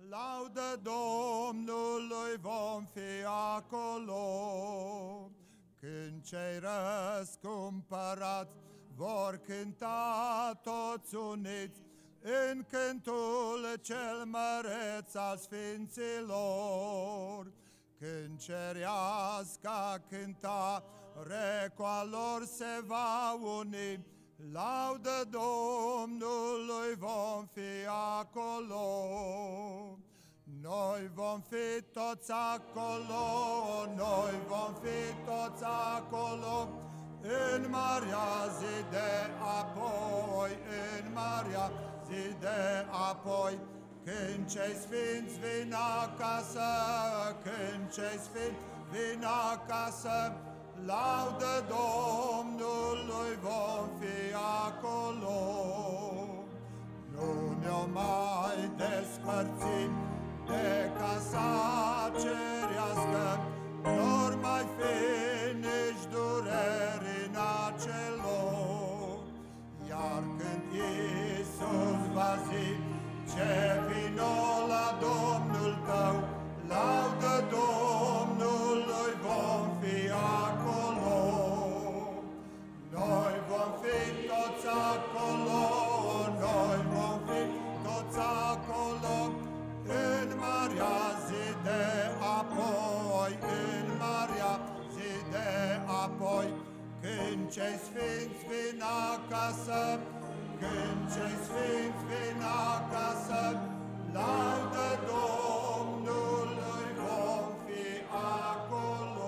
Laudă Domnului vom fi acolo, când cei răscumpărați vor cânta toți uniți în cântul cel măreț al sfinților. Când cereasca cântare cu a lor se va uni, laudă Domnului vom fi acolo. Noi vom fi toți acolo, noi vom fi toți acolo, în marea zi de apoi, în marea zi de apoi. Când cei sfinți vin acasă, când cei sfinți vin acasă, laudă Domnului vom fi acolo. Nu ne-o mai despărțim de casa cerească, n-or mai fi nici dureri în acel loc. Iar când Iisus va zi, ce vino la Domnul tău, laudă Domnului vom fi acolo. Noi vom fi toți acolo, noi vom fi toți acolo, în marea zi de apoi, în marea zi de apoi. Când cei sfinți vin acasă, când cei sfinți vin acasă, laudă Domnului vom fi acolo.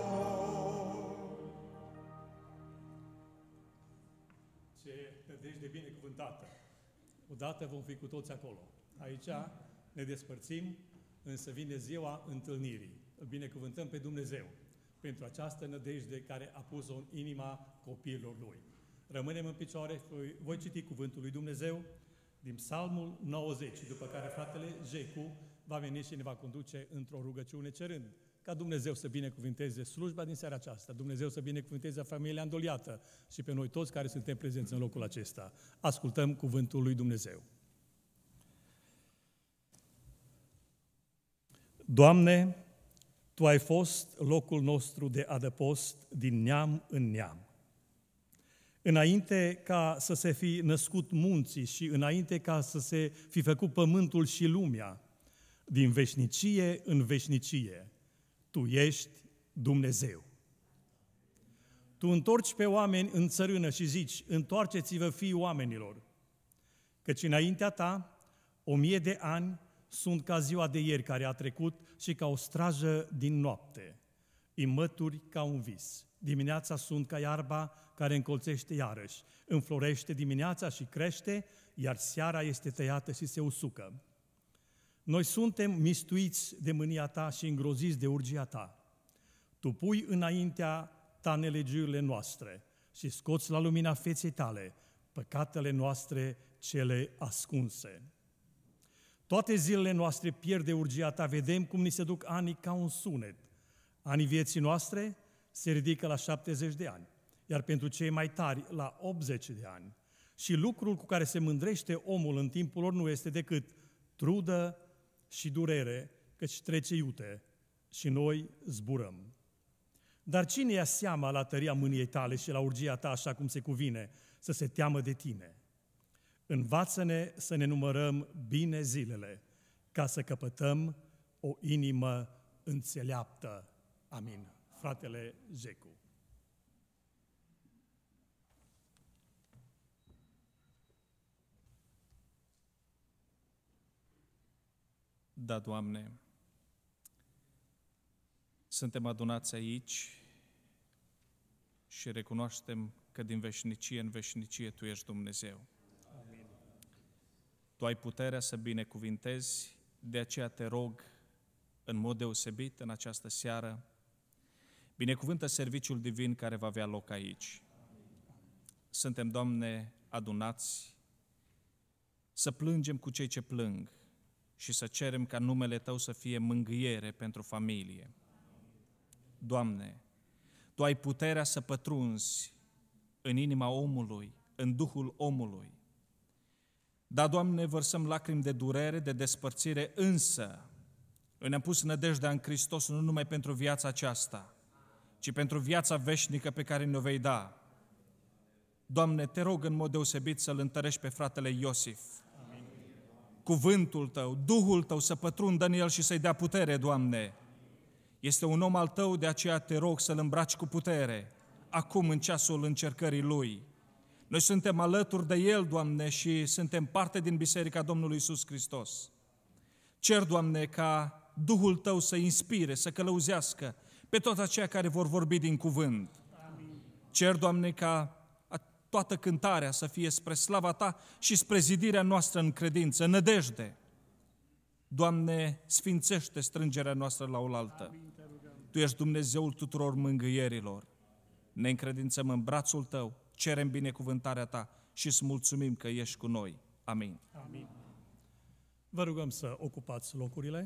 Ce nădejde binecuvântată! Odată vom fi cu toți acolo. Aici ne despărțim, însă vine ziua întâlnirii. Îl binecuvântăm pe Dumnezeu pentru această nădejde care a pus-o în inima copiilor Lui. Rămânem în picioare, voi citi cuvântul lui Dumnezeu din Psalmul 90, după care fratele Jecu va veni și ne va conduce într-o rugăciune cerând ca Dumnezeu să binecuvânteze slujba din seara aceasta, Dumnezeu să binecuvânteze familia îndoliată și pe noi toți care suntem prezenți în locul acesta. Ascultăm cuvântul lui Dumnezeu. Doamne, Tu ai fost locul nostru de adăpost din neam în neam. Înainte ca să se fi născut munții și înainte ca să se fi făcut pământul și lumea, din veșnicie în veșnicie, Tu ești Dumnezeu. Tu întorci pe oameni în țărână și zici, întoarceți-vă fiii oamenilor, căci înaintea Ta 1000 de ani sunt ca ziua de ieri care a trecut și ca o strajă din noapte, imături ca un vis. Dimineața sunt ca iarba care încolțește iarăși, înflorește dimineața și crește, iar seara este tăiată și se usucă. Noi suntem mistuiți de mânia Ta și îngroziți de urgia Ta. Tu pui înaintea Ta nelegiurile noastre și scoți la lumina feței Tale păcatele noastre cele ascunse. Toate zilele noastre pierd de urgia Ta, vedem cum ni se duc anii ca un sunet. Anii vieții noastre se ridică la 70 de ani, iar pentru cei mai tari la 80 de ani. Și lucrul cu care se mândrește omul în timpul lor nu este decât trudă și durere, căci trece iute și noi zburăm. Dar cine ia seama la tăria mâniei Tale și la urgia Ta așa cum se cuvine, să se teamă de Tine? Învață-ne să ne numărăm bine zilele, ca să căpătăm o inimă înțeleaptă. Amin. Fratele Jecu. Da, Doamne, suntem adunați aici și recunoaștem că din veșnicie în veșnicie Tu ești Dumnezeu. Amin. Tu ai puterea să binecuvintezi, de aceea te rog în mod deosebit în această seară, binecuvântă serviciul divin care va avea loc aici. Suntem, Doamne, adunați să plângem cu cei ce plâng și să cerem ca numele Tău să fie mângâiere pentru familie. Doamne, Tu ai puterea să pătrunzi în inima omului, în duhul omului. Da, Doamne, vărsăm lacrimi de durere, de despărțire, însă noi ne-am pus nădejdea în Hristos nu numai pentru viața aceasta, ci pentru viața veșnică pe care ne-o vei da. Doamne, te rog în mod deosebit să-l întărești pe fratele Iosif. Amin. Cuvântul Tău, Duhul Tău să pătrundă în el și să-i dea putere, Doamne. Este un om al Tău, de aceea te rog să-l îmbraci cu putere, acum în ceasul încercării lui. Noi suntem alături de el, Doamne, și suntem parte din Biserica Domnului Iisus Hristos. Cer, Doamne, ca Duhul Tău să inspire, să călăuzească pe toți aceia care vor vorbi din cuvânt. Amin. Cer, Doamne, ca toată cântarea să fie spre slava Ta și spre zidirea noastră în credință, în nădejde. Doamne, sfințește strângerea noastră la oaltă. Tu ești Dumnezeul tuturor mângâierilor. Ne încredințăm în brațul Tău, cerem binecuvântarea Ta și îți mulțumim că ești cu noi. Amin. Amin. Vă rugăm să ocupați locurile.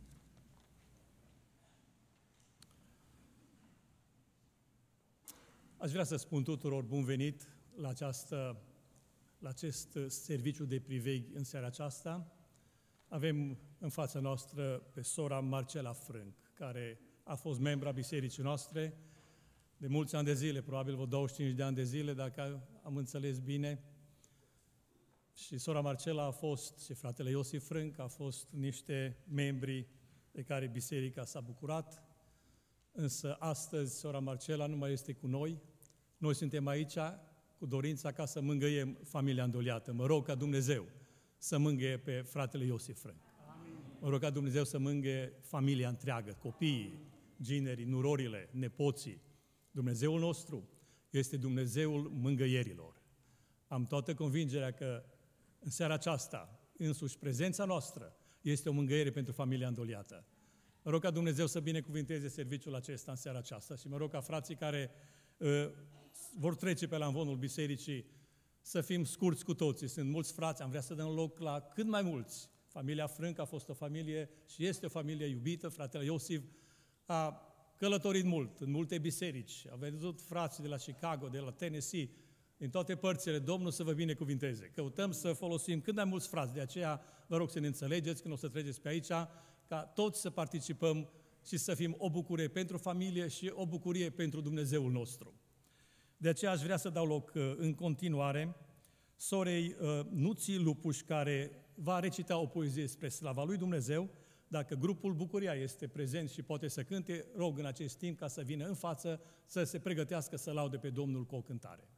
Aș vrea să spun tuturor bun venit la acest serviciu de priveghi în seara aceasta. Avem în fața noastră pe sora Marcela Frânc, care a fost membra bisericii noastre de mulți ani de zile, probabil vreo 25 de ani de zile, dacă am înțeles bine. Și sora Marcela a fost, și fratele Iosif Frânc, a fost niște membri de care biserica s-a bucurat. Însă astăzi sora Marcela nu mai este cu noi. Noi suntem aici cu dorința ca să mângâiem familia îndoliată. Mă rog ca Dumnezeu să mângâie pe fratele Iosif Frânc. Mă rog ca Dumnezeu să mângâie familia întreagă, copiii, ginerii, nurorile, nepoții. Dumnezeul nostru este Dumnezeul mângâierilor. Am toată convingerea că în seara aceasta, însuși prezența noastră, este o mângâiere pentru familia îndoliată. Mă rog ca Dumnezeu să binecuvinteze serviciul acesta în seara aceasta și mă rog ca frații care vor trece pe la învonul bisericii să fim scurți cu toții. Sunt mulți frați, am vrea să dăm loc la cât mai mulți. Familia Frânc a fost o familie și este o familie iubită. Fratele Iosif a călătorit mult în multe biserici. A văzut frații de la Chicago, de la Tennessee, din toate părțile. Domnul să vă binecuvinteze. Căutăm să folosim cât mai mulți frați. De aceea vă rog să ne înțelegeți când o să treceți pe aici, ca toți să participăm și să fim o bucurie pentru familie și o bucurie pentru Dumnezeul nostru. De aceea aș vrea să dau loc în continuare sorei Nuții Lupuș, care va recita o poezie spre slava lui Dumnezeu. Dacă grupul Bucuria este prezent și poate să cânte, rog în acest timp ca să vină în față, să se pregătească să laude pe Domnul cu o cântare.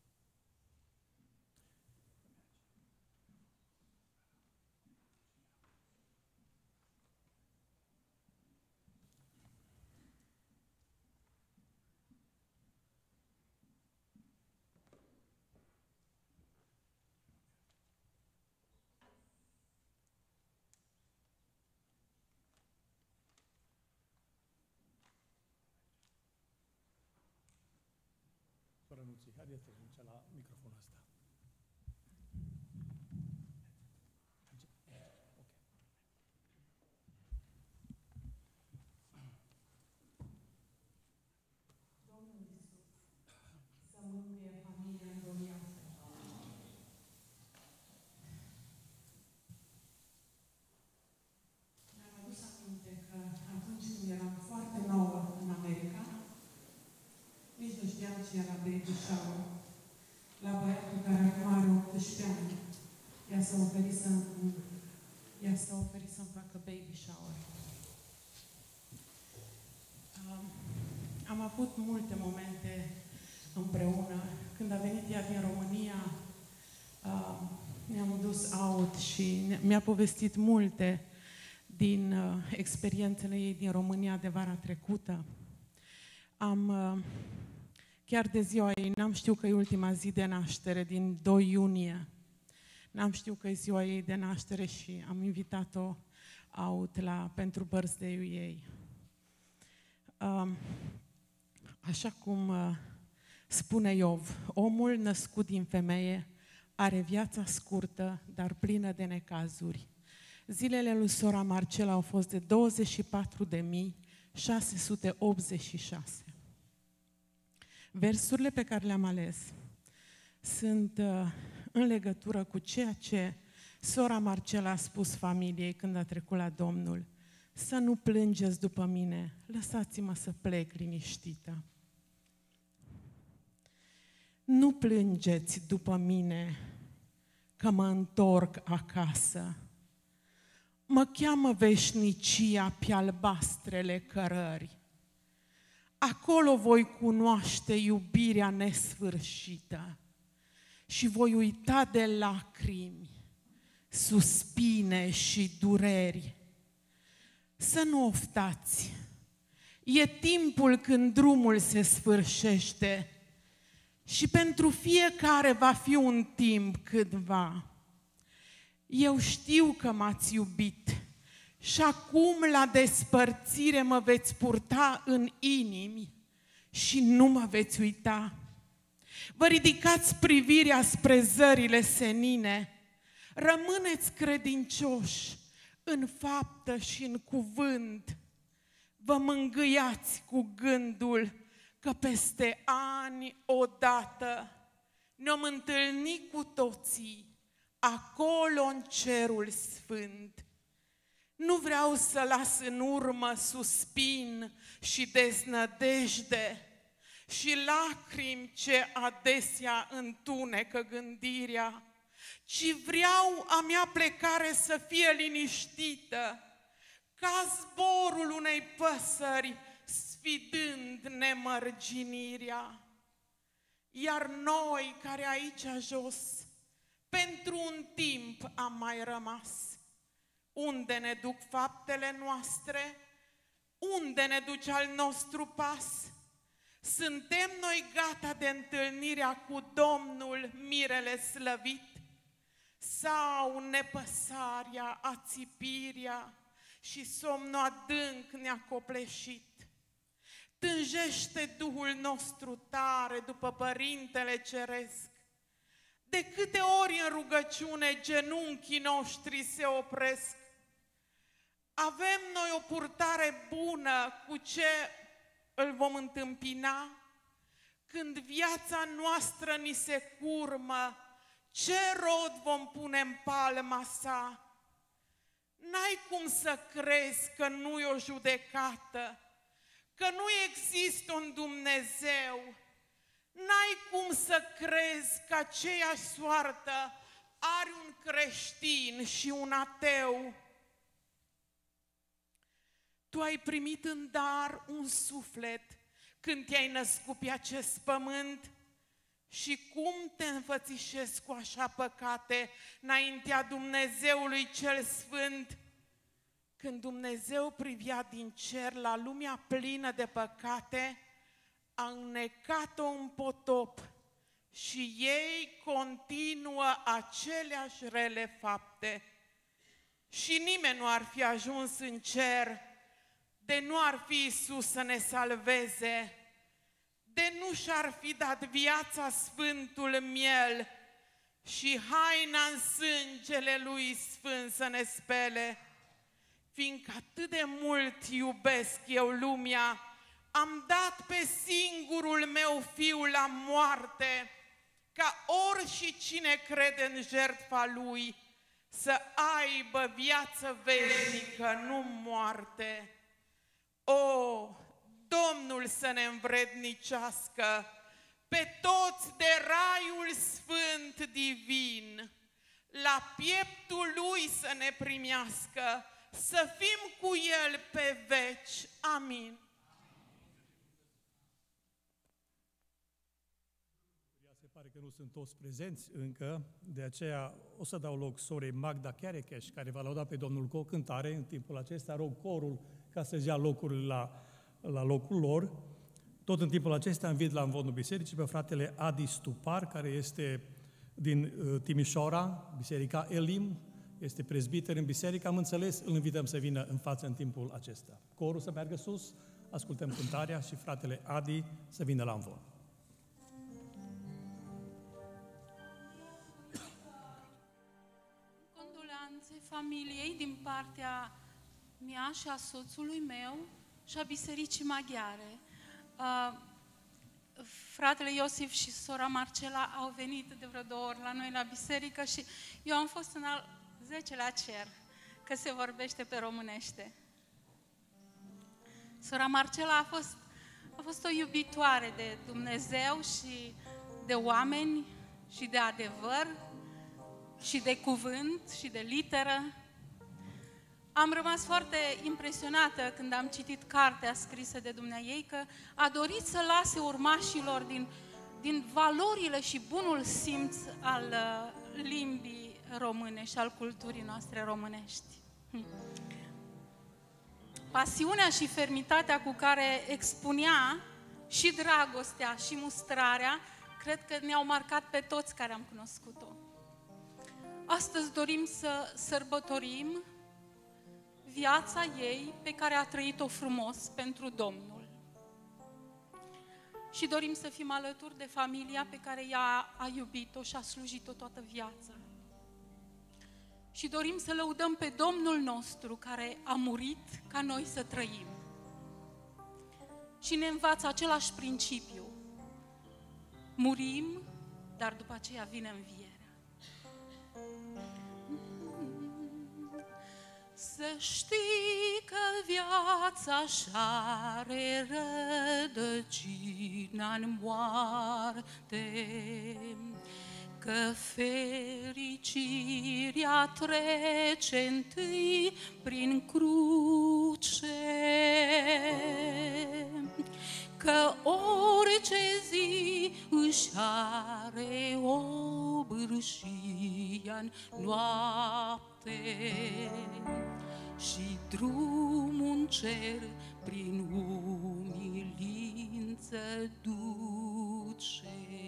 Nuții, haideți să ajungem la microfonul ăsta. Domnul Iisus să mângâie familia îndoliată. Mi-am adus aminte că atunci când eram foarte nouă în America, nici nu știam ce era baby shower. La băiatul care acum are 18 ani, ea s-a oferit să-mi facă baby shower. Am avut multe momente împreună. Când a venit ea din România, ne-am dus out și mi-a povestit multe din experiențele ei din România de vara trecută. Chiar de ziua ei, n-am știut că e ultima zi de naștere, din 2 iunie. N-am știut că e ziua ei de naștere și am invitat-o out pentru birthday-ul ei. Așa cum spune Iov, omul născut din femeie are viața scurtă, dar plină de necazuri. Zilele lui sora Marcela au fost de 24.686. Versurile pe care le-am ales sunt în legătură cu ceea ce Sora Marcela a spus familiei când a trecut la Domnul: să nu plângeți după mine, lăsați-mă să plec liniștită. Nu plângeți după mine că mă întorc acasă. Mă cheamă veșnicia pe albastrele cărări. Acolo voi cunoaște iubirea nesfârșită și voi uita de lacrimi, suspine și dureri. Să nu oftați, e timpul când drumul se sfârșește și pentru fiecare va fi un timp cândva. Eu știu că m-ați iubit și acum la despărțire mă veți purta în inimi și nu mă veți uita. Vă ridicați privirea spre zările senine, rămâneți credincioși în faptă și în cuvânt. Vă mângâiați cu gândul că peste ani odată ne-om întâlni cu toții acolo în cerul sfânt. Nu vreau să las în urmă suspin și deznădejde și lacrimi ce adesea întunecă gândirea, ci vreau a mea plecare să fie liniștită, ca zborul unei păsări sfidând nemărginirea. Iar noi care aici jos, pentru un timp am mai rămas. Unde ne duc faptele noastre? Unde ne duce al nostru pas? Suntem noi gata de întâlnirea cu Domnul mirele slăvit? Sau nepăsarea, ațipirea și somnul adânc ne-a copleșit? Tânjește Duhul nostru tare după Părintele Ceresc. De câte ori în rugăciune genunchii noștri se opresc? Avem noi o purtare bună cu ce îl vom întâmpina? Când viața noastră ni se curmă, ce rod vom pune în palma sa? N-ai cum să crezi că nu e o judecată, că nu există un Dumnezeu. N-ai cum să crezi că aceeași soartă are un creștin și un ateu. Tu ai primit în dar un suflet când te-ai născut pe acest pământ și cum te înfățișezi cu așa păcate înaintea Dumnezeului cel Sfânt? Când Dumnezeu privea din cer la lumea plină de păcate, a înnecat-o în potop și ei continuă aceleași rele fapte. Și nimeni nu ar fi ajuns în cer de nu ar fi Iisus să ne salveze, de nu și-ar fi dat viața Sfântul Miel și haina în sângele Lui Sfânt să ne spele. Fiindcă atât de mult iubesc eu lumea, am dat pe singurul meu Fiu la moarte, ca oricine crede în jertfa Lui să aibă viață veșnică, nu moarte. O, Domnul să ne învrednicească pe toți de raiul sfânt divin, la pieptul Lui să ne primească, să fim cu El pe veci. Amin. Se pare că nu sunt toți prezenți încă, de aceea o să dau loc sorei Magda Chiarecheș, care va lăuda pe Domnul cu o cântare. În timpul acesta rog corul ca să-și ia locurile la locul lor. Tot în timpul acesta invit la învonul bisericii pe fratele Adi Stupar, care este din Timișoara, Biserica Elim, este prezbiter în biserică. Am înțeles, îl invităm să vină în față în timpul acesta. Corul să meargă sus, ascultăm cântarea și fratele Adi să vină la învon. Condoleanțe familiei din partea mea și a soțului meu și a bisericii maghiare. Fratele Iosif și sora Marcela au venit de vreo 2 ori la noi la biserică și eu am fost 10 la cer, că se vorbește pe românește. Sora Marcela a fost o iubitoare de Dumnezeu și de oameni și de adevăr și de cuvânt și de literă. Am rămas foarte impresionată când am citit cartea scrisă de dumneaei, că a dorit să lase urmașilor din valorile și bunul simț al limbii române și al culturii noastre românești. Pasiunea și fermitatea cu care expunea și dragostea și mustrarea, cred că ne-au marcat pe toți care am cunoscut-o. Astăzi dorim să sărbătorim viața ei pe care a trăit-o frumos pentru Domnul. Și dorim să fim alături de familia pe care ea a iubit-o și a slujit-o toată viața. Și dorim să lăudăm pe Domnul nostru care a murit ca noi să trăim. Și ne învață același principiu. Murim, dar după aceea vine învierea. Să știi că viața și-are rădăcina în moarte, că fericirea trece întâi prin cruce, că orice zi își are o bârșie-n noapte și drumul în cer prin umilință duce.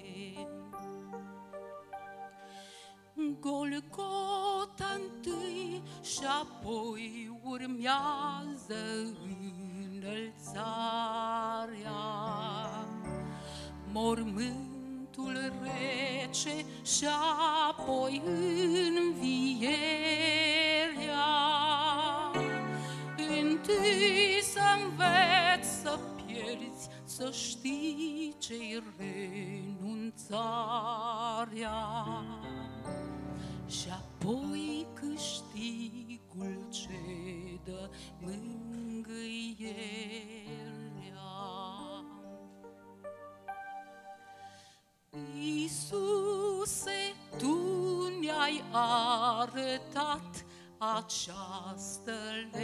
Golgota întâi și apoi urmează înălțarea, mormântul rece și apoi învierea. Întâi să înveți să pierzi, să știi ce-i renunțarea, și apoi câștigul ce dă mângâierea. Iisuse, Tu ne-ai arătat această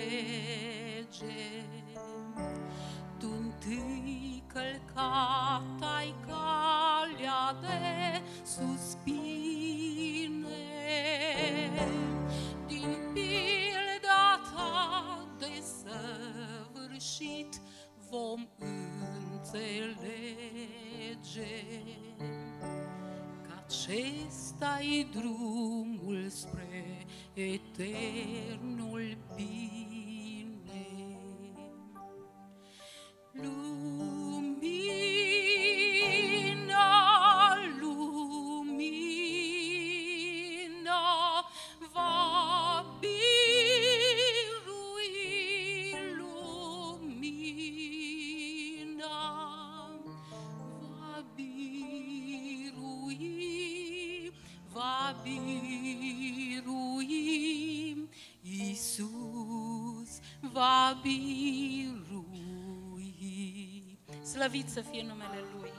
lege, Tu întâi călcat ai calea de suspine, din pilda Ta desăvârșit vom înțelege că acesta-i drumul spre eternul bine. Va birui. Slăvit să fie numele Lui.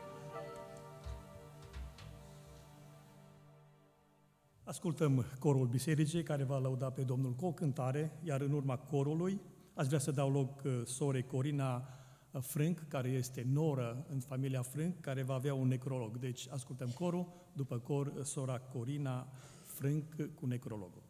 Ascultăm corul bisericii care va lăuda pe Domnul cu o cântare, iar în urma corului aș vrea să dau loc sorei Corina Frânc, care este noră în familia Frânc, care va avea un necrolog. Deci ascultăm corul, după cor sora Corina Frânc cu necrologul.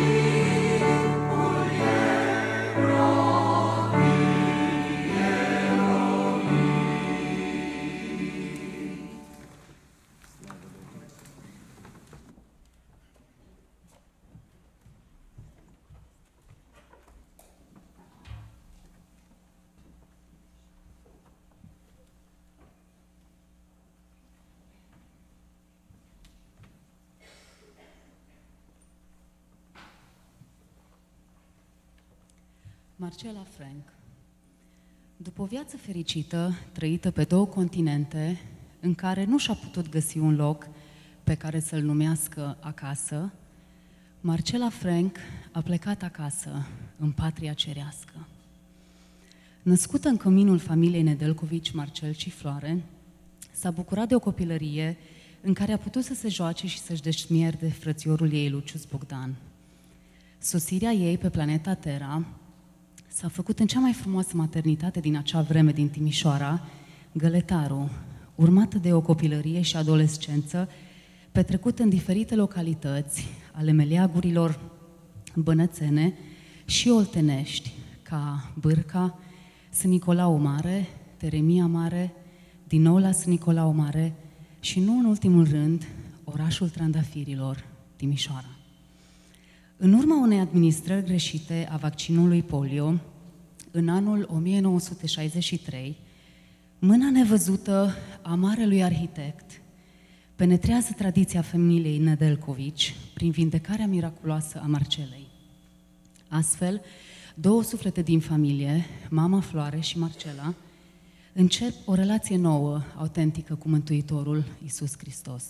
Marcela Frank. După o viață fericită, trăită pe 2 continente, în care nu și-a putut găsi un loc pe care să-l numească acasă, Marcela Frank a plecat acasă, în patria cerească. Născută în căminul familiei Nedelcovici, Marcel și Floare, s-a bucurat de o copilărie în care a putut să se joace și să-și deșmierde frățiorul ei, Lucius Bogdan. Sosirea ei pe planeta Terra s-a făcut în cea mai frumoasă maternitate din acea vreme din Timișoara, Găletaru, urmată de o copilărie și adolescență petrecută în diferite localități ale meleagurilor bănățene și oltenești, ca Bârca, Sân Nicolau Mare, Teremia Mare, din nou la Sân Nicolau Mare și, nu în ultimul rând, orașul Trandafirilor, Timișoara. În urma unei administrări greșite a vaccinului polio, în anul 1963, mâna nevăzută a marelui arhitect penetrează tradiția familiei Nedelcovici prin vindecarea miraculoasă a Marcelei. Astfel, 2 suflete din familie, mama Floare și Marcela, încep o relație nouă, autentică cu Mântuitorul Iisus Hristos.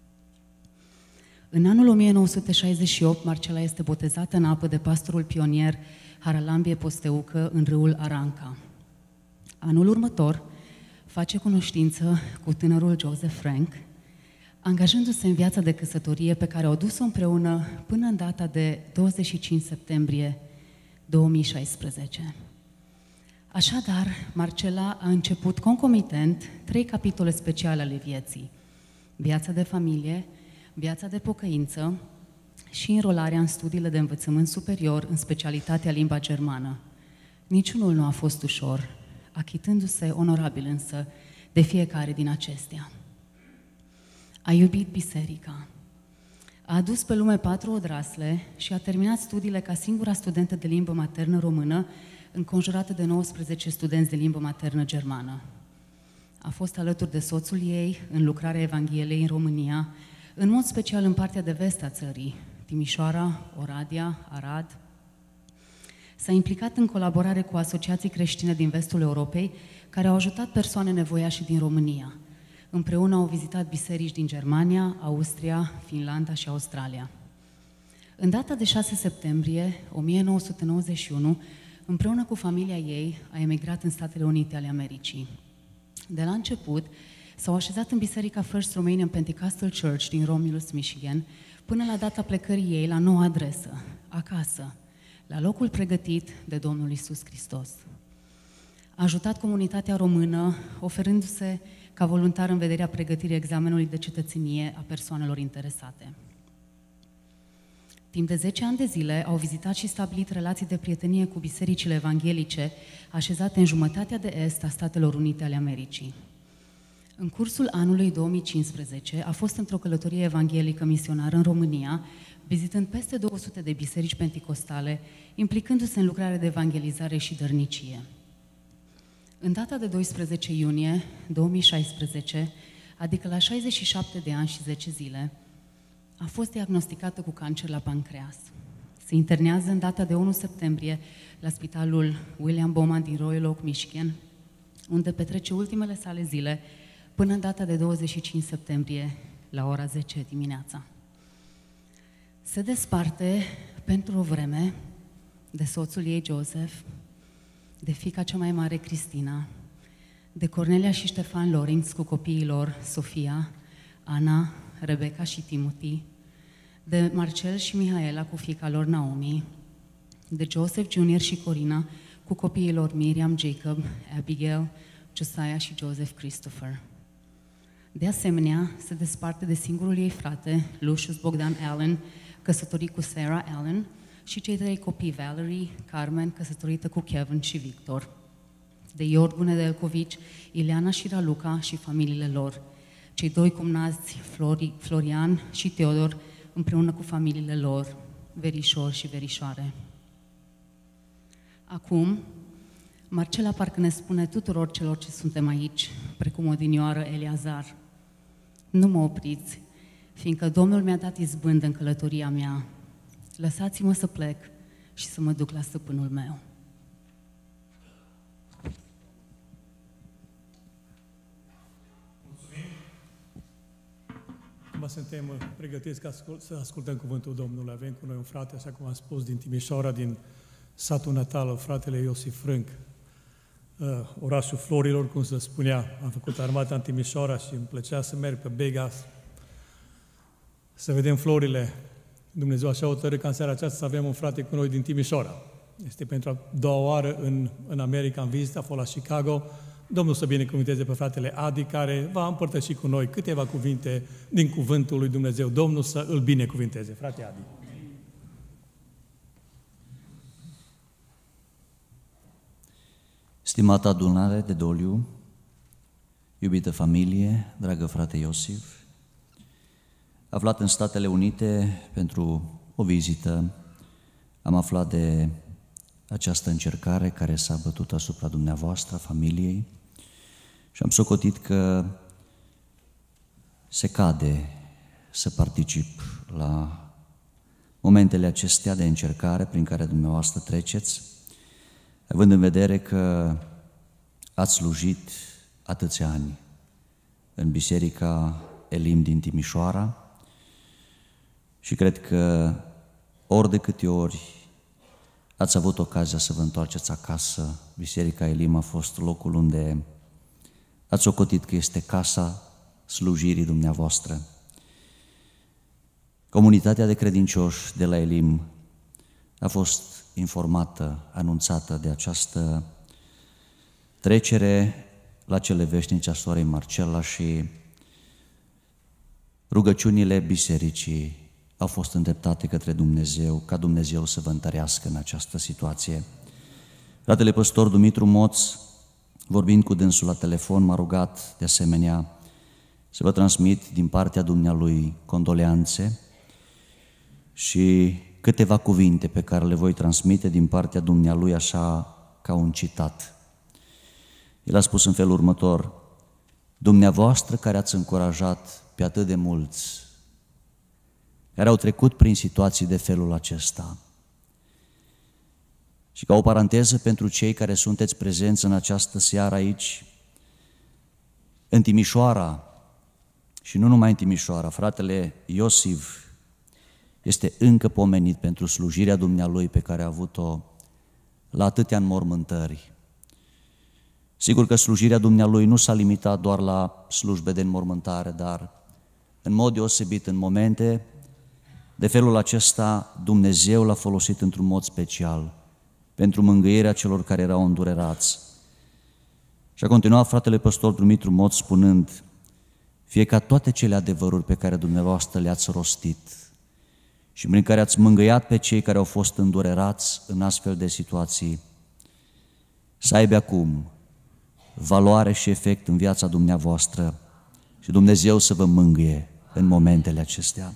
În anul 1968, Marcela este botezată în apă de pastorul pionier Haralambie Posteucă în râul Aranca. Anul următor, face cunoștință cu tânărul Joseph Frank, angajându-se în viața de căsătorie pe care o dus-o împreună până în data de 25 septembrie 2016. Așadar, Marcela a început concomitent 3 capitole speciale ale vieții: viața de familie, viața de pocăință și înrolarea în studiile de învățământ superior în specialitatea limba germană. Niciunul nu a fost ușor, achitându-se onorabil însă de fiecare din acestea. A iubit biserica. A adus pe lume 4 odrasle și a terminat studiile ca singura studentă de limbă maternă română, înconjurată de 19 studenți de limbă maternă germană. A fost alături de soțul ei în lucrarea Evangheliei în România, în mod special în partea de vest a țării, Timișoara, Oradea, Arad. S-a implicat în colaborare cu asociații creștine din vestul Europei, care au ajutat persoane nevoiașe din România. Împreună au vizitat biserici din Germania, Austria, Finlanda și Australia. În data de 6 septembrie 1991, împreună cu familia ei, a emigrat în Statele Unite ale Americii. De la început, s-au așezat în biserica First Romanian Pentecostal Church din Romulus, Michigan, până la data plecării ei la noua adresă, acasă, la locul pregătit de Domnul Iisus Hristos. A ajutat comunitatea română, oferându-se ca voluntar în vederea pregătirii examenului de cetățenie a persoanelor interesate. Timp de 10 ani de zile au vizitat și stabilit relații de prietenie cu bisericile evanghelice așezate în jumătatea de est a Statelor Unite ale Americii. În cursul anului 2015 a fost într-o călătorie evanghelică misionară în România, vizitând peste 200 de biserici penticostale, implicându-se în lucrarea de evangelizare și dărnicie. În data de 12 iunie 2016, adică la 67 de ani și 10 zile, a fost diagnosticată cu cancer la pancreas. Se internează în data de 1 septembrie la spitalul William Bowman din Royal Oak, Michigan, unde petrece ultimele sale zile până în data de 25 septembrie la ora 10 dimineața. Se desparte pentru o vreme de soțul ei Joseph, de fiica cea mai mare Cristina, de Cornelia și Ștefan Lorinț cu copiii lor Sofia, Ana, Rebecca și Timothy, de Marcel și Mihaela cu fiica lor Naomi, de Joseph Jr. și Corina cu copiii lor Miriam, Jacob, Abigail, Josiah și Joseph Christopher. De asemenea, se desparte de singurul ei frate, Lucius Bogdan Allen, căsătorit cu Sarah Allen, și cei 3 copii, Valerie, Carmen, căsătorită cu Kevin și Victor, de Iorgu Nedelcovici, Ileana și Raluca și familiile lor, cei 2 cumnați, Florian și Teodor, împreună cu familiile lor, verișor și verișoare. Acum, Marcela parcă ne spune tuturor celor ce suntem aici, precum odinioară Eleazar: nu mă opriți, fiindcă Domnul mi-a dat izbândă în călătoria mea. Lăsați-mă să plec și să mă duc la stăpânul meu. Acum suntem pregătiți să ascultăm cuvântul Domnului. Avem cu noi un frate, așa cum am spus, din Timișoara, din satul natal, fratele Iosif Frânc, orașul florilor, cum se spunea. Am făcut armata în Timișoara și îmi plăcea să merg pe Bega, să vedem florile. Dumnezeu așa hotărât ca în seara aceasta să avem un frate cu noi din Timișoara. Este pentru a doua oară în America, în vizită, a fost la Chicago. Domnul să binecuvânteze pe fratele Adi, care va împărtăși cu noi câteva cuvinte din cuvântul lui Dumnezeu. Domnul să îl binecuvânteze. Frate Adi. Stimată adunare de doliu, iubită familie, dragă frate Iosif, aflat în Statele Unite pentru o vizită, am aflat de această încercare care s-a bătut asupra dumneavoastră, familiei, și am socotit că se cade să particip la momentele acestea de încercare prin care dumneavoastră treceți, având în vedere că ați slujit atâția ani în Biserica Elim din Timișoara și cred că ori de câte ori ați avut ocazia să vă întoarceți acasă, Biserica Elim a fost locul unde ați socotit că este casa slujirii dumneavoastră. Comunitatea de credincioși de la Elim a fost informată, anunțată de această trecere la cele veșnice a sorei Marcela și rugăciunile bisericii au fost îndreptate către Dumnezeu, ca Dumnezeu să vă întărească în această situație. Fratele păstor Dumitru Moț, vorbind cu dânsul la telefon, m-a rugat de asemenea să vă transmit din partea dumnealui condoleanțe și câteva cuvinte pe care le voi transmite din partea dumnealui așa ca un citat. El a spus în felul următor: dumneavoastră care ați încurajat pe atât de mulți care au trecut prin situații de felul acesta. Și ca o paranteză pentru cei care sunteți prezenți în această seară aici, în Timișoara, și nu numai în Timișoara, fratele Iosif este încă pomenit pentru slujirea dumnealui pe care a avut-o la atâtea înmormântări. Sigur că slujirea dumnealui nu s-a limitat doar la slujbe de înmormântare, dar în mod deosebit, în momente de felul acesta, Dumnezeu l-a folosit într-un mod special pentru mângâierea celor care erau îndurerați. Și a continuat fratele păstor Dumitru Moț spunând: fie ca toate cele adevăruri pe care dumneavoastră le-ați rostit și prin care ați mângâiat pe cei care au fost îndurerați în astfel de situații, să aibă acum valoare și efect în viața dumneavoastră și Dumnezeu să vă mângâie în momentele acestea.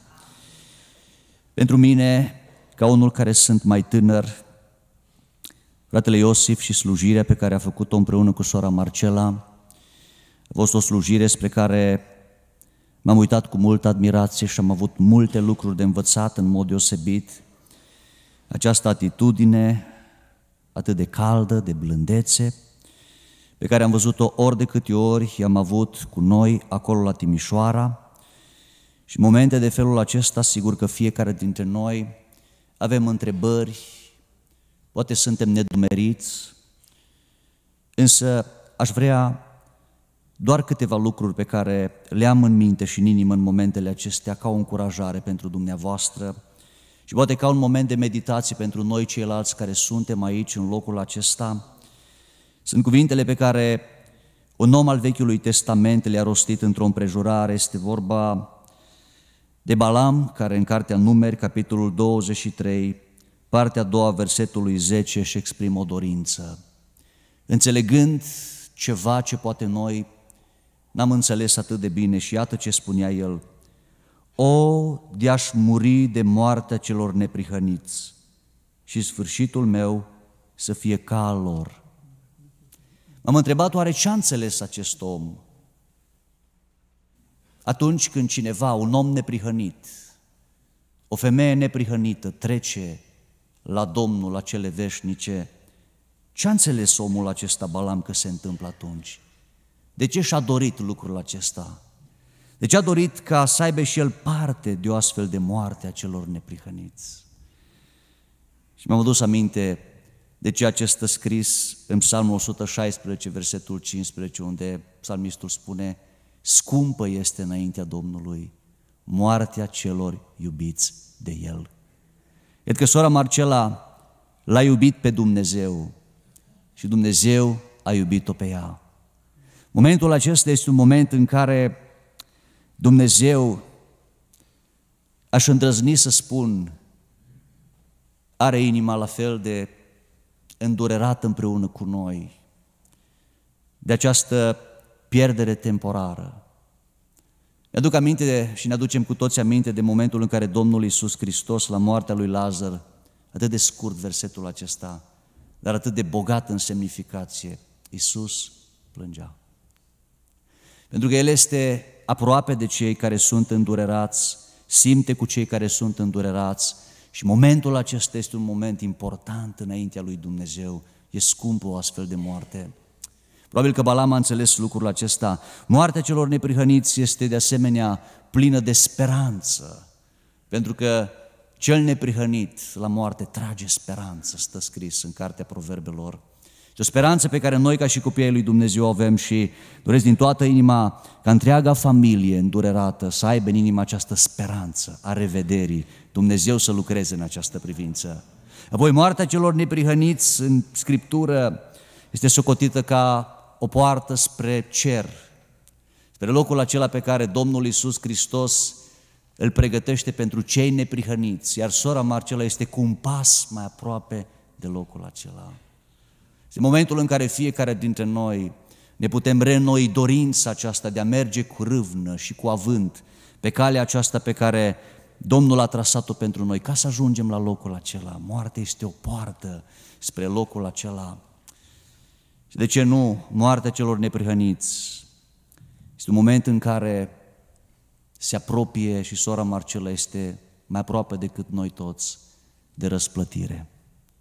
Pentru mine, ca unul care sunt mai tânăr, fratele Iosif și slujirea pe care a făcut-o împreună cu sora Marcela a fost o slujire spre care m-am uitat cu multă admirație și am avut multe lucruri de învățat în mod deosebit. Această atitudine atât de caldă, de blândețe, pe care am văzut-o ori de câte ori i-am avut cu noi acolo la Timișoara. Și momente de felul acesta, sigur că fiecare dintre noi avem întrebări, poate suntem nedumeriți, însă aș vrea doar câteva lucruri pe care le am în minte și în inimă în momentele acestea ca o încurajare pentru dumneavoastră și poate ca un moment de meditație pentru noi ceilalți care suntem aici în locul acesta. Sunt cuvintele pe care un om al Vechiului Testament le-a rostit într-o împrejurare. Este vorba de Balam, care în Cartea Numeri, capitolul 23, partea a doua, versetului 10, și exprimă o dorință. Înțelegând ceva ce poate noi n-am înțeles atât de bine, și iată ce spunea el: o, de-aș muri de moartea celor neprihăniți și sfârșitul meu să fie ca al lor. M-am întrebat, oare ce a înțeles acest om atunci când cineva, un om neprihănit, o femeie neprihănită, trece la Domnul, la cele veșnice? Ce a înțeles omul acesta, Balam, că se întâmplă atunci? De ce și-a dorit lucrul acesta? De ce a dorit ca să aibă și el parte de o astfel de moarte a celor neprihăniți? Și mi-am adus aminte de ceea ce stă scris în Psalmul 116, versetul 15, unde psalmistul spune: scumpă este înaintea Domnului moartea celor iubiți de El. Cred că sora Marcela l-a iubit pe Dumnezeu și Dumnezeu a iubit-o pe ea. Momentul acesta este un moment în care Dumnezeu, aș îndrăzni să spun, are inima la fel de îndurerată împreună cu noi de această pierdere temporară. Mi-aduc aminte și ne aducem cu toți aminte de momentul în care Domnul Iisus Hristos, la moartea lui Lazar, atât de scurt versetul acesta, dar atât de bogat în semnificație, Iisus plângea. Pentru că El este aproape de cei care sunt îndurerați, simte cu cei care sunt îndurerați și momentul acesta este un moment important înaintea lui Dumnezeu. E scumpă o astfel de moarte. Probabil că Balam a înțeles lucrul acesta. Moartea celor neprihăniți este de asemenea plină de speranță, pentru că cel neprihănit la moarte trage speranță, stă scris în Cartea Proverbelor. Și o speranță pe care noi ca și copiii lui Dumnezeu o avem și doresc din toată inima ca întreaga familie îndurerată să aibă în inimă această speranță a revederii, Dumnezeu să lucreze în această privință. Apoi moartea celor neprihăniți în Scriptură este socotită ca o poartă spre cer, spre locul acela pe care Domnul Iisus Hristos îl pregătește pentru cei neprihăniți, iar sora Marcela este cu un pas mai aproape de locul acela. Este momentul în care fiecare dintre noi ne putem reînnoi dorința aceasta de a merge cu râvnă și cu avânt pe calea aceasta pe care Domnul a trasat-o pentru noi, ca să ajungem la locul acela. Moartea este o poartă spre locul acela. Și de ce nu, moartea celor neprihăniți este un moment în care se apropie și sora Marcela este mai aproape decât noi toți de răsplătire.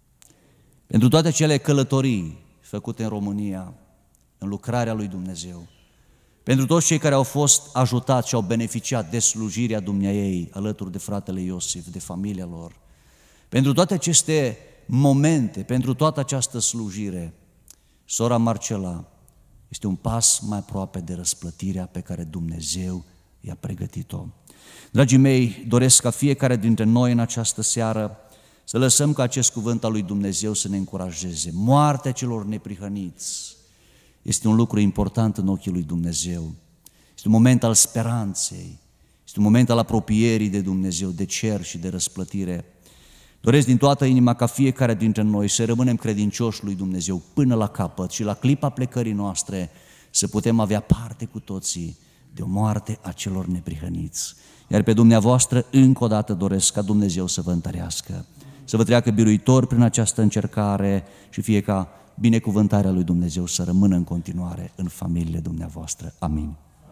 Pentru toate cele călătorii făcute în România, în lucrarea lui Dumnezeu, pentru toți cei care au fost ajutați și au beneficiat de slujirea Dumneaei alături de fratele Iosif, de familia lor, pentru toate aceste momente, pentru toată această slujire, sora Marcela este un pas mai aproape de răsplătirea pe care Dumnezeu i-a pregătit-o. Dragii mei, doresc ca fiecare dintre noi în această seară să lăsăm ca acest cuvânt al lui Dumnezeu să ne încurajeze. Moartea celor neprihăniți este un lucru important în ochii lui Dumnezeu. Este un moment al speranței, este un moment al apropierii de Dumnezeu, de cer și de răsplătire. Doresc din toată inima ca fiecare dintre noi să rămânem credincioși lui Dumnezeu până la capăt și la clipa plecării noastre să putem avea parte cu toții de o moarte a celor neprihăniți. Iar pe dumneavoastră încă o dată doresc ca Dumnezeu să vă întărească, să vă treacă biruitor prin această încercare și fie ca binecuvântarea lui Dumnezeu să rămână în continuare în familiile dumneavoastră. Amin.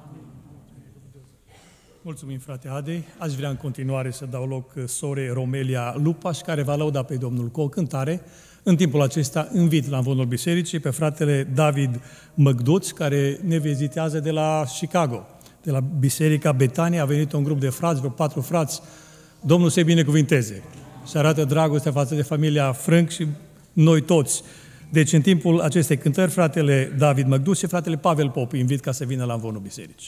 Mulțumim, frate Ade. Aș vrea în continuare să dau loc sorei Romelia Lupaș, care va lăuda pe Domnul cu o cântare. În timpul acesta invit la învonul bisericii pe fratele David Măgduț, care ne vizitează de la Chicago, de la Biserica Betania. A venit un grup de frați, vreo 4 frați. Domnul să-i binecuvinteze. Și arată dragostea față de familia Frânc și noi toți. Deci, în timpul acestei cântări, fratele David Măgduț și fratele Pavel Pop invit ca să vină la învonul bisericii.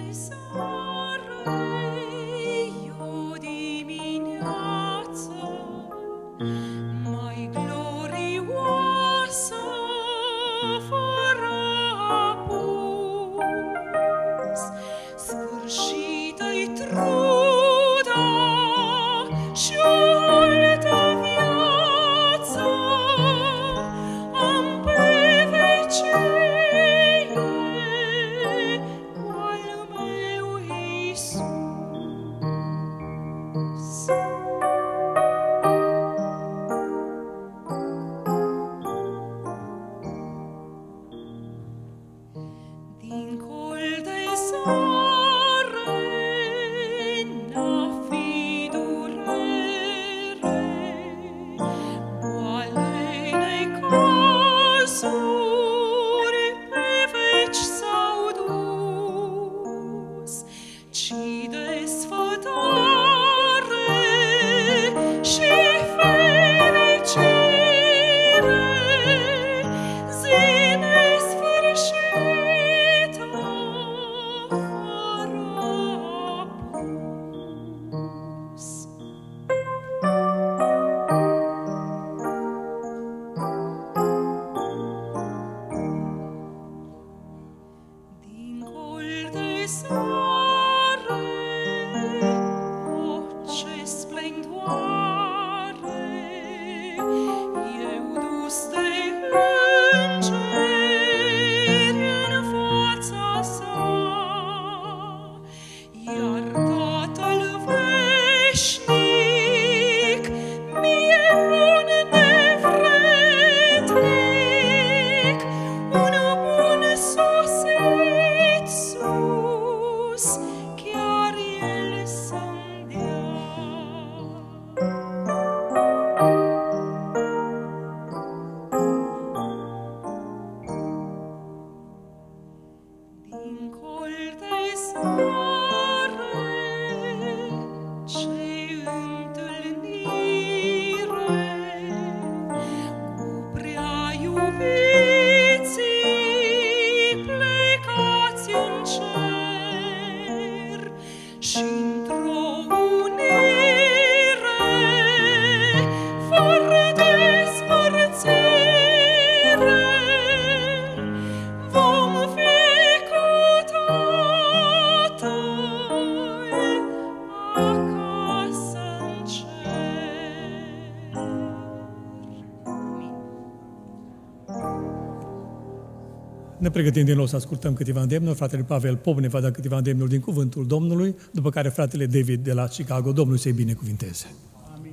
Ne pregătim din nou să ascultăm câteva îndemnuri. Fratele Pavel Pop ne va da câteva îndemnuri din Cuvântul Domnului, după care fratele David de la Chicago. Domnul să-i binecuvinteze. Amin.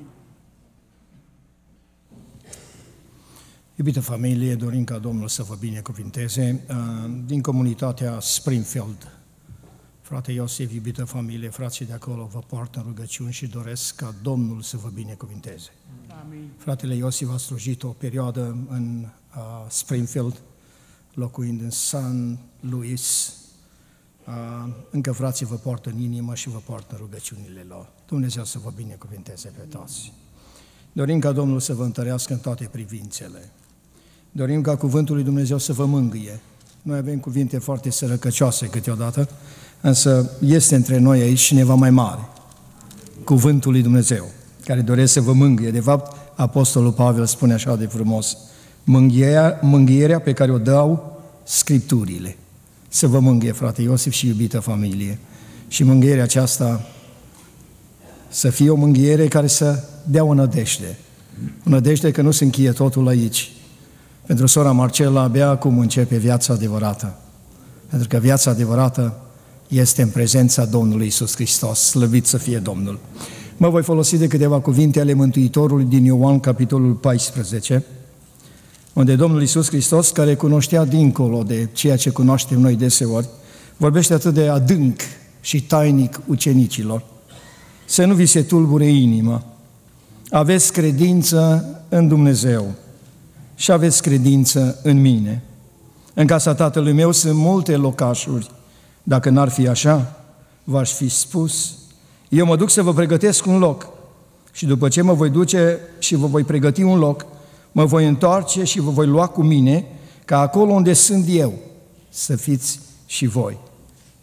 Iubită familie, dorim ca Domnul să vă binecuvinteze. Din comunitatea Springfield, frate Iosif, iubită familie, frații de acolo vă poartă în rugăciuni și doresc ca Domnul să vă binecuvinteze. Amin. Fratele Iosif a slujit o perioadă în Springfield, locuind în San Luis. Încă frații vă poartă în inimă și vă poartă în rugăciunile lor. Dumnezeu să vă binecuvinteze pe toți. Dorim ca Domnul să vă întărească în toate privințele. Dorim ca cuvântul lui Dumnezeu să vă mângâie. Noi avem cuvinte foarte sărăcăcioase câteodată, însă este între noi aici cineva mai mare. Cuvântul lui Dumnezeu, care dorește să vă mângâie. De fapt, Apostolul Pavel spune așa de frumos: mângâierea pe care o dau Scripturile. Să vă mângâie, frate Iosif și iubită familie. Și mângâierea aceasta să fie o mângâiere care să dea o nădejde. O nădejde că nu se încheie totul aici. Pentru sora Marcela, abia acum începe viața adevărată. Pentru că viața adevărată este în prezența Domnului Iisus Hristos. Slăvit să fie Domnul! Mă voi folosi de câteva cuvinte ale Mântuitorului din Ioan, capitolul 14, unde Domnul Iisus Hristos, care cunoștea dincolo de ceea ce cunoaștem noi deseori, vorbește atât de adânc și tainic ucenicilor: să nu vi se tulbure inima, aveți credință în Dumnezeu și aveți credință în mine. În casa Tatălui meu sunt multe locașuri. Dacă n-ar fi așa, v-aș fi spus. Eu mă duc să vă pregătesc un loc și după ce mă voi duce și vă voi pregăti un loc, mă voi întoarce și vă voi lua cu mine, ca acolo unde sunt eu să fiți și voi.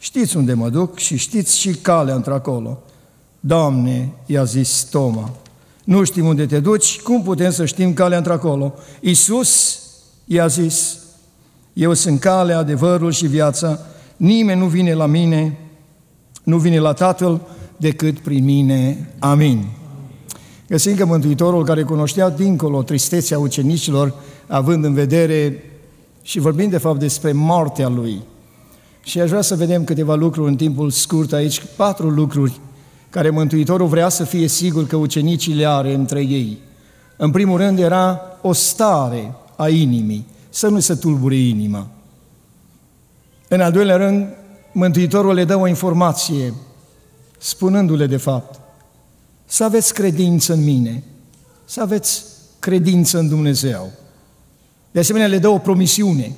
Știți unde mă duc și știți și calea într-acolo. Doamne, i-a zis Toma, nu știm unde te duci, cum putem să știm calea într-acolo? Iisus i-a zis, eu sunt calea, adevărul și viața, nimeni nu vine la mine, nu vine la Tatăl decât prin mine. Amin. Găsim că Mântuitorul, care cunoștea dincolo tristețea ucenicilor, având în vedere și vorbind de fapt despre moartea Lui. Și aș vrea să vedem câteva lucruri în timpul scurt aici, 4 lucruri care Mântuitorul vrea să fie sigur că ucenicii le are între ei. În primul rând era o stare a inimii, să nu se tulbure inima. În al doilea rând, Mântuitorul le dă o informație, spunându-le de fapt, să aveți credință în mine, să aveți credință în Dumnezeu. De asemenea, le dă o promisiune.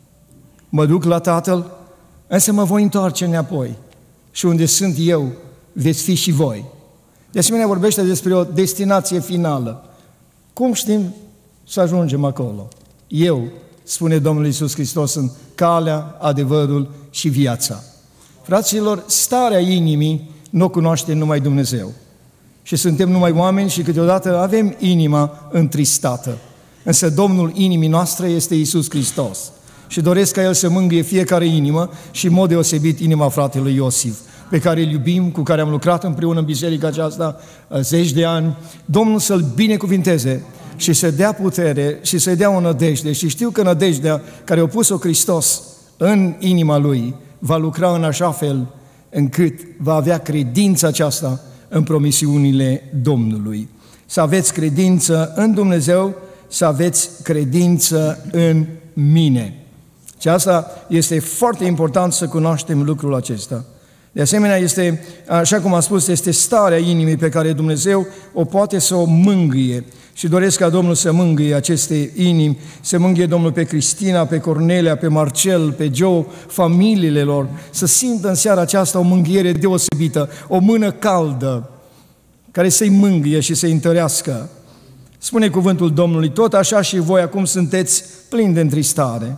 Mă duc la Tatăl, însă mă voi întoarce înapoi și unde sunt eu, veți fi și voi. De asemenea, vorbește despre o destinație finală. Cum știm să ajungem acolo? Eu, spune Domnul Iisus Hristos, sunt calea, adevărul și viața. Fraților, starea inimii nu o cunoaște numai Dumnezeu. Și suntem numai oameni și câteodată avem inima întristată. Însă Domnul inimii noastre este Iisus Hristos. Și doresc ca El să mângâie fiecare inimă și în mod deosebit inima fratelui Iosif, pe care îl iubim, cu care am lucrat împreună în biserica aceasta 10 de ani. Domnul să-l binecuvinteze și să dea putere și să-i dea o nădejde. Și știu că nădejdea care a pus-o Hristos în inima lui va lucra în așa fel încât va avea credința aceasta în promisiunile Domnului. Să aveți credință în Dumnezeu, să aveți credință în mine. Și asta este foarte important să cunoaștem lucrul acesta. De asemenea, este, așa cum am spus, este starea inimii pe care Dumnezeu o poate să o mângâie. Și doresc ca Domnul să mângâie aceste inimi, să mângâie Domnul pe Cristina, pe Cornelia, pe Marcel, pe Joe, familiile lor, să simtă în seara aceasta o mângâiere deosebită, o mână caldă, care să-i mângâie și să-i întărească. Spune cuvântul Domnului, tot așa și voi acum sunteți plini de întristare,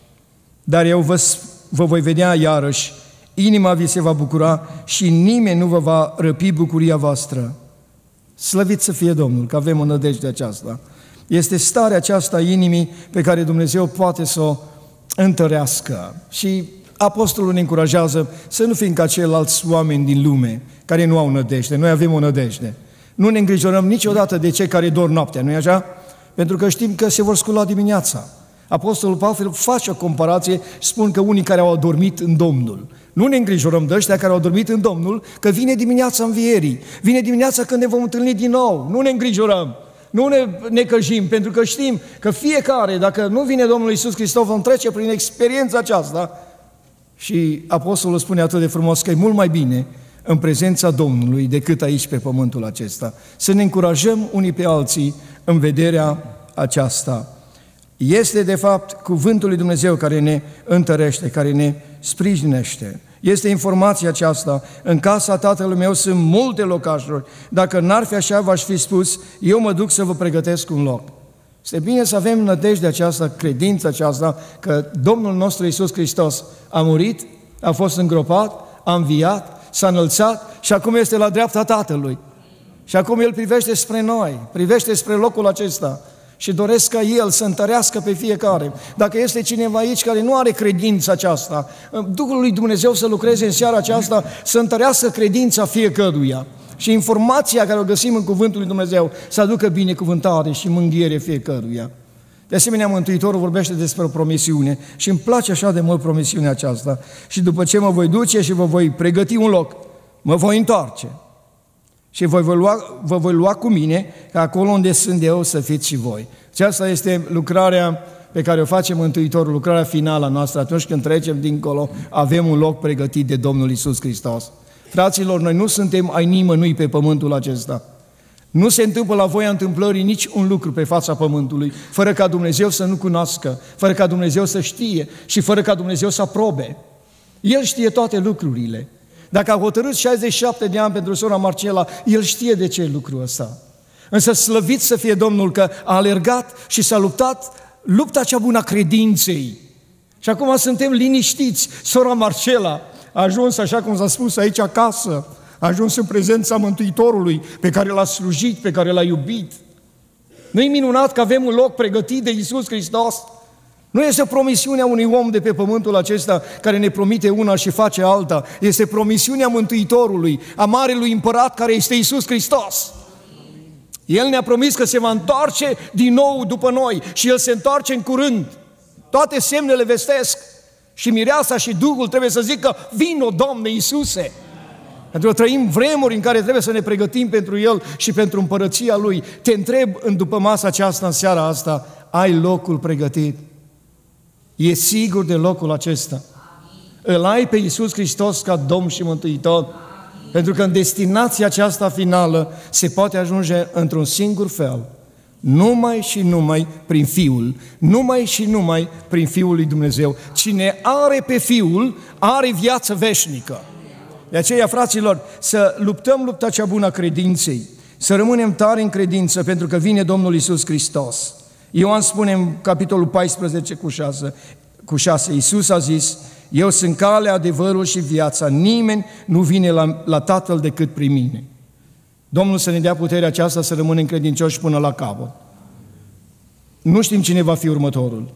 dar eu vă voi vedea iarăși, inima vi se va bucura și nimeni nu vă va răpi bucuria voastră. Slăvit să fie Domnul, că avem o nădejde aceasta. Este starea aceasta inimii pe care Dumnezeu poate să o întărească. Și apostolul ne încurajează să nu fim ca ceilalți oameni din lume care nu au nădejde. Noi avem o nădejde. Nu ne îngrijorăm niciodată de cei care dorm noaptea, nu-i așa? Pentru că știm că se vor scula dimineața. Apostolul Pavel face o comparație, spun că unii care au adormit în Domnul. Nu ne îngrijorăm de ăștia care au dormit în Domnul, că vine dimineața învierii, vine dimineața când ne vom întâlni din nou. Nu ne îngrijorăm, nu ne necăjim, pentru că știm că fiecare, dacă nu vine Domnul Iisus Hristos, vom trece prin experiența aceasta. Și apostolul spune atât de frumos că e mult mai bine în prezența Domnului decât aici pe pământul acesta. Să ne încurajăm unii pe alții în vederea aceasta. Este, de fapt, cuvântul lui Dumnezeu care ne întărește, care ne sprijinește. Este informația aceasta. În casa Tatălui meu sunt multe locașuri. Dacă n-ar fi așa, v-aș fi spus, eu mă duc să vă pregătesc un loc. Este bine să avem nădejdea aceasta, credința aceasta, că Domnul nostru Iisus Hristos a murit, a fost îngropat, a înviat, s-a înălțat și acum este la dreapta Tatălui. Și acum El privește spre noi, privește spre locul acesta. Și doresc ca El să întărească pe fiecare. Dacă este cineva aici care nu are credința aceasta, Duhul lui Dumnezeu să lucreze în seara aceasta, să întărească credința fiecăruia. Și informația care o găsim în cuvântul lui Dumnezeu să aducă binecuvântare și mânghiere fiecăruia. De asemenea, Mântuitorul vorbește despre o promisiune și îmi place așa de mult promisiunea aceasta. Și după ce mă voi duce și vă voi pregăti un loc, mă voi întoarce. Și vă voi lua cu mine, ca acolo unde sunt eu să fiți și voi. Și asta este lucrarea pe care o face Mântuitorul, lucrarea finală a noastră. Atunci când trecem dincolo, avem un loc pregătit de Domnul Iisus Hristos. Fraților, noi nu suntem ai nimănui pe pământul acesta. Nu se întâmplă la voia întâmplării nici un lucru pe fața pământului, fără ca Dumnezeu să nu cunoască, fără ca Dumnezeu să știe și fără ca Dumnezeu să aprobe. El știe toate lucrurile. Dacă a hotărât 67 de ani pentru sora Marcela, El știe de ce lucrul ăsta. Însă slăvit să fie Domnul că a alergat și s-a luptat lupta cea bună a credinței. Și acum suntem liniștiți. Sora Marcela a ajuns, așa cum s-a spus aici, acasă, a ajuns în prezența Mântuitorului pe care l-a slujit, pe care l-a iubit. Nu-i minunat că avem un loc pregătit de Iisus Hristos? Nu este promisiunea unui om de pe pământul acesta care ne promite una și face alta. Este promisiunea Mântuitorului, a Marelui Împărat care este Iisus Hristos. El ne-a promis că se va întoarce din nou după noi și El se întoarce în curând. Toate semnele vestesc și mireasa și Duhul trebuie să zică: vino, Doamne Iisuse! Pentru că trăim vremuri în care trebuie să ne pregătim pentru El și pentru împărăția Lui. Te întreb în după masa aceasta, în seara asta, ai locul pregătit? E sigur de locul acesta? Îl ai pe Iisus Hristos ca Domn și Mântuitor? Pentru că în destinația aceasta finală se poate ajunge într-un singur fel, numai și numai prin Fiul, numai și numai prin Fiul lui Dumnezeu. Cine are pe Fiul, are viață veșnică. De aceea, fraților, să luptăm lupta cea bună a credinței, să rămânem tari în credință, pentru că vine Domnul Iisus Hristos. Ioan spune în capitolul 14 cu 6, Iisus a zis: eu sunt calea, adevărul și viața, nimeni nu vine la Tatăl decât prin mine. Domnul să ne dea puterea aceasta să rămânem credincioși până la capăt. Nu știm cine va fi următorul.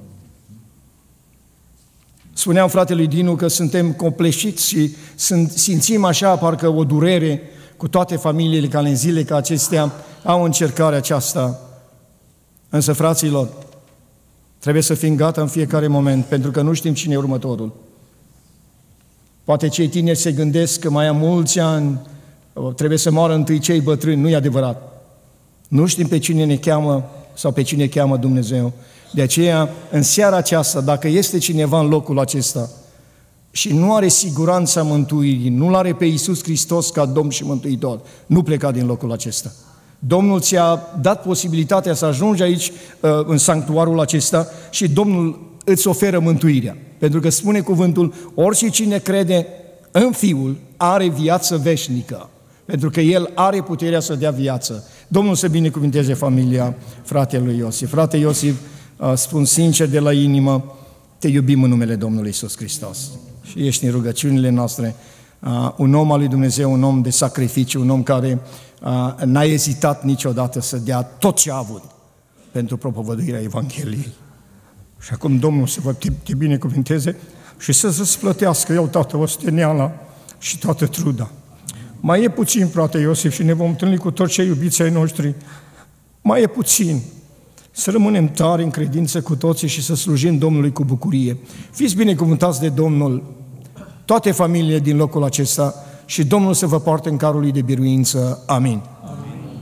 Spuneam fratelui Dinu că suntem copleșiți și simțim așa parcă o durere cu toate familiile care în zile ca acestea au încercarea aceasta. Însă, fraților, trebuie să fim gata în fiecare moment, pentru că nu știm cine e următorul. Poate cei tineri se gândesc că mai am mulți ani, trebuie să moară întâi cei bătrâni. Nu e adevărat. Nu știm pe cine ne cheamă sau pe cine cheamă Dumnezeu. De aceea, în seara aceasta, dacă este cineva în locul acesta și nu are siguranța mântuirii, nu-L are pe Iisus Hristos ca Domn și Mântuitor, nu pleca din locul acesta. Domnul ți-a dat posibilitatea să ajungi aici, în sanctuarul acesta, și Domnul îți oferă mântuirea. Pentru că spune cuvântul: orice cine crede în Fiul are viață veșnică. Pentru că El are puterea să dea viață. Domnul să binecuvinteze familia fratelui Iosif. Frate Iosif, spun sincer de la inimă, te iubim în numele Domnului Iisus Hristos. Și ești în rugăciunile noastre un om al lui Dumnezeu, un om de sacrificiu, un om care n-a ezitat niciodată să dea tot ce a avut pentru propovăduirea Evangheliei. Și acum Domnul să te binecuvinteze și să-ți plătească, iau toată osteneala și toată truda. Mai e puțin, frate Iosif, și ne vom întâlni cu toți cei iubiți ai noștri. Mai e puțin. Să rămânem tari în credință cu toții și să slujim Domnului cu bucurie. Fiți binecuvântați de Domnul toate familiile din locul acesta și Domnul să vă poarte în carul lui de biruință. Amin. Amin.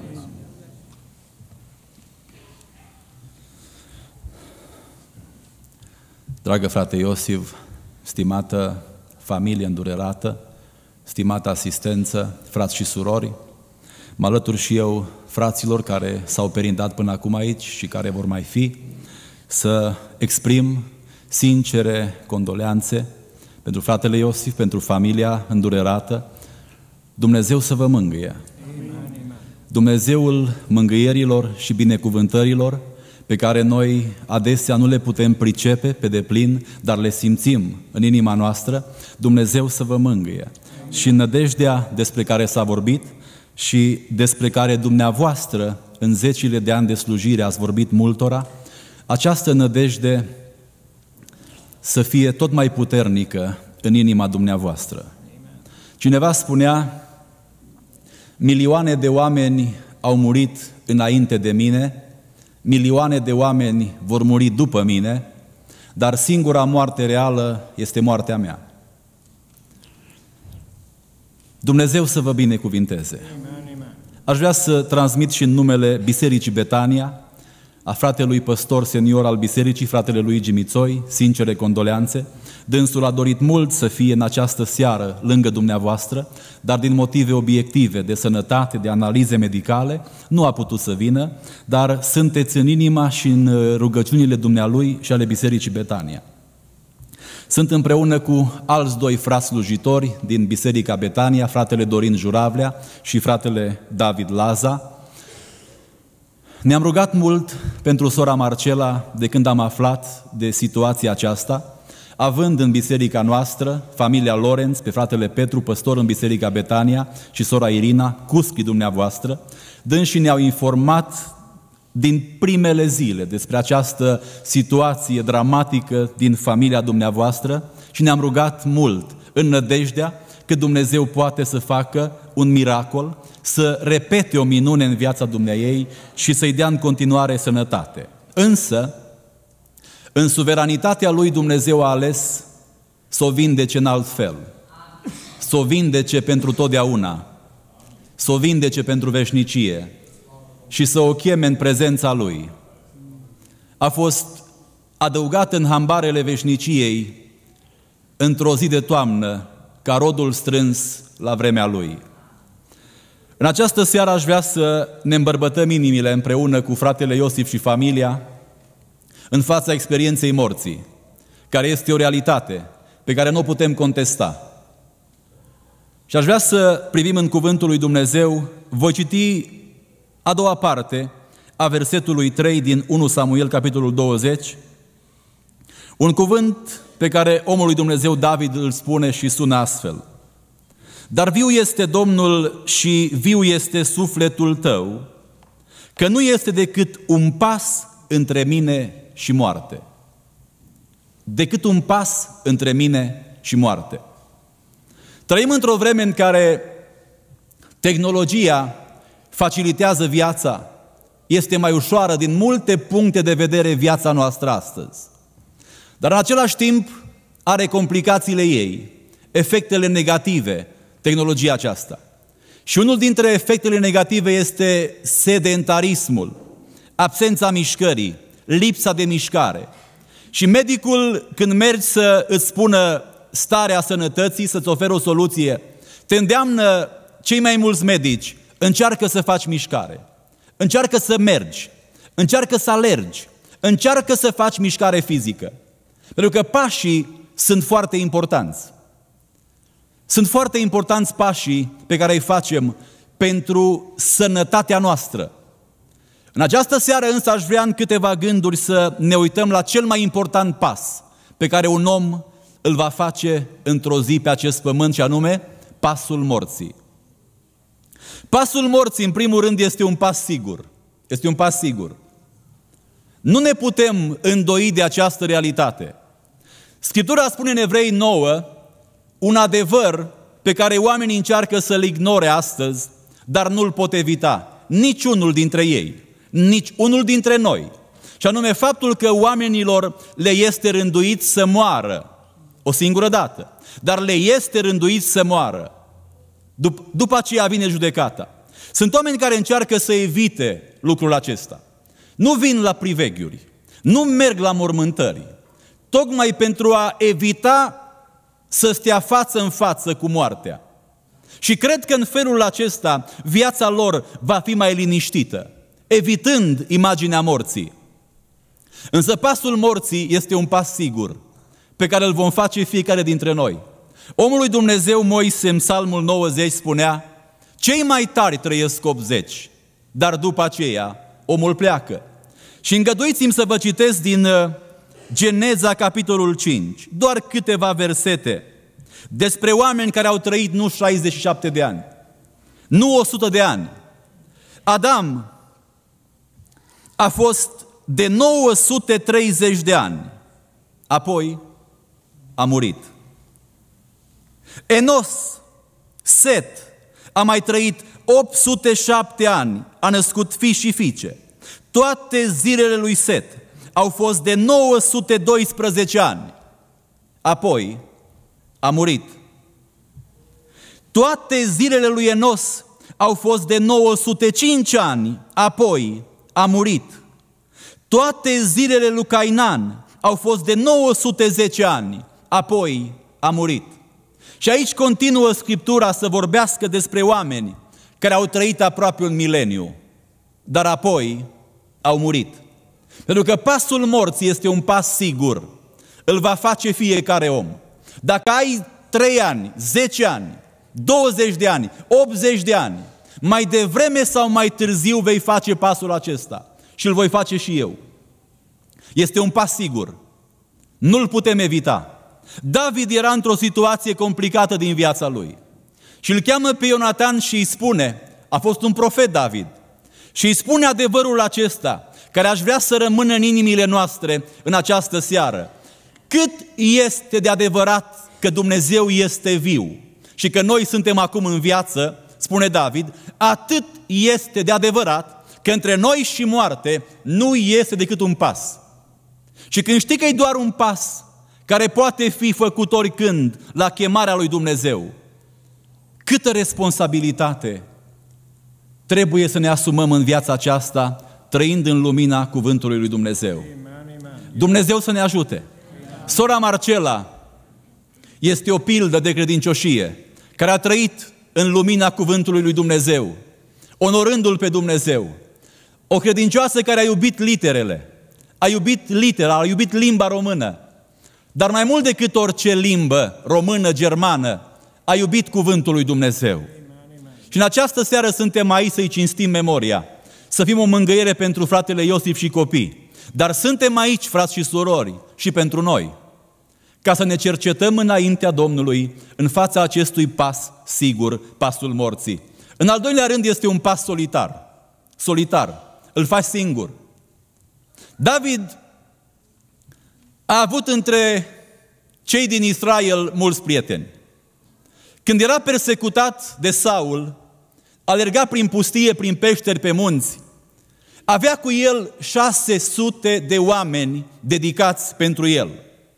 Dragă frate Iosif, stimată familie îndurerată, stimată asistență, frați și surori, mă alătur și eu fraților care s-au perindat până acum aici și care vor mai fi, să exprim sincere condoleanțe pentru fratele Iosif, pentru familia îndurerată. Dumnezeu să vă mângâie. Dumnezeul mângâierilor și binecuvântărilor, pe care noi adesea nu le putem pricepe pe deplin, dar le simțim în inima noastră, Dumnezeu să vă mângâie. Și în nădejdea despre care s-a vorbit și despre care dumneavoastră în zecile de ani de slujire ați vorbit multora, această nădejde să fie tot mai puternică în inima dumneavoastră. Cineva spunea: milioane de oameni au murit înainte de mine, milioane de oameni vor muri după mine, dar singura moarte reală este moartea mea. Dumnezeu să vă binecuvinteze. Aș vrea să transmit și în numele Bisericii Betania, a fratelui păstor senior al bisericii, fratele lui Gimițoi, sincere condoleanțe. Dânsul a dorit mult să fie în această seară lângă dumneavoastră, dar din motive obiective, de sănătate, de analize medicale, nu a putut să vină, dar sunteți în inima și în rugăciunile dumnealui și ale Bisericii Betania. Sunt împreună cu alți doi frați slujitori din Biserica Betania, fratele Dorin Juravlea și fratele David Laza. Ne-am rugat mult pentru sora Marcela de când am aflat de situația aceasta. având în biserica noastră familia Lorenz, pe fratele Petru, păstor în biserica Betania, și sora Irina, cuscii dumneavoastră, dânsii ne-au informat din primele zile despre această situație dramatică din familia dumneavoastră și ne-am rugat mult în nădejdea că Dumnezeu poate să facă un miracol, să repete o minune în viața dumneaei și să-i dea în continuare sănătate. Însă, în suveranitatea lui, Dumnezeu a ales să o vindece în alt fel, să o vindece pentru totdeauna, să o vindece pentru veșnicie și să o cheme în prezența Lui. A fost adăugat în hambarele veșniciei într-o zi de toamnă, ca rodul strâns la vremea Lui. În această seară aș vrea să ne îmbărbătăm inimile împreună cu fratele Iosif și familia în fața experienței morții, care este o realitate pe care nu o putem contesta. Și aș vrea să privim în cuvântul lui Dumnezeu. Voi citi a doua parte a versetului 3 din 1 Samuel, capitolul 20, un cuvânt pe care omul lui Dumnezeu David îl spune și sună astfel: Dar viu este Domnul și viu este sufletul tău, că nu este decât un pas între mine și moarte. Decât un pas între mine și moarte. Trăim într-o vreme în care tehnologia facilitează viața, este mai ușoară din multe puncte de vedere viața noastră astăzi. Dar în același timp are complicațiile ei, efectele negative, tehnologia aceasta. Și unul dintre efectele negative este sedentarismul, absența mișcării, lipsa de mișcare. Și medicul, când mergi să îți spună starea sănătății, să-ți ofere o soluție, te îndeamnă cei mai mulți medici: încearcă să faci mișcare, încearcă să mergi, încearcă să alergi, încearcă să faci mișcare fizică. Pentru că pașii sunt foarte importanți. Sunt foarte importanți pașii pe care îi facem pentru sănătatea noastră. În această seară însă aș vrea în câteva gânduri să ne uităm la cel mai important pas pe care un om îl va face într-o zi pe acest pământ, și anume pasul morții. Pasul morții, în primul rând, este un pas sigur. Este un pas sigur. Nu ne putem îndoi de această realitate. Scriptura spune în Evrei 9 un adevăr pe care oamenii încearcă să-l ignore astăzi, dar nu-l pot evita. Niciunul dintre ei, nici unul dintre noi. Și anume faptul că oamenilor le este rânduit să moară o singură dată, dar le este rânduit să moară. După aceea vine judecata. Sunt oameni care încearcă să evite lucrul acesta. Nu vin la priveghiuri, nu merg la mormântări, tocmai pentru a evita să stea față în față cu moartea. Și cred că în felul acesta viața lor va fi mai liniștită, evitând imaginea morții. Însă pasul morții este un pas sigur, pe care îl vom face fiecare dintre noi. Omul lui Dumnezeu Moise, în Psalmul 90, spunea: cei mai tari trăiesc 80, dar după aceea omul pleacă. Și îngăduiți-mi să vă citesc din Geneza, capitolul 5, doar câteva versete despre oameni care au trăit nu 67 de ani, nu 100 de ani. Adam a fost de 930 de ani, apoi a murit. Enos, Set, a mai trăit 807 ani, a născut fii și fiice. Toate zilele lui Set au fost de 912 ani, apoi a murit. Toate zilele lui Enos au fost de 905 ani, apoi a murit. Toate zilele lui Cainan au fost de 910 ani, apoi a murit. Și aici continuă Scriptura să vorbească despre oameni care au trăit aproape un mileniu, dar apoi au murit. Pentru că pasul morții este un pas sigur. Îl va face fiecare om. Dacă ai 3 ani, 10 ani, 20 de ani, 80 de ani, mai devreme sau mai târziu vei face pasul acesta. Și îl voi face și eu. Este un pas sigur. Nu-l putem evita. David era într-o situație complicată din viața lui. Și îl cheamă pe Ionatan și îi spune, a fost un profet David, și îi spune adevărul acesta, care aș vrea să rămână în inimile noastre în această seară. Cât este de adevărat că Dumnezeu este viu și că noi suntem acum în viață, spune David, atât este de adevărat că între noi și moarte nu este decât un pas. Și când știi că e doar un pas care poate fi făcut oricând la chemarea lui Dumnezeu, câtă responsabilitate trebuie să ne asumăm în viața aceasta, trăind în lumina cuvântului lui Dumnezeu. Dumnezeu să ne ajute! Sora Marcela este o pildă de credincioșie, care a trăit în lumina cuvântului lui Dumnezeu, onorându-L pe Dumnezeu. O credincioasă care a iubit literele, a iubit litera, a iubit limba română, dar mai mult decât orice limbă română, germană, a iubit cuvântul lui Dumnezeu. Și în această seară suntem aici să-i cinstim memoria, să fim o mângâiere pentru fratele Iosif și copii. Dar suntem aici, frați și surori, și pentru noi, ca să ne cercetăm înaintea Domnului în fața acestui pas sigur, pasul morții. În al doilea rând este un pas solitar. Solitar. Îl faci singur. David a avut între cei din Israel mulți prieteni. Când era persecutat de Saul, alerga prin pustie, prin peșteri, pe munți, avea cu el 600 de oameni dedicați pentru el.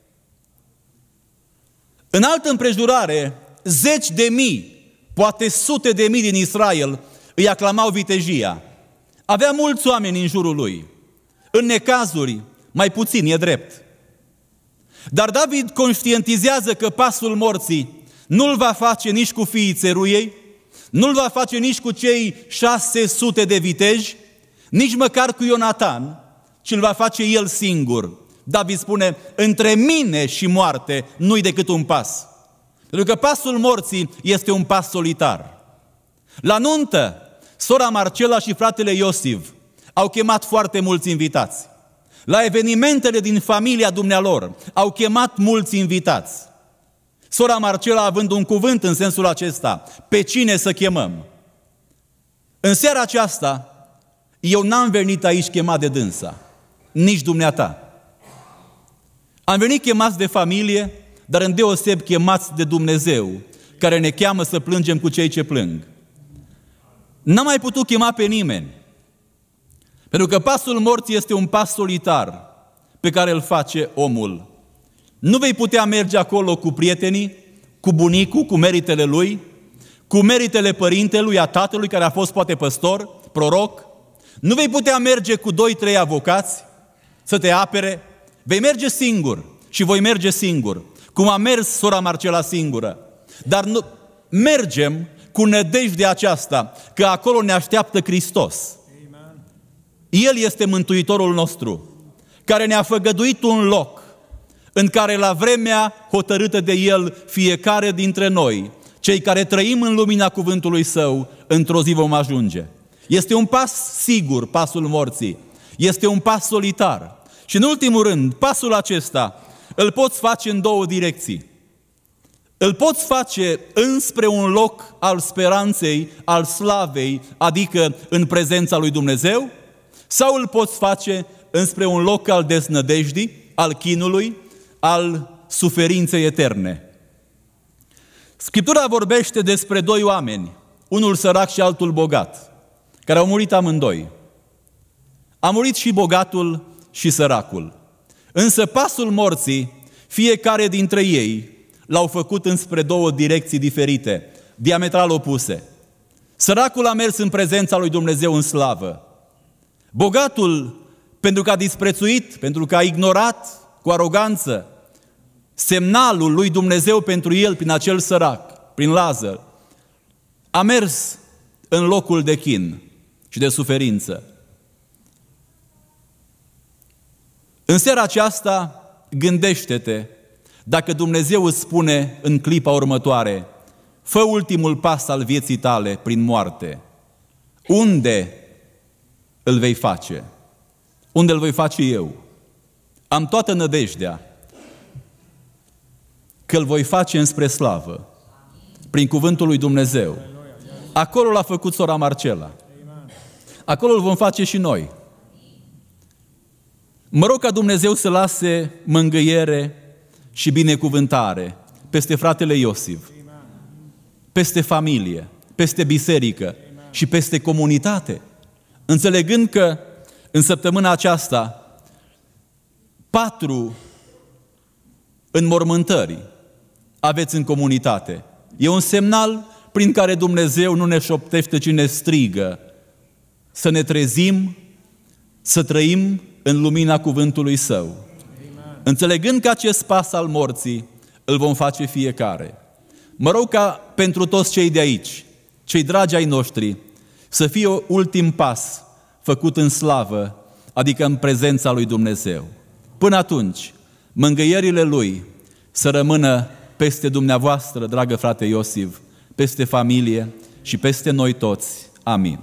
În altă împrejurare, 10.000, poate 100.000 din Israel îi aclamau vitejia. Avea mulți oameni în jurul lui. În necazuri, mai puțin, e drept. Dar David conștientizează că pasul morții nu-l va face nici cu fiii țeruiei, nu-l va face nici cu cei 600 de viteji, nici măcar cu Ionatan, ci îl va face el singur. David spune, între mine și moarte nu-i decât un pas. Pentru că pasul morții este un pas solitar. La nuntă, sora Marcela și fratele Iosif au chemat foarte mulți invitați. La evenimentele din familia dumnealor au chemat mulți invitați. Sora Marcela având un cuvânt în sensul acesta, pe cine să chemăm? În seara aceasta, eu n-am venit aici chemat de dânsa, nici dumneata. Am venit chemați de familie, dar îndeoseb chemați de Dumnezeu, care ne cheamă să plângem cu cei ce plâng. N-am mai putut chema pe nimeni, pentru că pasul morții este un pas solitar pe care îl face omul. Nu vei putea merge acolo cu prietenii, cu bunicul, cu meritele lui, cu meritele părintelui, a tatălui care a fost poate păstor, proroc. Nu vei putea merge cu 2-3 avocați să te apere. Vei merge singur și voi merge singur, cum a mers sora Marcela singură. Dar nu, mergem cu nădejdea aceasta că acolo ne așteaptă Hristos. El este Mântuitorul nostru, care ne-a făgăduit un loc în care la vremea hotărâtă de El, fiecare dintre noi, cei care trăim în lumina cuvântului Său, într-o zi vom ajunge. Este un pas sigur, pasul morții. Este un pas solitar. Și în ultimul rând, pasul acesta îl poți face în două direcții. Îl poți face înspre un loc al speranței, al slavei, adică în prezența lui Dumnezeu, sau îl poți face înspre un loc al deznădejdii, al chinului, al suferinței eterne. Scriptura vorbește despre 2 oameni, unul sărac și altul bogat, care au murit amândoi. A murit și bogatul și săracul. Însă pasul morții, fiecare dintre ei l-au făcut înspre 2 direcții diferite, diametral opuse. Săracul a mers în prezența lui Dumnezeu în slavă. Bogatul, pentru că a disprețuit, pentru că a ignorat cu aroganță semnalul lui Dumnezeu pentru el prin acel sărac, prin Lazar, a mers în locul de chin și de suferință. În seara aceasta, gândește-te dacă Dumnezeu îți spune în clipa următoare, fă ultimul pas al vieții tale prin moarte. Unde îl vei face? Unde îl voi face eu? Am toată nădejdea că îl voi face înspre slavă, prin cuvântul lui Dumnezeu. Acolo l-a făcut sora Marcela. Acolo îl vom face și noi. Mă rog ca Dumnezeu să lase mângâiere și binecuvântare peste fratele Iosif, peste familie, peste biserică și peste comunitate, înțelegând că în săptămâna aceasta 4 înmormântări aveți în comunitate. E un semnal prin care Dumnezeu nu ne șoptește, ci ne strigă să ne trezim, să trăim în lumina cuvântului Său. Amen. Înțelegând că acest pas al morții îl vom face fiecare. Mă rog ca pentru toți cei de aici, cei dragi ai noștri, să fie ultim pas făcut în slavă, adică în prezența lui Dumnezeu. Până atunci, mângâierile Lui să rămână peste dumneavoastră, dragă frate Iosif, peste familie și peste noi toți. Amin.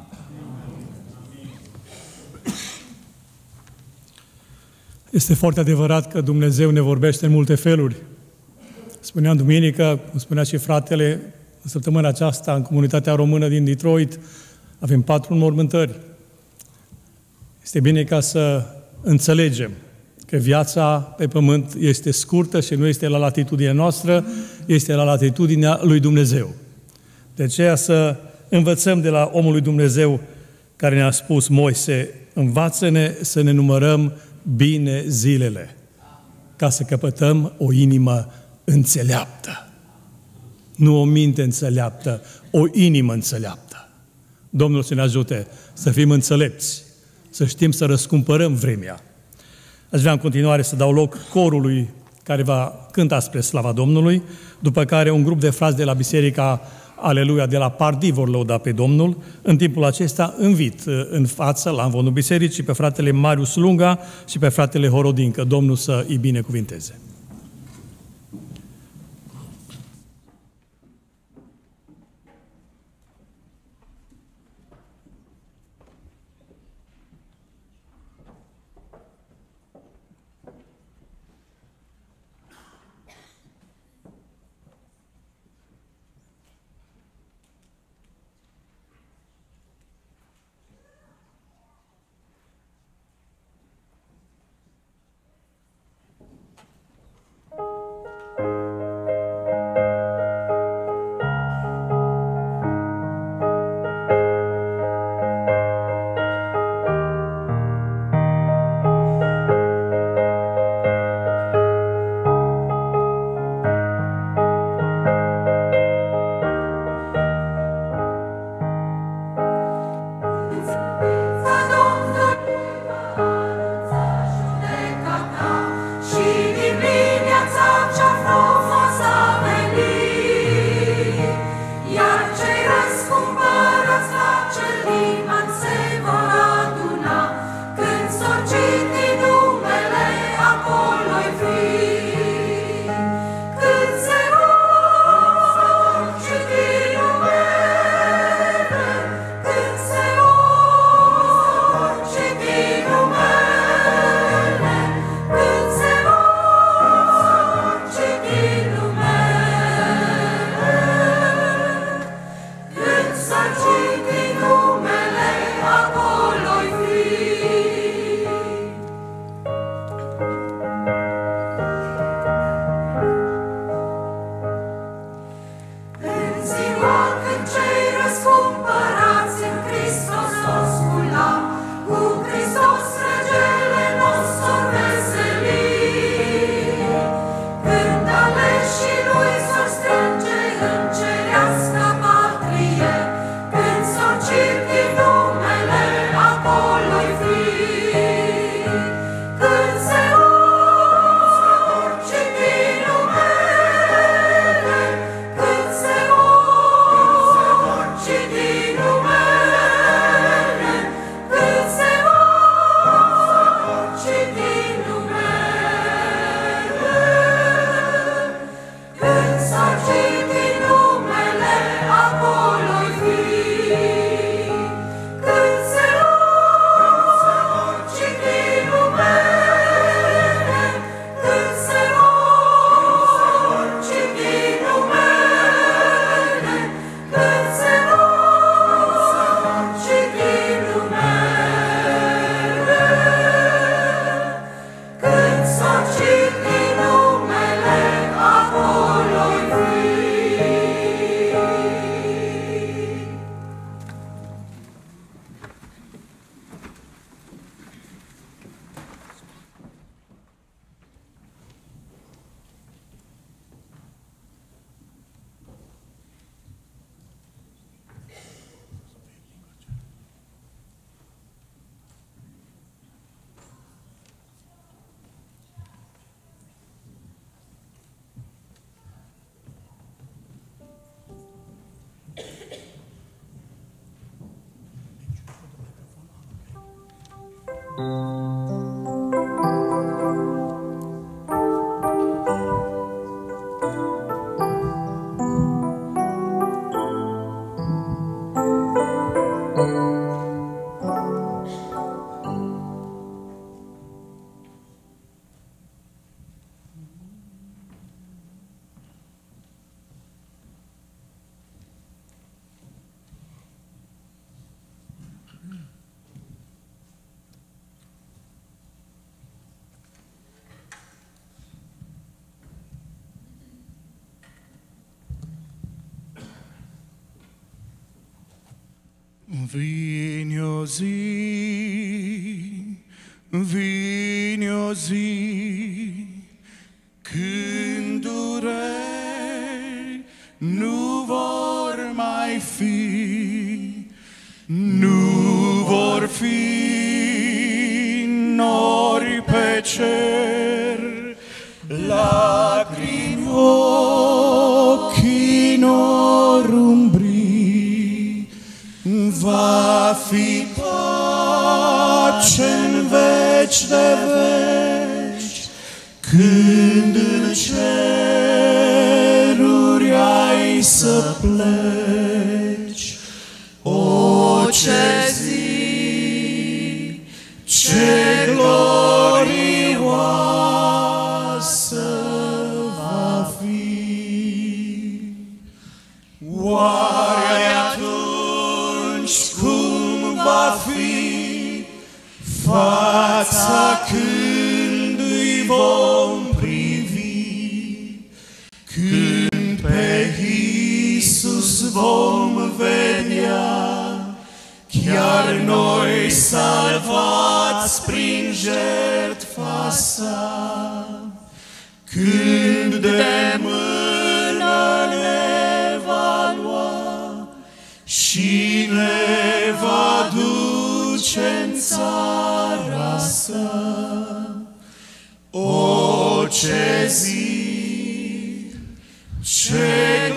Este foarte adevărat că Dumnezeu ne vorbește în multe feluri. Spuneam duminică, cum spunea și fratele, în săptămâna aceasta, în comunitatea română din Detroit, avem 4 înmormântări. Este bine ca să înțelegem că viața pe pământ este scurtă și nu este la latitudinea noastră, este la latitudinea lui Dumnezeu. De aceea să învățăm de la omul lui Dumnezeu care ne-a spus: Moise, învață-ne să ne numărăm bine zilele, ca să căpătăm o inimă înțeleaptă. Nu o minte înțeleaptă, o inimă înțeleaptă. Domnul să ne ajute să fim înțelepți, să știm să răscumpărăm vremea. Aș vrea în continuare să dau loc corului care va cânta spre slava Domnului, după care un grup de frați de la Biserica Aleluia de la Pardi vor lăuda pe Domnul. În timpul acesta invit în față, la învonul bisericii, pe fratele Marius Lunga și pe fratele Horodincă. Domnul să îi binecuvinteze. Vine o zi, când dureri nu vor mai fi, nu vor fi nori pe cer, lacrimi ochii nor umbri, va fi pace în veci de veci, când în ceruri ai să pleci. O, ce zi, ce glorioasă va fi! Oare atunci cum va fi fața când îi vom privi, când pe Iisus vom vedea, chiar noi salvați prin jertfa sa, când de mână ne va lua și ne va duce în țara sa. O, ce zi, ce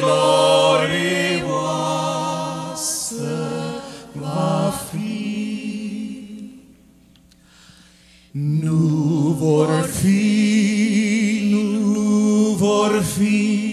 glorioasă va fi! Nu vor fi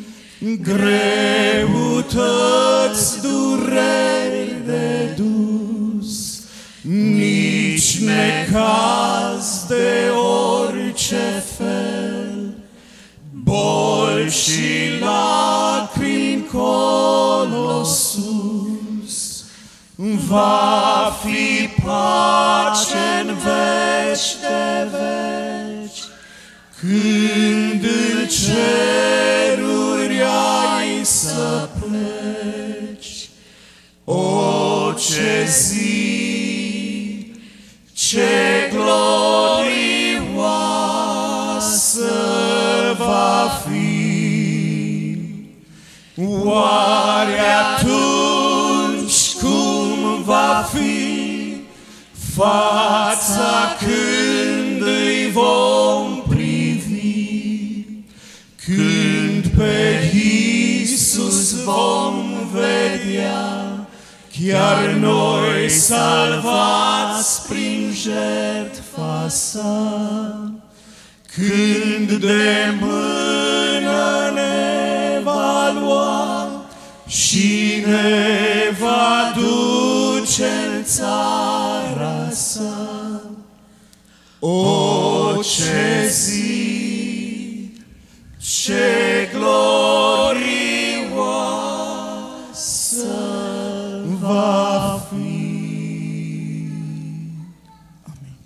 greutăți, dureri de dus, nici necaz de orice fel, boli și lacrimi colo sus. Va fi pace în veci de veci, când în ceruri ai să pleci. O, ce zi, ce glorioasă va fi! Oare atunci cum va fi fața când îi vom privi, când pe Iisus vom vedea, chiar noi salvați prin jertfa sa, când de mână ne va lua și ne va duce în țara sa. O, ce zi, ce glorioasă va fi! Amin.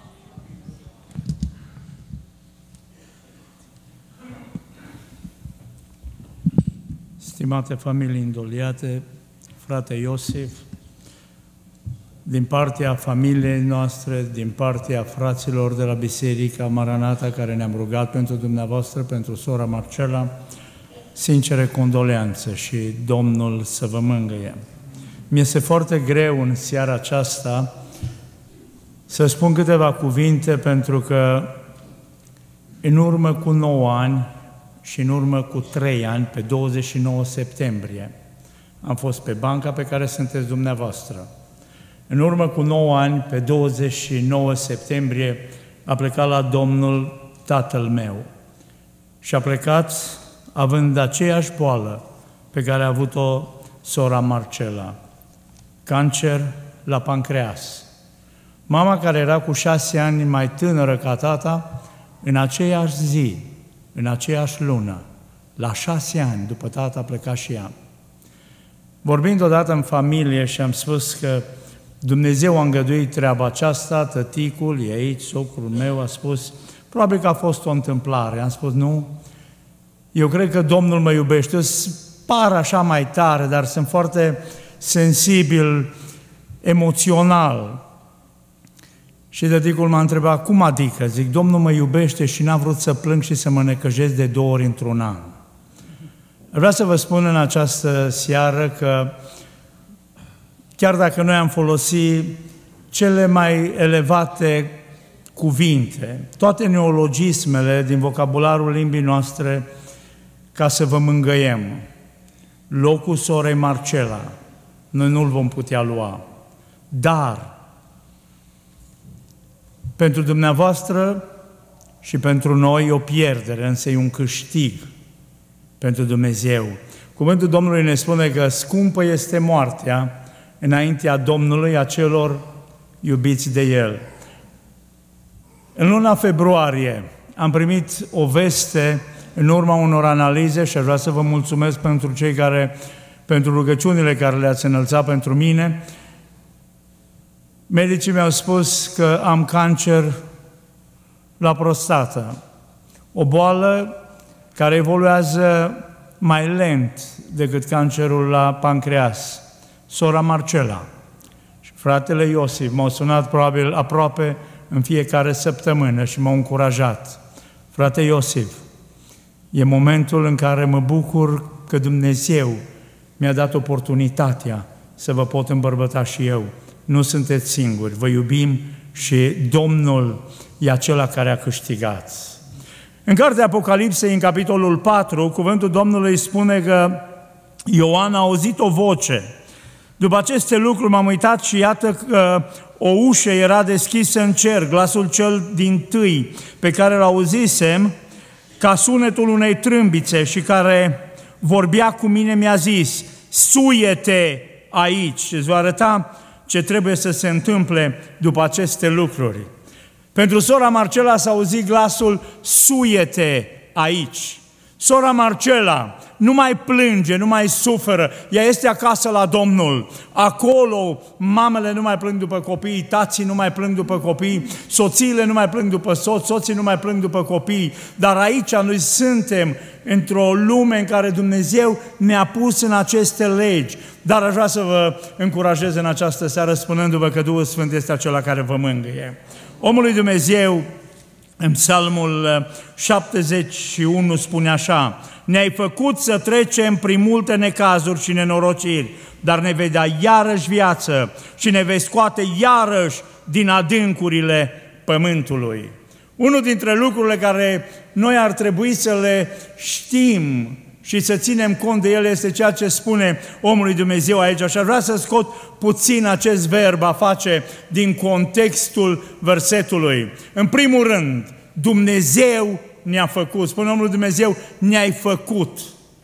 Stimate familii îndoliate, frate Iosif, din partea familiei noastre, din partea fraților de la Biserica Maranata care ne-am rugat pentru dumneavoastră, pentru sora Marcela, sincere condoleanțe și Domnul să vă mângâie. Mi-este foarte greu în seara aceasta să spun câteva cuvinte, pentru că în urmă cu 9 ani și în urmă cu 3 ani, pe 29 septembrie, am fost pe banca pe care sunteți dumneavoastră. În urmă cu 9 ani, pe 29 septembrie, a plecat la Domnul tatăl meu și a plecat având aceeași boală pe care a avut-o sora Marcela, cancer la pancreas. Mama, care era cu 6 ani mai tânără ca tata, în aceeași zi, în aceeași lună, la 6 ani după tata a plecat și ea. Vorbind odată în familie și am spus că Dumnezeu a îngăduit treaba aceasta, tăticul e aici, socrul meu a spus, probabil că a fost o întâmplare. Am spus, nu, eu cred că Domnul mă iubește. Eu par așa mai tare, dar sunt foarte sensibil emoțional. Și tăticul m-a întrebat, cum adică? Zic, Domnul mă iubește și n-a vrut să plâng și să mă necăjesc de 2 ori într-un an. Vreau să vă spun în această seară că chiar dacă noi am folosit cele mai elevate cuvinte, toate neologismele din vocabularul limbii noastre, ca să vă mângâiem, locul sorei Marcela, noi nu-l vom putea lua. Dar, pentru dumneavoastră și pentru noi e o pierdere, însă e un câștig pentru Dumnezeu. Cuvântul Domnului ne spune că scumpă este moartea înaintea Domnului a celor iubiți de El. În luna februarie am primit o veste în urma unor analize și aș vrea să vă mulțumesc pentru rugăciunile care le-ați înălțat pentru mine. Medicii mi-au spus că am cancer la prostată, o boală care evoluează mai lent decât cancerul la pancreas. Sora Marcela și fratele Iosif m-au sunat probabil aproape în fiecare săptămână și m-au încurajat. Frate Iosif, e momentul în care mă bucur că Dumnezeu mi-a dat oportunitatea să vă pot îmbărbăta și eu. Nu sunteți singuri, vă iubim și Domnul e acela care a câștigat. În cartea Apocalipsei, în capitolul 4, cuvântul Domnului spune că Ioan a auzit o voce. După aceste lucruri m-am uitat și iată că o ușă era deschisă în cer, glasul cel dintâi pe care l-auzisem, ca sunetul unei trâmbițe și care vorbea cu mine, mi-a zis, suie-te aici și îți va arăta ce trebuie să se întâmple după aceste lucruri. Pentru sora Marcela s-a auzit glasul, suie-te aici. Sora Marcela nu mai plânge, nu mai suferă, ea este acasă la Domnul. Acolo mamele nu mai plâng după copii, tații nu mai plâng după copii, soțiile nu mai plâng după soți, soții nu mai plâng după copii. Dar aici noi suntem într-o lume în care Dumnezeu ne-a pus în aceste legi. Dar aș vrea să vă încurajez în această seară spunându-vă că Duhul Sfânt este acela care vă mângâie. Omul lui Dumnezeu, în Psalmul 71 spune așa, ne-ai făcut să trecem prin multe necazuri și nenorociri, dar ne vei da iarăși viață și ne vei scoate iarăși din adâncurile pământului. Unul dintre lucrurile care noi ar trebui să le știm și să ținem cont de ele este ceea ce spune omului Dumnezeu aici. Și aș vrea să scot puțin acest verb a face din contextul versetului. În primul rând, Dumnezeu ne-a făcut. Spune omul Dumnezeu, ne-ai făcut.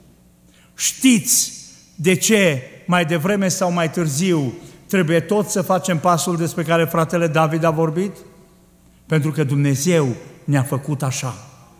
Știți de ce mai devreme sau mai târziu trebuie tot să facem pasul despre care fratele David a vorbit? Pentru că Dumnezeu ne-a făcut așa.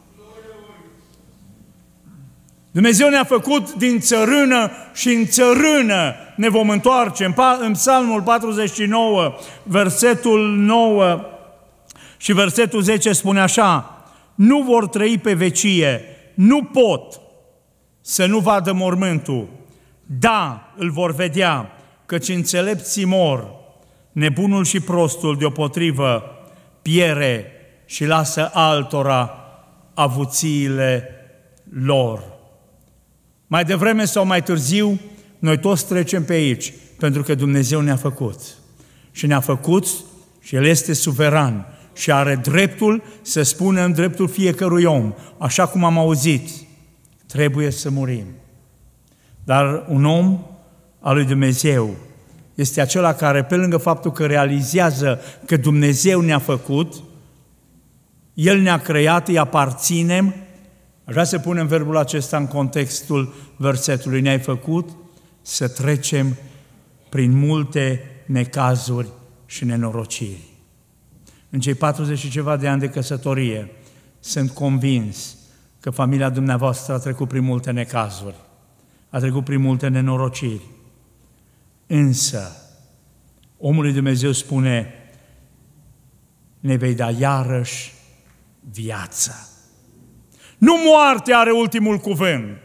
Dumnezeu ne-a făcut din țărână și în țărână ne vom întoarce. În Psalmul 49, versetul 9 și versetul 10 spune așa, nu vor trăi pe vecie, nu pot să nu vadă mormântul. Da, îl vor vedea, căci înțelepții mor, nebunul și prostul deopotrivă piere și lasă altora avuțiile lor. Mai devreme sau mai târziu, noi toți trecem pe aici, pentru că Dumnezeu ne-a făcut. Și ne-a făcut și El este suveran și are dreptul să spună în dreptul fiecărui om, așa cum am auzit, trebuie să murim. Dar un om al lui Dumnezeu este acela care, pe lângă faptul că realizează că Dumnezeu ne-a făcut, El ne-a creat, îi aparținem. Aș vrea să punem verbul acesta în contextul versetului. Ne-ai făcut să trecem prin multe necazuri și nenorociri. În cei 40 și ceva de ani de căsătorie, sunt convins că familia dumneavoastră a trecut prin multe necazuri, a trecut prin multe nenorociri. Însă, omul lui Dumnezeu spune, ne vei da iarăși viață. Nu moartea are ultimul cuvânt.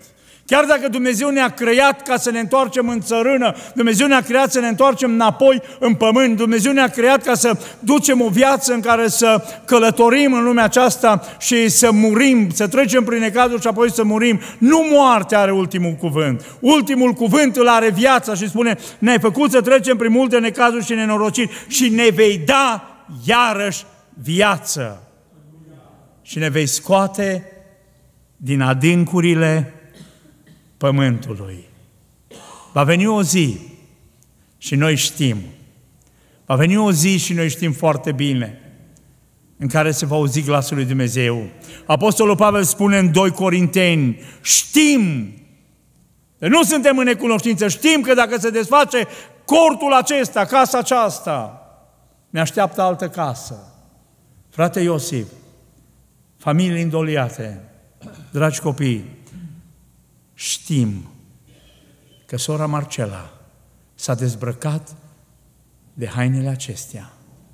Chiar dacă Dumnezeu ne-a creat ca să ne întoarcem în țărână, Dumnezeu ne-a creat să ne întoarcem înapoi în pământ, Dumnezeu ne-a creat ca să ducem o viață în care să călătorim în lumea aceasta și să murim, să trecem prin necazuri și apoi să murim. Nu moartea are ultimul cuvânt. Ultimul cuvânt îl are viața și spune, ne-ai făcut să trecem prin multe necazuri și nenorociri și ne vei da iarăși viață. Și ne vei scoate din adâncurile pământului. Va veni o zi și noi știm, va veni o zi și noi știm foarte bine, în care se va auzi glasul lui Dumnezeu. Apostolul Pavel spune în 2 Corinteni, știm, nu suntem în necunoștință, știm că dacă se desface cortul acesta, casa aceasta, ne așteaptă altă casă. Frate Iosif, familii îndoliate, dragi copii, știm că sora Marcela s-a dezbrăcat de hainele acestea.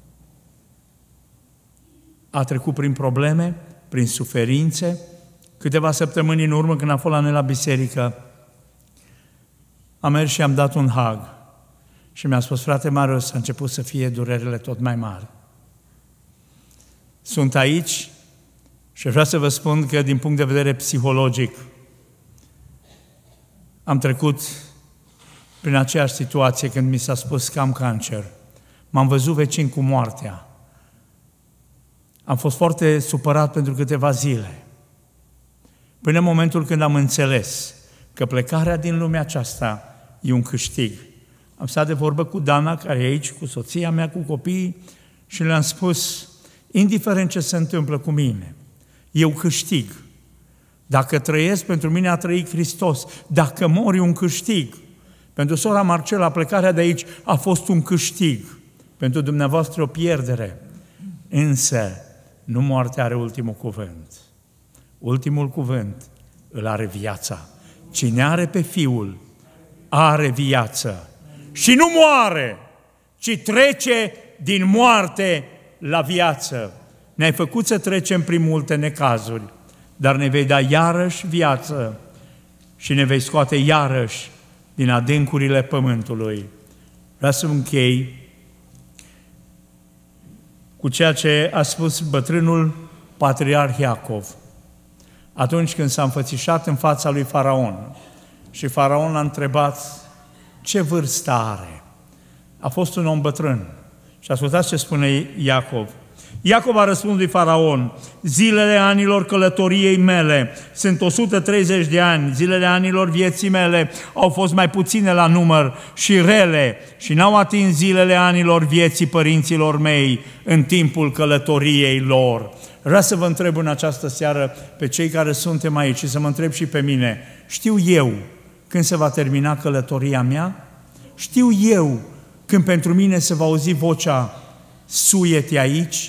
A trecut prin probleme, prin suferințe. Câteva săptămâni în urmă, când a fost la noi la biserică, am mers și am dat un hug. Și mi-a spus, frate Marius, a început să fie durerile tot mai mari. Sunt aici și vreau să vă spun că, din punct de vedere psihologic, am trecut prin aceeași situație când mi s-a spus că am cancer. M-am văzut vecin cu moartea. Am fost foarte supărat pentru câteva zile. Până în momentul când am înțeles că plecarea din lumea aceasta e un câștig. Am stat de vorbă cu Dana, care e aici, cu soția mea, cu copiii, și le-am spus, indiferent ce se întâmplă cu mine, eu câștig. Dacă trăiesc, pentru mine a trăit Hristos. Dacă mor, e un câștig. Pentru sora Marcela, plecarea de aici a fost un câștig. Pentru dumneavoastră o pierdere. Însă, nu moartea are ultimul cuvânt. Ultimul cuvânt îl are viața. Cine are pe Fiul, are viață. Și nu moare, ci trece din moarte la viață. Ne-ai făcut să trecem prin multe necazuri, dar ne vei da iarăși viață și ne vei scoate iarăși din adâncurile pământului. Vreau să închei cu ceea ce a spus bătrânul patriarh Iacov atunci când s-a înfățișat în fața lui Faraon și Faraon l-a întrebat ce vârstă are. A fost un om bătrân. Și ascultați ce spune Iacov. Iacov a răspuns lui Faraon, zilele anilor călătoriei mele sunt 130 de ani, zilele anilor vieții mele au fost mai puține la număr și rele și n-au atins zilele anilor vieții părinților mei în timpul călătoriei lor. Vreau să vă întreb în această seară pe cei care suntem aici și să mă întreb și pe mine, știu eu când se va termina călătoria mea? Știu eu când pentru mine se va auzi vocea suie-te aici?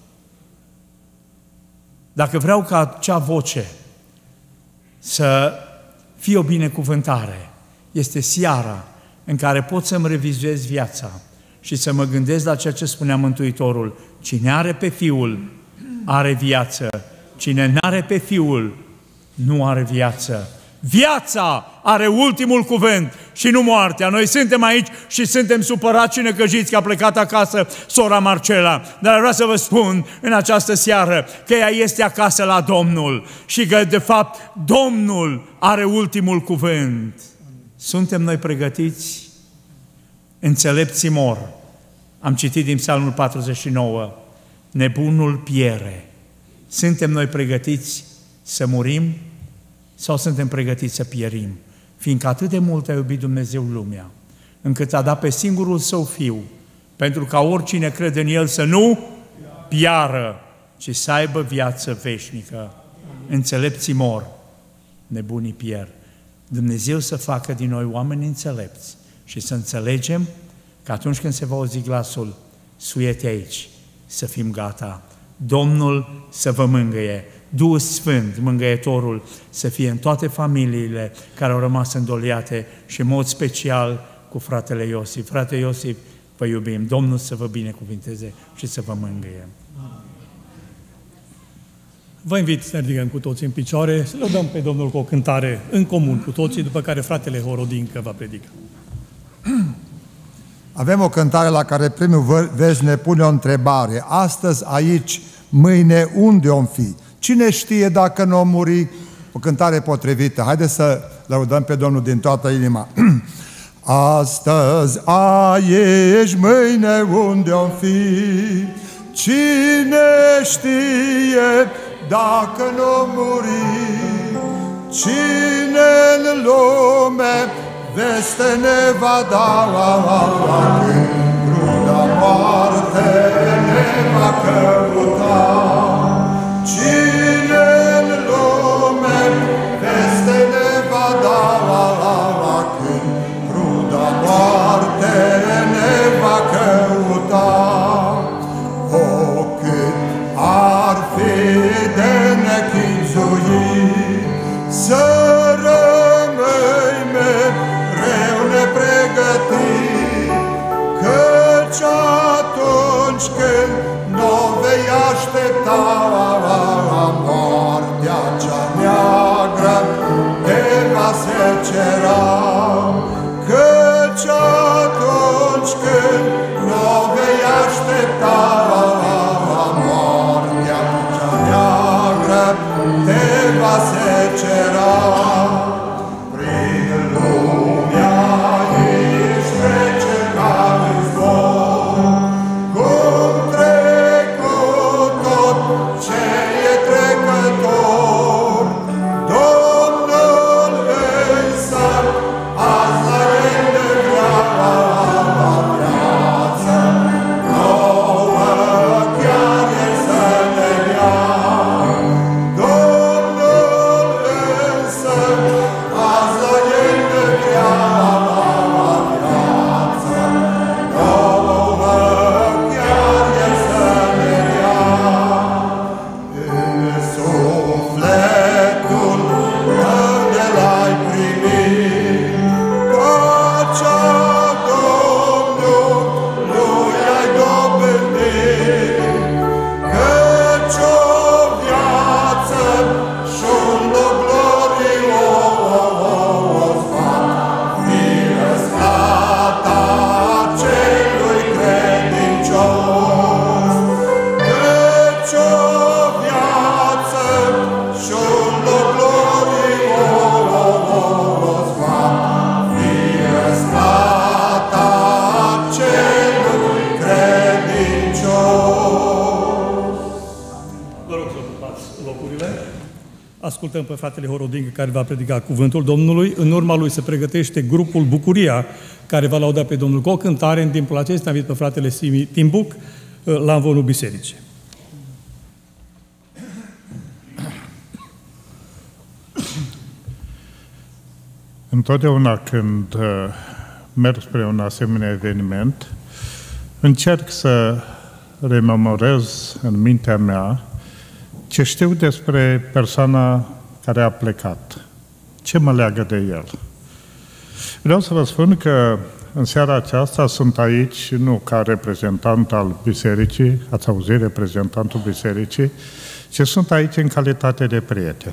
Dacă vreau ca acea voce să fie o binecuvântare, este seara în care pot să-mi revizuiez viața și să mă gândesc la ceea ce spunea Mântuitorul. Cine are pe Fiul, are viață. Cine n-are pe Fiul, nu are viață. Viața are ultimul cuvânt și nu moartea. Noi suntem aici și suntem supărați și necăjiți că a plecat acasă sora Marcela. Dar vreau să vă spun în această seară că ea este acasă la Domnul și că, de fapt, Domnul are ultimul cuvânt. Suntem noi pregătiți? Înțelepții mor. Am citit din Psalmul 49. Nebunul piere. Suntem noi pregătiți să murim? Sau suntem pregătiți să pierim? Fiindcă atât de mult a iubit Dumnezeu lumea, încât a dat pe singurul Său Fiu, pentru ca oricine crede în El să nu piară, ci să aibă viață veșnică. Înțelepții mor, nebunii pierd. Dumnezeu să facă din noi oameni înțelepți și să înțelegem că atunci când se va auzi glasul, suie-te aici, să fim gata. Domnul să vă mângâie. Duhul Sfânt, Mângâietorul, să fie în toate familiile care au rămas îndoliate și în mod special cu fratele Iosif. Frate Iosif, vă iubim. Domnul să vă binecuvinteze și să vă mângâie. Vă invit să ne ridicăm cu toții în picioare, să lăudăm pe Domnul cu o cântare în comun cu toții, după care fratele Horodincă va predica. Avem o cântare la care primul vers ne pune o întrebare. Astăzi aici, mâine unde om fi? Cine știe dacă nu o muri? O cântare potrivită. Haideți să lăudăm pe Domnul din toată inima. Astăzi aici, mâine unde om fi? Cine știe dacă nu muri? Cine în lume veste ne va da? Când cruda moarte ne va căuta. Cine în lume veste ne va da? Când cruda moarte ne va căuta. O, cât ar fi de nechipzuit să rămâi mereu nepregătit, căci atunci când n-o vei aștepta, moartea cea neagră te va secera. Căci atunci când n-o vei aștepta, moartea cea neagră te va secera. Prin lumea ești trece ca în zbor, cum trec cu tot ce e trecător. Domnul însă azi la el de vrea viață nouă, chiar el să ne dea. Domnul însă azi la el de vrea viață nouă, chiar el să ne dea. În sufletul tău de l-ai primit, pacea Domnului ai dobândit, căci o viață și-un loc glorios va fi răsplata celui credincios. Căci o viață și-un loc glorios va fi răsplata celui credincios. Vă rog să ocupați locurile. Ascultăm pe fratele Horodincă care va predica cuvântul Domnului. În urma lui se pregătește grupul Bucuria care va lauda pe Domnul cu o cântare. În timpul acesta invit pe fratele Simi Timbuc la învonul bisericii. Întotdeauna când merg spre un asemenea eveniment, încerc să rememorez în mintea mea ce știu despre persoana care a plecat, ce mă leagă de el. Vreau să vă spun că în seara aceasta sunt aici nu ca reprezentant al bisericii, ați auzit reprezentantul bisericii, ci sunt aici în calitate de prieten.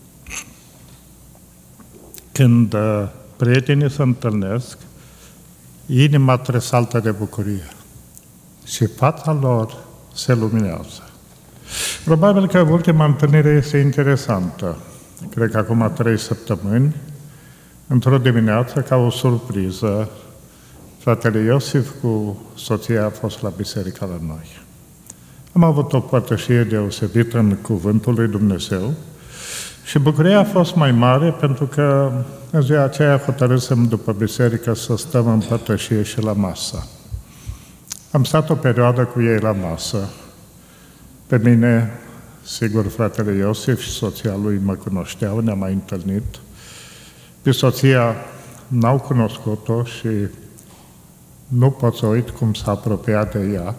Când prietenii se întâlnesc, inima tresaltă de bucurie și fața lor se luminează. Probabil că ultima întâlnire este interesantă. Cred că acum 3 săptămâni, într-o dimineață, ca o surpriză, fratele Iosif cu soția a fost la biserica la noi. Am avut o părtășie deosebită în Cuvântul lui Dumnezeu și bucuria a fost mai mare pentru că în ziua aceea hotărâsem după biserică să stăm în părtășie și la masă. Am stat o perioadă cu ei la masă. Pe mine, sigur, fratele Iosif și soția lui mă cunoșteau, ne-am mai întâlnit. Pe soția n-au cunoscut-o și nu pot să uit cum s-a apropiat de ea.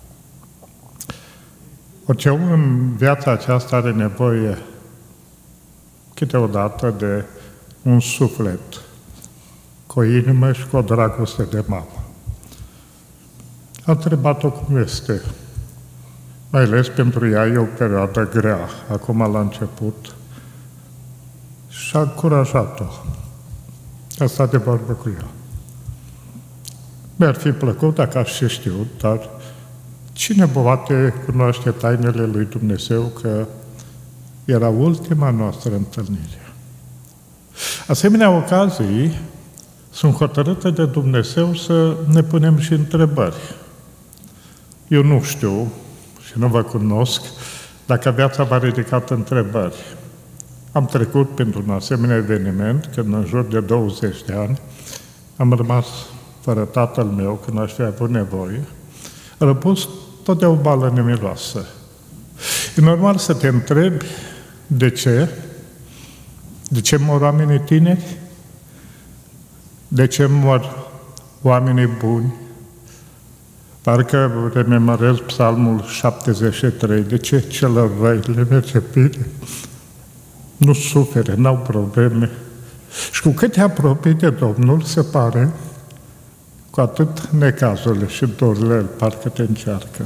Orice om în viața aceasta are nevoie câteodată de un suflet, cu o inimă și cu o dragoste de mamă. Am întrebat-o cum este. mai ales pentru ea e o perioadă grea, acum la început, și a încurajat-o. A stat de vorbă cu ea. Mi-ar fi plăcut dacă aș fi știut, dar cine poate cunoaște tainele lui Dumnezeu, că era ultima noastră întâlnire. Asemenea ocazii sunt hotărâte de Dumnezeu să ne punem și întrebări. Eu nu știu și nu vă cunosc dacă viața v-a ridicat întrebări. Am trecut pentru un asemenea eveniment când în jur de 20 de ani am rămas fără tatăl meu când aș fi avut nevoie, răpus tot de o bală nemiloasă. E normal să te întrebi de ce? De ce mor oamenii tineri? De ce mor oamenii buni? Parcă rememorez Psalmul 73. De ce celor răi le merge bine? Nu sufere, n-au probleme. Și cu cât te apropii de Domnul, se pare, cu atât necazurile și dorile parcă te încearcă.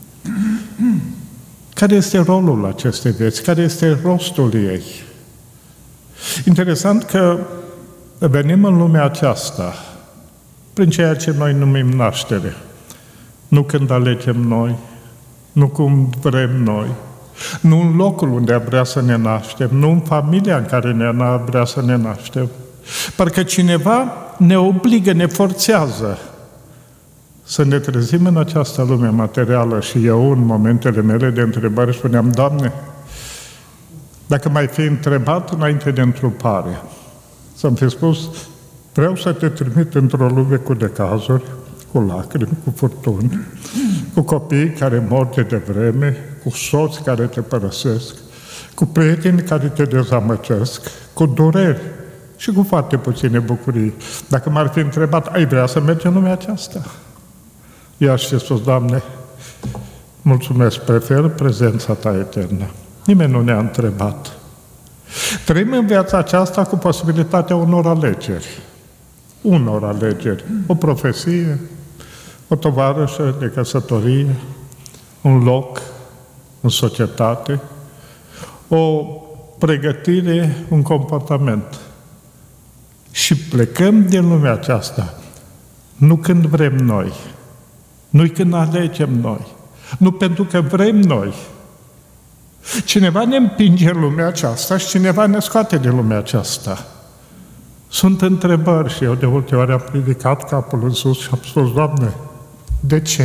Care este rolul acestei vieți? Care este rostul ei? Interesant că venim în lumea aceasta prin ceea ce noi numim naștere. Nu când alegem noi, nu cum vrem noi, nu în locul unde vrea să ne naștem, nu în familia în care vrea să ne naștem. Parcă cineva ne obligă, ne forțează să ne trezim în această lume materială. Și eu, în momentele mele de întrebare, spuneam: Doamne, dacă m-ai fi întrebat înainte de întrupare, să-mi fi spus: vreau să te trimit într-o lume cu necazuri, cu lacrimi, cu furtuni, cu copii care mor de devreme, cu soți care te părăsesc, cu prieteni care te dezamăgesc, cu dureri și cu foarte puține bucurii. Dacă m-ar fi întrebat: ai vrea să mergi în lumea aceasta? Eu aș fi spus: Doamne, mulțumesc, prefer prezența Ta eternă. Nimeni nu ne-a întrebat. Trăim în viața aceasta cu posibilitatea unor alegeri. Unor alegeri. O profesie, o tovarășă de căsătorie, un loc în societate, o pregătire, un comportament. Și plecăm din lumea aceasta, nu când vrem noi, nu când alegem noi, nu pentru că vrem noi. Cineva ne împinge în lumea aceasta și cineva ne scoate din lumea aceasta. Sunt întrebări și eu de multe ori am ridicat capul în sus și am spus: Doamne, de ce?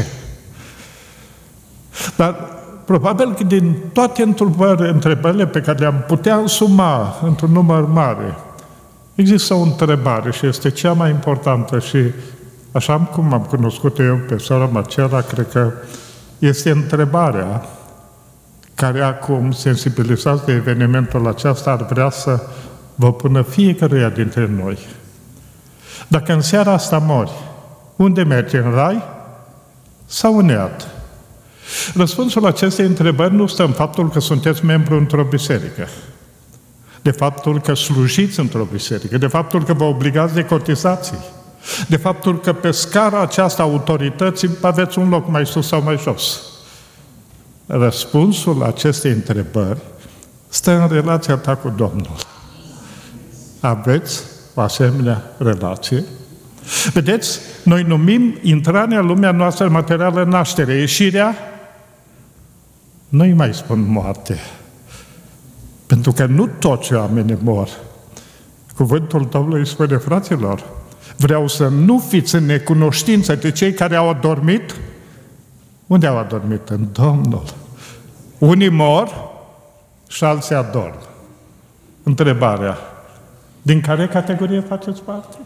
Dar probabil că din toate întrebările pe care le-am putea însuma într-un număr mare, există o întrebare și este cea mai importantă și așa cum am cunoscut eu pe sora Marcela, cred că este întrebarea care acum, sensibilizați de evenimentul acesta, ar vrea să vă pună fiecăruia dintre noi. Dacă în seara asta mori, unde mergi? În rai sau în iad? Răspunsul acestei întrebări nu stă în faptul că sunteți membru într-o biserică, de faptul că slujiți într-o biserică, de faptul că vă obligați de cotizații, de faptul că pe scara aceasta autorității aveți un loc mai sus sau mai jos. Răspunsul acestei întrebări stă în relația ta cu Domnul. Aveți o asemenea relație? Vedeți, noi numim intrarea în lumea noastră materială naștere, ieșirea, nu-i mai spun moarte. Pentru că nu toți oamenii mor. Cuvântul Domnului spune: fraților, vreau să nu fiți în necunoștință de cei care au adormit. Unde au adormit? În Domnul. Unii mor și alții adorm. Întrebarea: din care categorie faceți parte?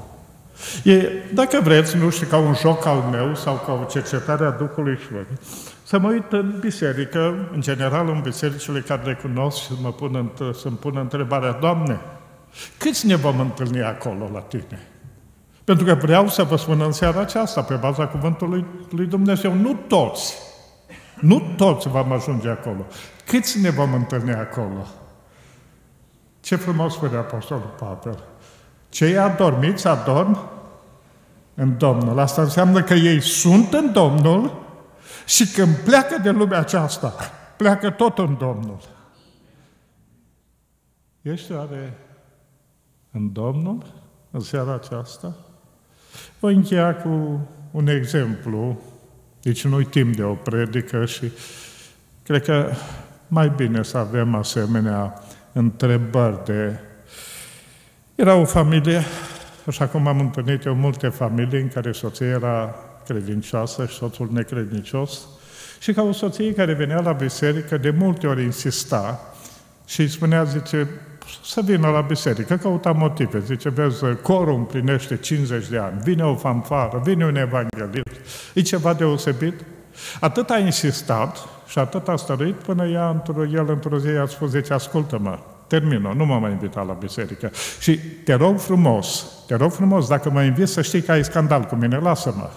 Dacă vreți, nu știu, ca un joc al meu sau ca o cercetare a Duhului Sfânt, să mă uit în biserică, în general în bisericile care le cunosc, și să-mi pun întrebarea: Doamne, câți ne vom întâlni acolo la Tine? Pentru că vreau să vă spun în seara aceasta, pe baza cuvântului lui Dumnezeu, nu toți vom ajunge acolo. Câți ne vom întâlni acolo? Ce frumos spune Apostolul Pavel. Cei adormiți adorm în Domnul. Asta înseamnă că ei sunt în Domnul Și când pleacă de lumea aceasta, pleacă tot în Domnul. Ești oare în Domnul în seara aceasta? Voi încheia cu un exemplu, deci nu-i timp de o predică și cred că mai bine să avem asemenea întrebări de... Era o familie, așa cum am întâlnit eu multe familii în care soția era credincioasă și soțul necredincios și ca o soție care venea la biserică de multe ori insista și îi spunea, zice, să vină la biserică, căuta motive. Zice, vezi, corul împlinește 50 de ani, vine o fanfară, vine un evanghelist, e ceva deosebit. Atât a insistat și atât a stăruit până el într-o zi a spus, zice, ascultă-mă, termin-o, nu m-am mai invitat la biserică. Și te rog frumos, dacă mă inviți să știi că ai scandal cu mine, lasă-mă.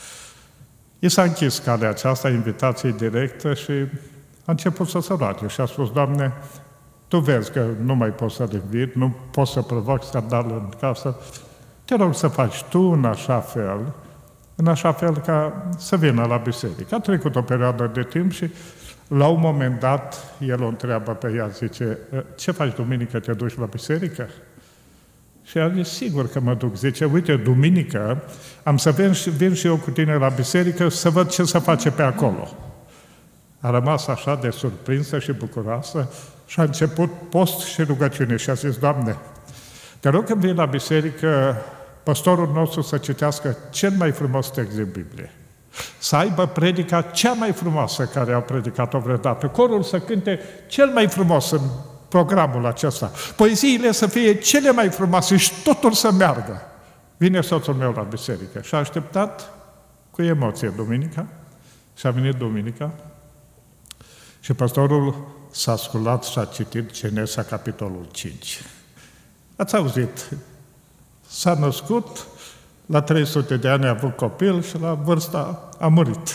I s-a închis calea aceasta, invitației directă și a început să se roage și a spus, Doamne, Tu vezi că nu mai poți să invit, nu poți să provoci scandal în casă, te rog să faci Tu în așa fel ca să vină la biserică. A trecut o perioadă de timp și la un moment dat el o întreabă pe ea, zice, ce faci duminică, te duci la biserică? Și a zis, sigur că mă duc. Zice, uite, duminică am să vin și eu cu tine la biserică să văd ce se face pe acolo. A rămas așa de surprinsă și bucuroasă și a început post și rugăciune și a zis, Doamne, te rog când vin la biserică, păstorul nostru să citească cel mai frumos text din Biblie. Să aibă predica cea mai frumoasă care a predicat-o vreodată. Corul să cânte cel mai frumos în programul acesta. Poeziile să fie cele mai frumoase și totul să meargă. Vine soțul meu la biserică și a așteptat cu emoție duminica și a venit duminica și păstorul s-a sculat și a citit Genesa, capitolul 5. Ați auzit? S-a născut, la 300 de ani a avut copil și la vârsta a murit.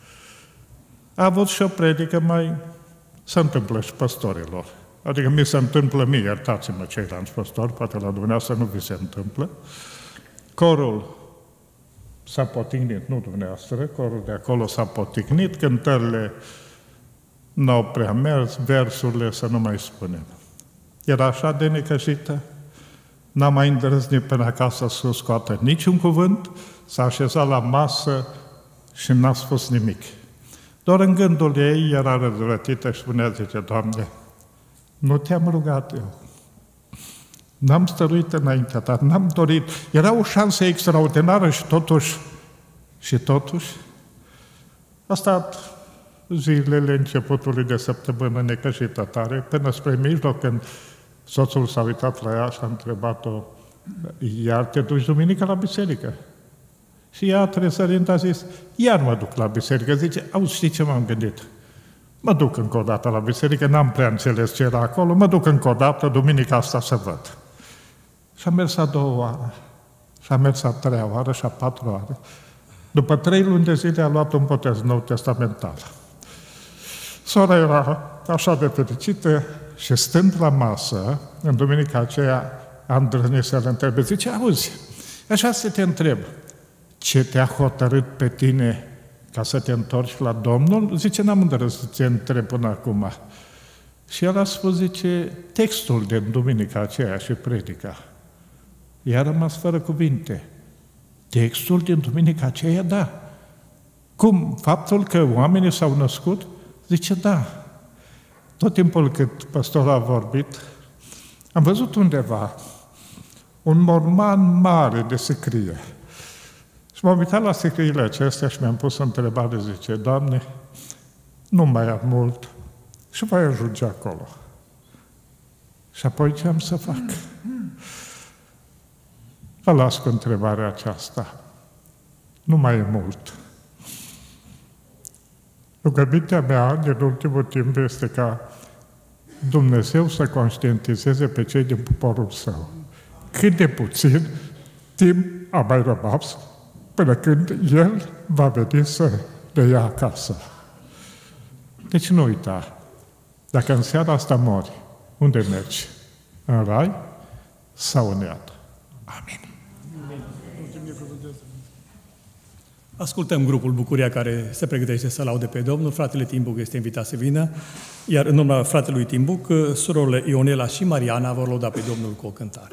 A avut și o predică mai se întâmplă și păstorilor. Adică mi se întâmplă mie, iertați-mă ceilalți păstori, poate la dumneavoastră nu vi se întâmplă. Corul s-a potignit, nu dumneavoastră, corul de acolo s-a potignit, cântările n-au prea mers, versurile să nu mai spunem. Era așa de necăjită, n-a mai îndrăznit până acasă să scoată niciun cuvânt, s-a așezat la masă și n-a spus nimic. Doar în gândul ei era răzvrătită și spunea, zice, Doamne, nu te-am rugat eu. N-am stăruit înaintea Ta, n-am dorit. Era o șansă extraordinară și totuși a stat zilele începutului de săptămână necăjită tare, până spre mijloc, când soțul s-a uitat la ea și a întrebat-o, iar te duci duminică la biserică? Și ea, tresărind, a zis, iar mă duc la biserică. Zice, auzi, știi ce m-am gândit? Mă duc încă o dată la biserică, n-am prea înțeles ce era acolo, mă duc încă o dată, duminica asta să văd. Și a mers a 2 oară, și a mers a 3 oară, și a 4 oară. După 3 luni de zile a luat un botez nou testamental. Sora era așa de fericită și stând la masă, în duminica aceea, a îndrăznit să-l întrebe. Zice, auzi, așa să te întreb, ce te-a hotărât pe tine ca să te întorci la Domnul? Zice, n-am îndrăznit să te întreb până acum. Și el a spus, zice, textul din duminica aceea și predica. I-a rămas fără cuvinte. Textul din duminica aceea, da. Cum? Faptul că oamenii s-au născut? Zice, da. Tot timpul cât păstorul a vorbit, am văzut undeva un morman mare de sicrie. Și m-am uitat la sicriile acestea și mi-am pus întrebare, zice, Doamne, nu mai am mult și voi ajunge acolo. Și apoi ce am să fac? Vă las cu întrebarea aceasta. Nu mai e mult. Rugămintea mea din ultimul timp este ca Dumnezeu să conștientizeze pe cei din poporul Său. Cât de puțin timp a mai rămas până când El va veni să le ia acasă. Deci nu uita, dacă în seara asta mori, unde mergi? În rai sau în iad? Amin. Ascultăm grupul Bucuria care se pregătește să laude pe Domnul. Fratele Timbuc este invitat să vină, iar în urma fratelui Timbuc, surorile Ionela și Mariana vor lauda pe Domnul cu o cântare.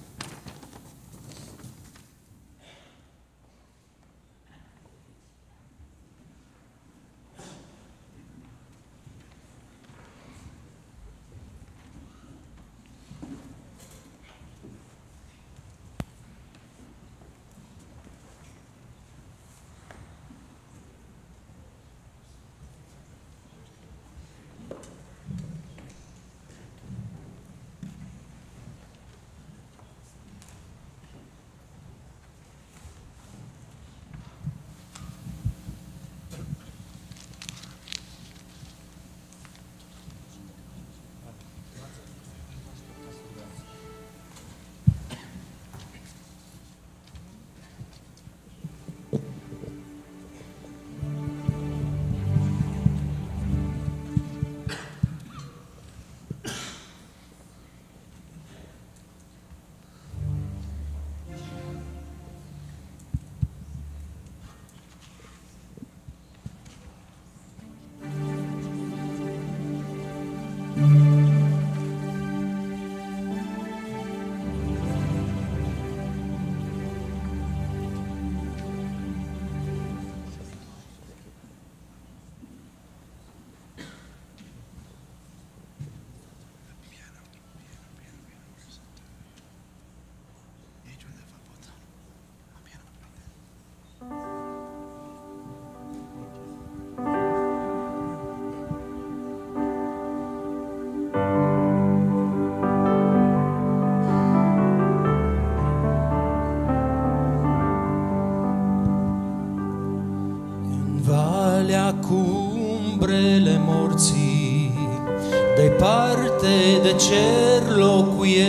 umbrele morții, departe de cer locuiesc,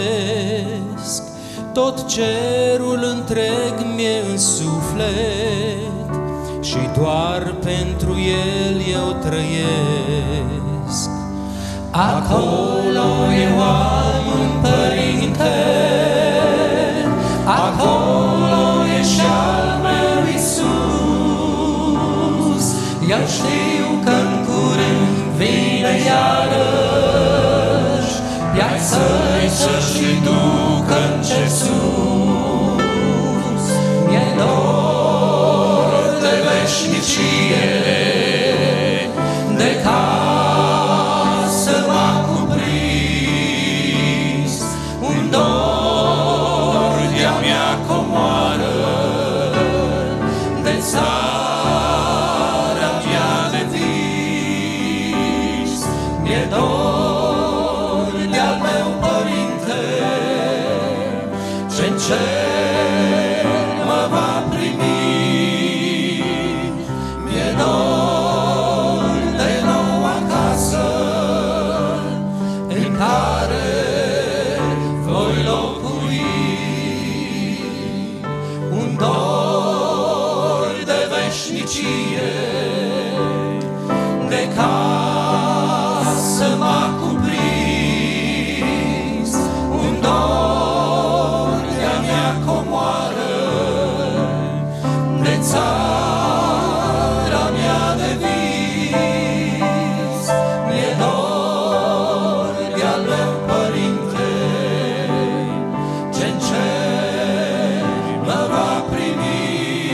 tot cerul întreg mi-e în suflet și doar pentru el eu trăiesc. Acolo eu am un părinte, acolo e și al meu Iisus. Eu știu că-n curând vine iarăși, viața-i să-și ducă în cer sus. Mi-e dor de veșnicie, de casă m-a cuprins, un dor de-a mea comoară, de țara mea de vis. Mi-e dor de-al meu părinte, ce-n cer mă va primi. Mi-e dor de noua casă în care voi locui, un dor de veșnicie, de casă m-a cuprins, un dor de-a mea comoară, de țara mea de vis. Mi-e dor de-al meu părinte, ce-n cer mă va primi.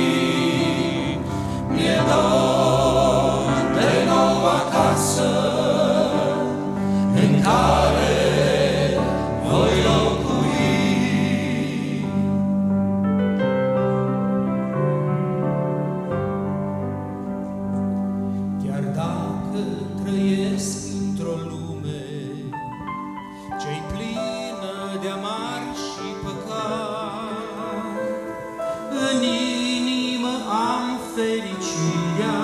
Mi-e dor de noua casă în care voi locui. Chiar dacă trăiesc într-o lume ce-i plină de amar și păcat, în inimă am fericirea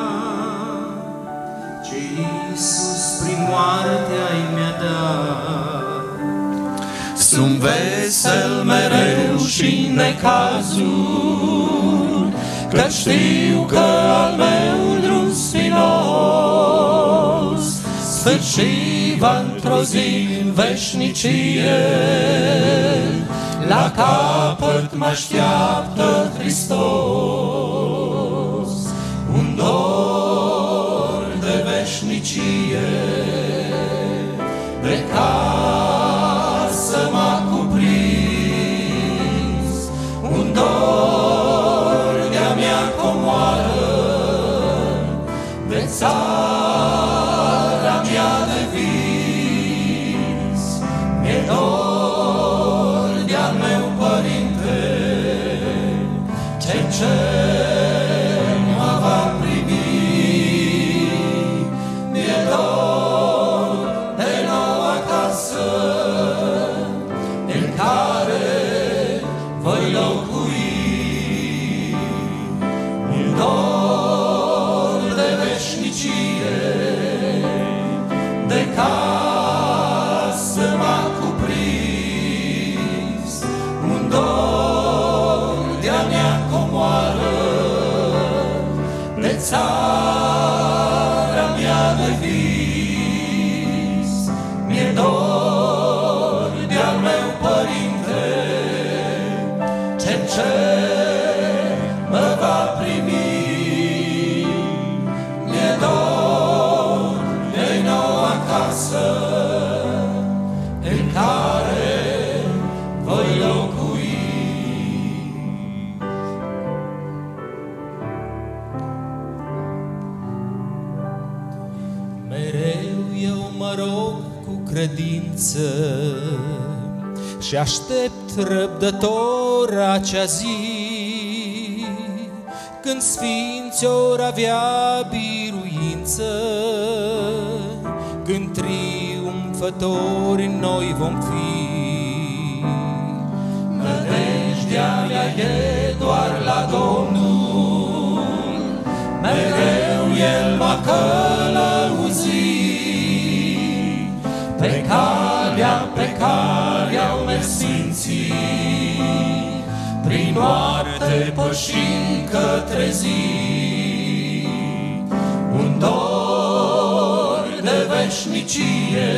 ce Iisus prin moarte ai mi-a dat. Sunt vesel mereu și în necazuri, că știu că al meu drum spinos sfârșit va într-o zi în veșnicie. La capăt mă așteaptă Hristos. veșnicie, de casă m-a cuprins un dor de-a mea comoară, de țara mea de vis, mi-e dor de-al meu părinte, ce-n cer mă va primi, mi-e dor de noua casă, în care voi locui, mi-e dor de veșnicie, de casă m-a cuprins un dor de-a mea comoară, de țara mea de vis, mi-e dor de-al meu părinte, ce-n cer mă va primi, mi-e dor de noua casă, în care voi locui. Mereu eu mă rog cu credință și aștept răbdător acea zi, când sfinți or avea biruință, când triumfători noi vom fi. Nădejdea mea e doar la Domnul, mereu El m-a călăuzit, pe calea pe care au mers sfinții, prin moarte pășind către zi. Un dor de veșnicie,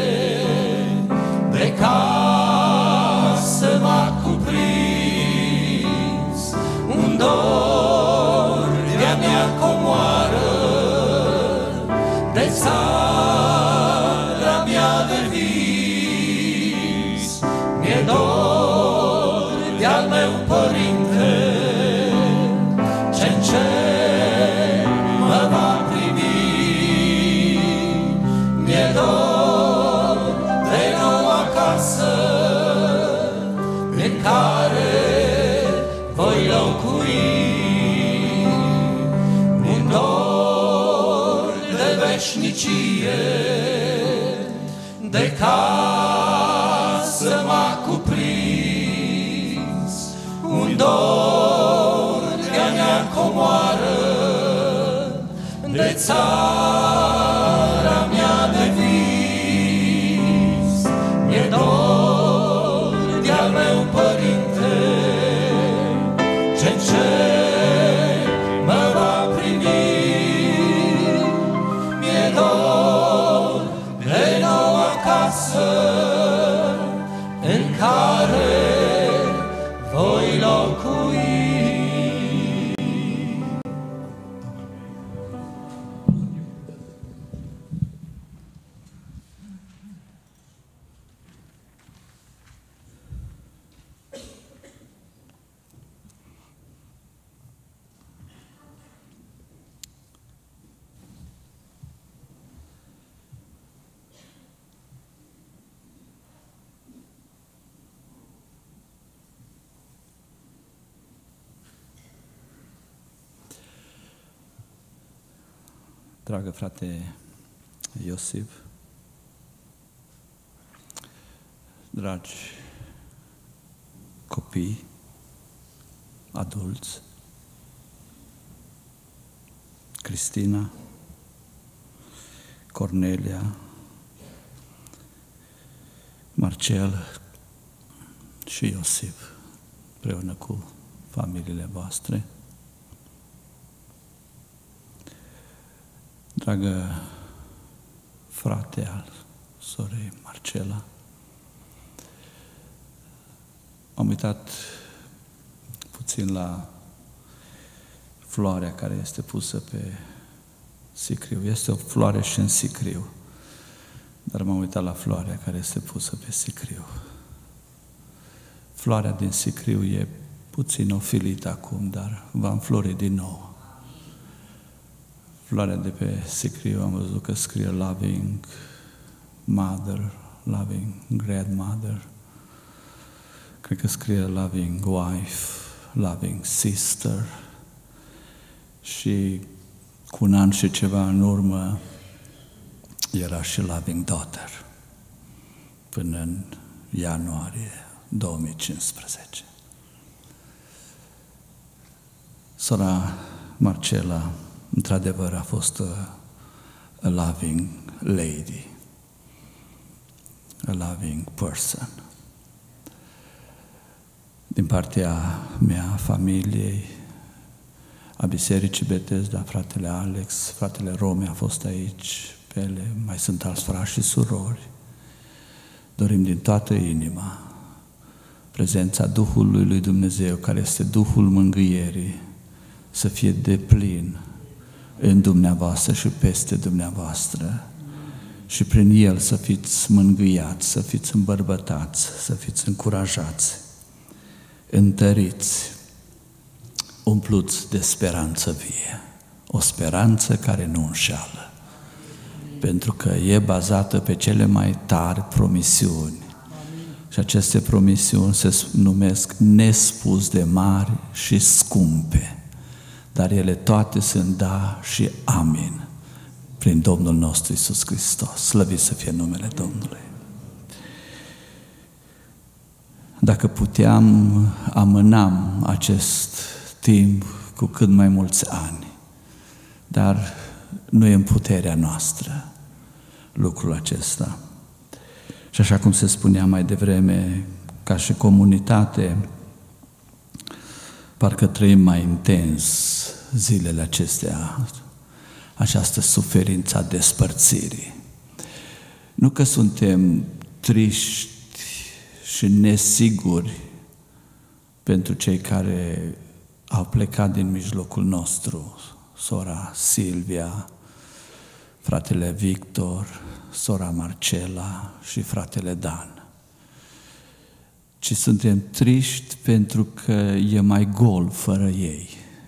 de casă m-a cuprins, un dor de-a mea comoară, de țara mea de vis, mi-e dor de-al meu părinte, ce-n cer mă va primi, mi-e dor de noua casă, în care voi locui, un dor de veșnicie, de casă m-a cuprins, un dor de-a mea comoară, de țara mea de vis, mi-e dor de-al meu părinte, ce-n cer mă va primi, mi-e dor de noua casă, în care voi locui. Dragă frate Iosif, dragi copii, adulți, Cristina, Cornelia, Marcel și Iosif, împreună cu familiile voastre. Dragă frate al sorei Marcela, am uitat puțin la floarea care este pusă pe sicriu. Este o floare și în sicriu. Dar m-am uitat la floarea care este pusă pe sicriu. Floarea din sicriu e puțin ofilită acum, dar va înflori din nou. Floarea de pe sicriu am văzut că scrie loving mother, loving grandmother, cred că scrie loving wife, loving sister și cu un an și ceva în urmă era și loving daughter până în ianuarie 2015. Sora Marcela, într-adevăr, a fost a loving lady, a loving person. Din partea mea, familiei, a Bisericii Betesda, fratele Alex, fratele Rome a fost aici, pe ele mai sunt alți frați și surori. Dorim din toată inima prezența Duhului lui Dumnezeu, care este Duhul mângâierii, să fie deplin în dumneavoastră și peste dumneavoastră și prin El să fiți mângâiați, să fiți îmbărbătați, să fiți încurajați, întăriți, umpluți de speranță vie, o speranță care nu înșeală, pentru că e bazată pe cele mai tari promisiuni. Și aceste promisiuni se numesc nespus de mari și scumpe, dar ele toate sunt da și amin prin Domnul nostru Iisus Hristos. Slăvit să fie numele Domnului. Dacă puteam, amânam acest timp cu cât mai mulți ani, dar nu e în puterea noastră lucrul acesta. Și așa cum se spunea mai devreme, ca și comunitate, parcă trăim mai intens zilele acestea, această suferință a despărțirii. Nu că suntem triști și nesiguri pentru cei care au plecat din mijlocul nostru, sora Silvia, fratele Victor, sora Marcela și fratele Dan, ci suntem triști pentru că e mai gol fără ei.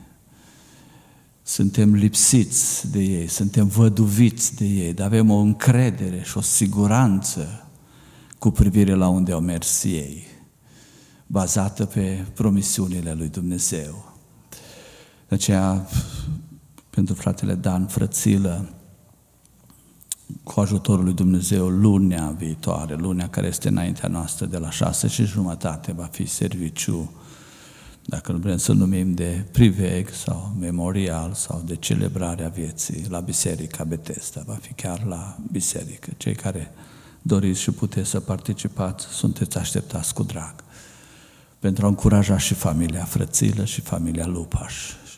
Suntem lipsiți de ei, suntem văduviți de ei, dar avem o încredere și o siguranță cu privire la unde au mers ei, bazată pe promisiunile lui Dumnezeu. De aceea, pentru fratele Dan Frățilă, cu ajutorul lui Dumnezeu, lunea viitoare, lunea care este înaintea noastră, de la 6:30 va fi serviciu, dacă nu vrem să numim de priveg sau memorial sau de celebrarea vieții, la Biserica Betesda, va fi chiar la biserică. Cei care doriți și puteți să participați, sunteți așteptați cu drag, pentru a încuraja și familia Frățilă și familia Lupaș.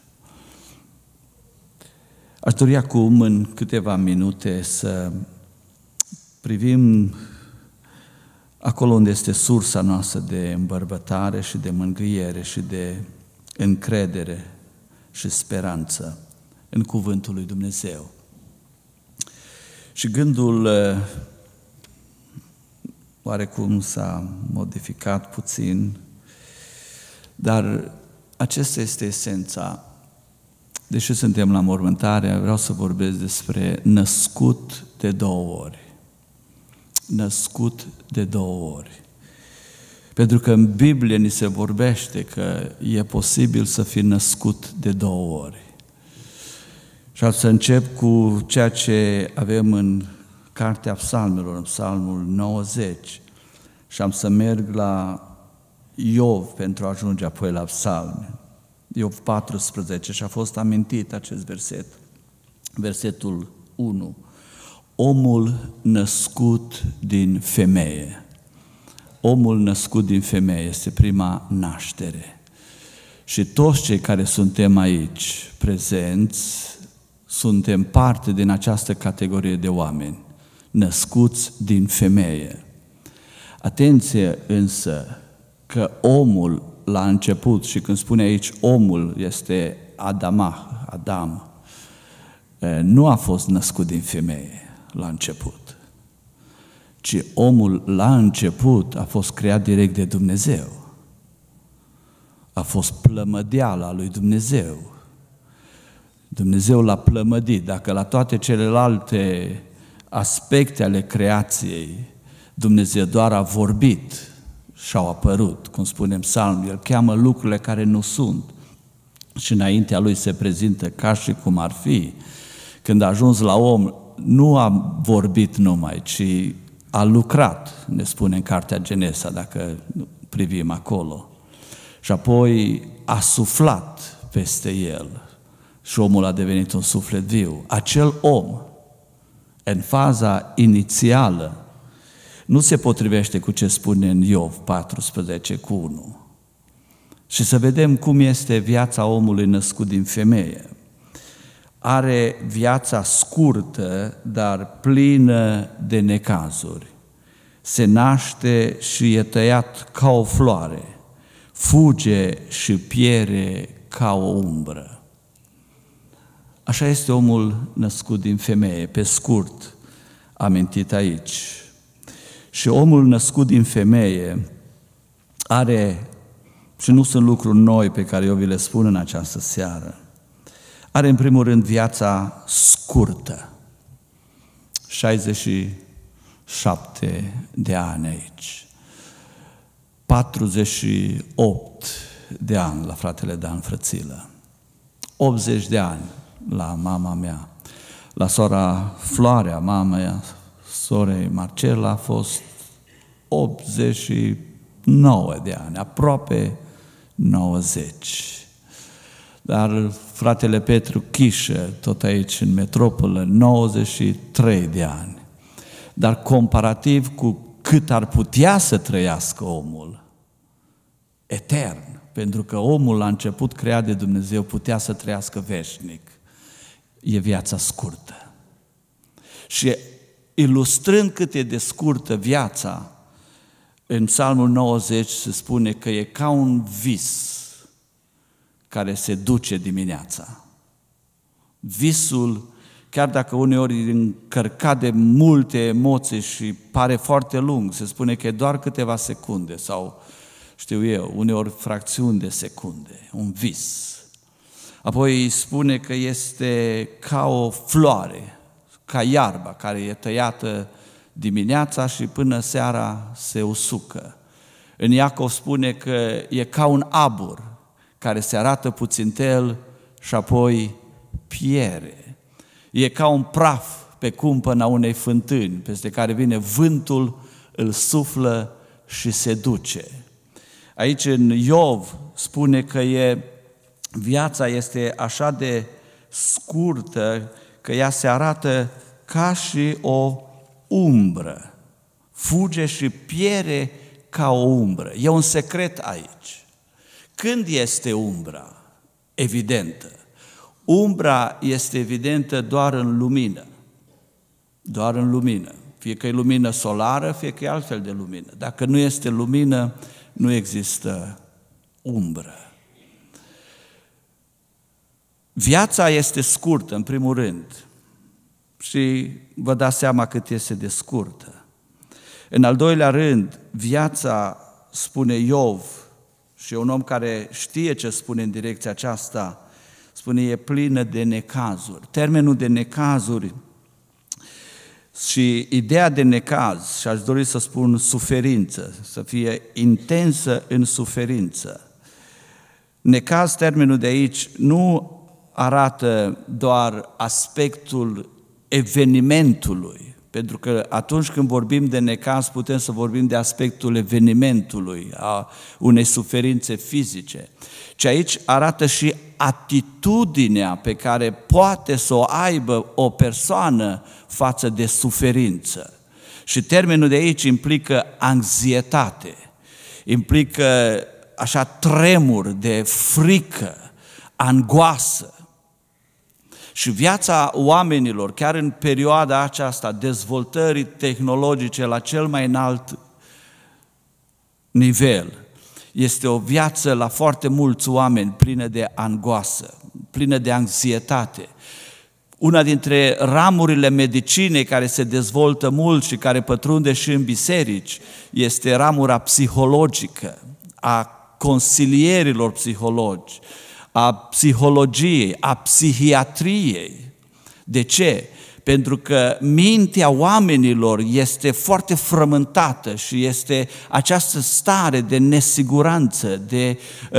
Aș dori acum, în câteva minute, să privim acolo unde este sursa noastră de îmbărbătare și de mângâiere și de încredere și speranță în Cuvântul lui Dumnezeu. Și gândul oarecum s-a modificat puțin, dar acesta este esența. Deși suntem la mormântare, vreau să vorbesc despre născut de două ori. Născut de două ori. Pentru că în Biblie ni se vorbește că e posibil să fii născut de două ori. Și am să încep cu ceea ce avem în Cartea Psalmelor, în Psalmul 90, și am să merg la Iov pentru a ajunge apoi la Psalme. Iov 14 și a fost amintit acest verset, versetul 1. Omul născut din femeie. Omul născut din femeie este prima naștere. Și toți cei care suntem aici prezenți, suntem parte din această categorie de oameni, născuți din femeie. Atenție însă că omul la început, și când spune aici omul, este Adam, nu a fost născut din femeie la început, ci omul la început a fost creat direct de Dumnezeu. A fost plămădeala lui Dumnezeu. Dumnezeu l-a plămădit. Dacă la toate celelalte aspecte ale creației Dumnezeu doar a vorbit și au apărut, cum spune Psalmul, El cheamă lucrurile care nu sunt și înaintea Lui se prezintă ca și cum ar fi. Când a ajuns la om, nu a vorbit numai, ci a lucrat, ne spune în cartea Genesa, dacă privim acolo. Și apoi a suflat peste el și omul a devenit un suflet viu. Acel om, în faza inițială, nu se potrivește cu ce spune în Iov 14:1. Și să vedem cum este viața omului născut din femeie. Are viața scurtă, dar plină de necazuri. Se naște și e tăiat ca o floare, fuge și piere ca o umbră. Așa este omul născut din femeie, pe scurt amintit aici. Și omul născut din femeie are, și nu sunt lucruri noi pe care eu vi le spun în această seară, are în primul rând viața scurtă, 67 de ani aici, 48 de ani la fratele Dan Frățilă, 80 de ani la mama mea, la sora Floarea, mama mea, sorei Marcela, a fost 89 de ani, aproape 90. Dar fratele Petru Chișă, tot aici în metropolă, 93 de ani. Dar comparativ cu cât ar putea să trăiască omul, etern, pentru că omul la început creat de Dumnezeu putea să trăiască veșnic, e viața scurtă. Și ilustrând cât e de scurtă viața, în Psalmul 90 se spune că e ca un vis care se duce dimineața. Visul, chiar dacă uneori e încărcat de multe emoții și pare foarte lung, se spune că e doar câteva secunde sau, știu eu, uneori fracțiuni de secunde, un vis. Apoi spune că este ca o floare, ca iarba care e tăiată dimineața și până seara se usucă. În Iacov spune că e ca un abur care se arată puțintel și apoi piere. E ca un praf pe cumpăna unei fântâni, peste care vine vântul, îl suflă și se duce. Aici în Iov spune că viața este așa de scurtă că ea se arată ca și o umbră. Fuge și piere ca o umbră. E un secret aici. Când este umbra evidentă? Umbra este evidentă doar în lumină. Doar în lumină. Fie că e lumină solară, fie că e altfel de lumină. Dacă nu este lumină, nu există umbră. Viața este scurtă, în primul rând, și vă dați seama cât este de scurtă. În al doilea rând, viața, spune Iov, și e un om care știe ce spune în direcția aceasta, spune, e plină de necazuri. Termenul de necazuri și ideea de necaz, și aș dori să spun suferință, să fie intensă în suferință. Necaz, termenul de aici, nu arată doar aspectul evenimentului, pentru că atunci când vorbim de necaz putem să vorbim de aspectul evenimentului, a unei suferințe fizice, ci aici arată și atitudinea pe care poate să o aibă o persoană față de suferință. Și termenul de aici implică anxietate, implică așa tremur de frică, angoasă. Și viața oamenilor, chiar în perioada aceasta dezvoltării tehnologice la cel mai înalt nivel, este o viață la foarte mulți oameni plină de angoasă, plină de anxietate. una dintre ramurile medicinei care se dezvoltă mult și care pătrunde și în biserici este ramura psihologică, a consilierilor psihologi, a psihologiei, a psihiatriei. De ce? Pentru că mintea oamenilor este foarte frământată și este această stare de nesiguranță, de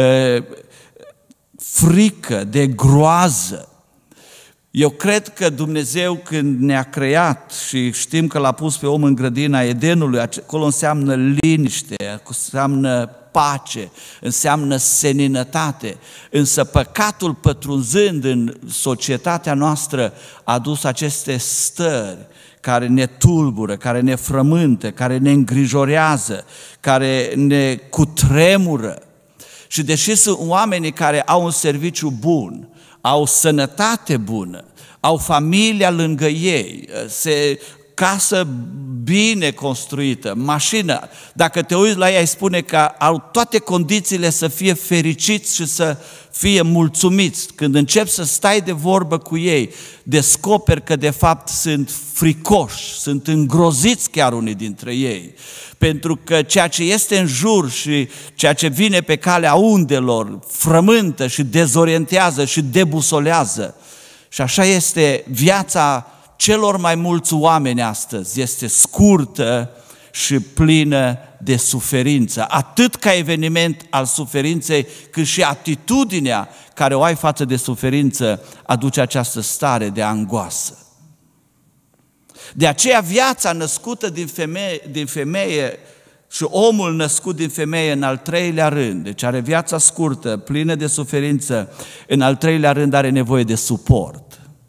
frică, de groază. Eu cred că Dumnezeu, când ne-a creat și știm că l-a pus pe om în grădina Edenului, acolo înseamnă liniște, înseamnă pace, înseamnă seninătate, însă păcatul pătrunzând în societatea noastră a adus aceste stări care ne tulbură, care ne frământă, care ne îngrijorează, care ne cutremură. Și deși sunt oamenii care au un serviciu bun, au sănătate bună, au familia lângă ei, casă bine construită, mașină, dacă te uiți la ei, ai spune că au toate condițiile să fie fericiți și să fie mulțumiți. Când începi să stai de vorbă cu ei, descoperi că de fapt sunt fricoși, sunt îngroziți chiar unii dintre ei. Pentru că ceea ce este în jur și ceea ce vine pe calea undelor frământă și dezorientează și debusolează. Și așa este viața celor mai mulți oameni astăzi, este scurtă și plină de suferință, atât ca eveniment al suferinței, cât și atitudinea care o ai față de suferință aduce această stare de angoasă. De aceea viața născută din femeie și omul născut din femeie în al treilea rând, deci are viața scurtă, plină de suferință, în al treilea rând are nevoie de suport.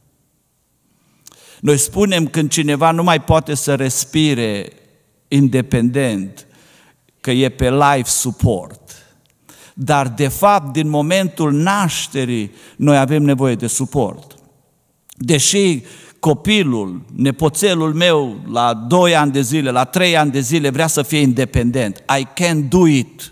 Noi spunem când cineva nu mai poate să respire independent, că e pe life support. Dar de fapt, din momentul nașterii, noi avem nevoie de suport. Deși copilul, nepoțelul meu, la 2 ani de zile, la 3 ani de zile, vrea să fie independent. I can do it.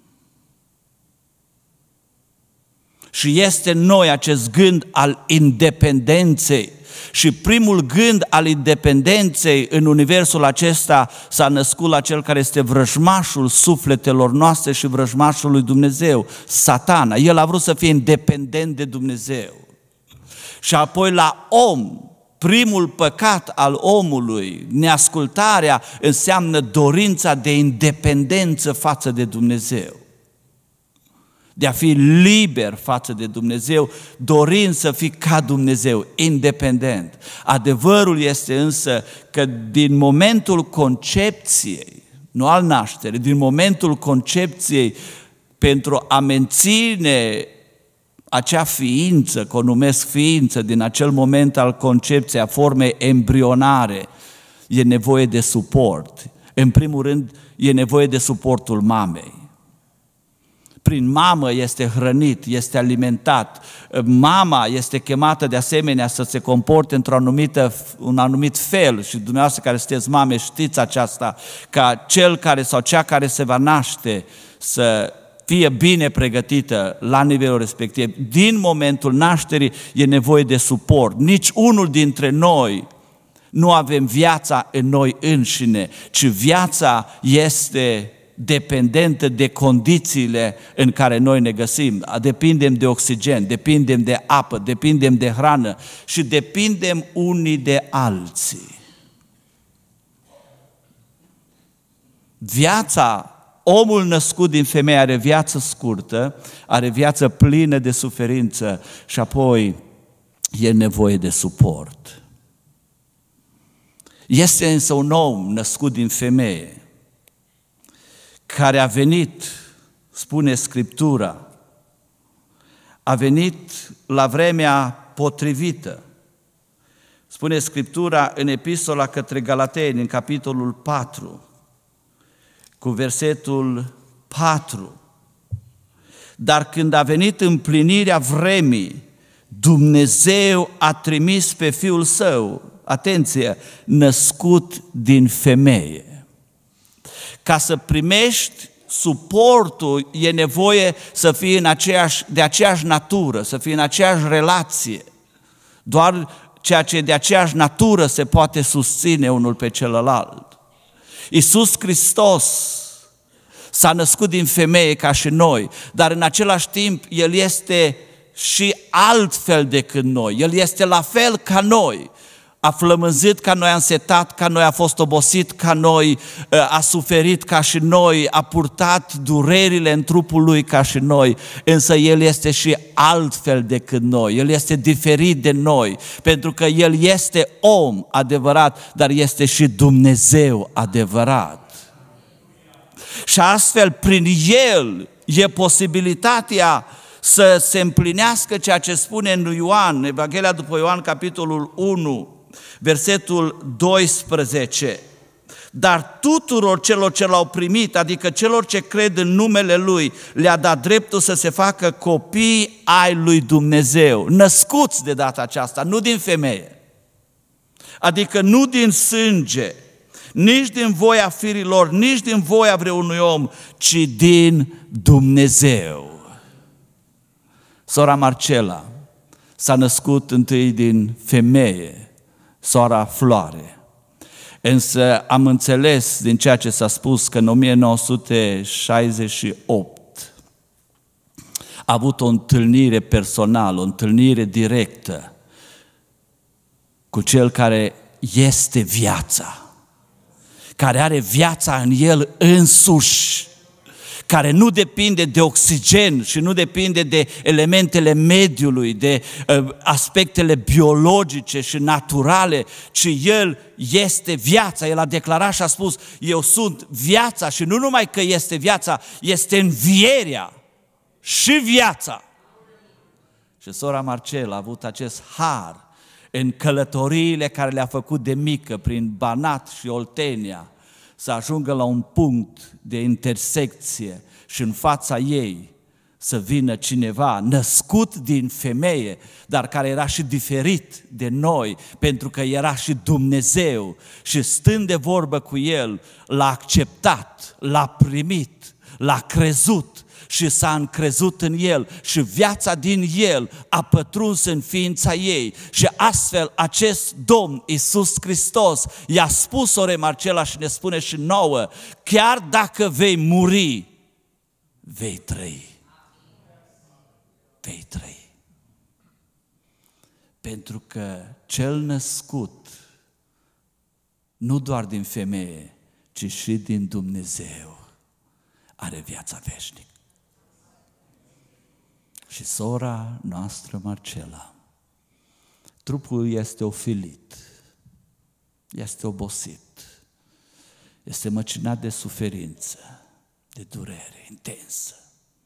Și este în noi acest gând al independenței. Și primul gând al independenței în universul acesta s-a născut la cel care este vrăjmașul sufletelor noastre și vrăjmașul lui Dumnezeu, Satana. El a vrut să fie independent de Dumnezeu. Și apoi la om, primul păcat al omului, neascultarea, înseamnă dorința de independență față de Dumnezeu. De a fi liber față de Dumnezeu, dorind să fii ca Dumnezeu, independent. Adevărul este însă că din momentul concepției, nu al nașterii, din momentul concepției, pentru a menține acea ființă, că o numesc ființă, din acel moment al concepției, a formei embrionare, e nevoie de suport. În primul rând, e nevoie de suportul mamei. Prin mamă este hrănit, este alimentat. Mama este chemată de asemenea să se comporte un anumit fel și dumneavoastră care sunteți mame știți aceasta, ca cel care sau cea care se va naște să fie bine pregătită la nivelul respectiv. Din momentul nașterii e nevoie de suport. Nici unul dintre noi nu avem viața în noi înșine, ci viața este dependentă de condițiile în care noi ne găsim. Depindem de oxigen, depindem de apă, depindem de hrană și depindem unii de alții. Omul născut din femeie are viață scurtă, are viață plină de suferință și apoi e nevoie de suport. Este însă un om născut din femeie care a venit, spune Scriptura, a venit la vremea potrivită. Spune Scriptura în Epistola către Galateni, în capitolul 4, cu versetul 4. Dar când a venit împlinirea vremii, Dumnezeu a trimis pe Fiul Său, atenție, născut din femeie. Ca să primești suportul, e nevoie să fii de aceeași natură, să fii în aceeași relație. Doar ceea ce e de aceeași natură se poate susține unul pe celălalt. Iisus Hristos s-a născut din femeie ca și noi, dar în același timp El este și altfel decât noi. El este la fel ca noi. A flămânzit ca noi, a însetat ca noi, a fost obosit ca noi, a suferit ca și noi, a purtat durerile în trupul Lui ca și noi, însă El este și altfel decât noi, El este diferit de noi, pentru că El este om adevărat, dar este și Dumnezeu adevărat. Și astfel, prin El e posibilitatea să se împlinească ceea ce spune în Ioan, Evanghelia după Ioan, capitolul 1, versetul 12. Dar tuturor celor ce L-au primit, adică celor ce cred în numele Lui, le-a dat dreptul să se facă copii ai lui Dumnezeu, născuți de data aceasta, nu din femeie, adică nu din sânge, nici din voia firilor, nici din voia vreunui om, ci din Dumnezeu. Sora Marcela s-a născut întâi din femeie, sora Floare. Însă am înțeles din ceea ce s-a spus că în 1968 a avut o întâlnire personală, o întâlnire directă cu Cel care este viața, care are viața în El însuși, care nu depinde de oxigen și nu depinde de elementele mediului, de aspectele biologice și naturale, ci El este viața. El a declarat și a spus, eu sunt viața și nu numai că este viața, este învierea și viața. Și sora Marcela a avut acest har în călătoriile care le-a făcut de mică prin Banat și Oltenia, să ajungă la un punct de intersecție și în fața ei să vină cineva născut din femeie, dar care era și diferit de noi, pentru că era și Dumnezeu și stând de vorbă cu El, L-a acceptat, L-a primit, L-a crezut și s-a încrezut în El și viața din El a pătruns în ființa ei și astfel acest Domn Iisus Hristos i-a spus sore Marcela și ne spune și nouă, chiar dacă vei muri, vei trăi. Vei trăi. Pentru că cel născut nu doar din femeie, ci și din Dumnezeu are viața veșnică. Și sora noastră Marcela, trupul este ofilit, este obosit, este măcinat de suferință, de durere intensă.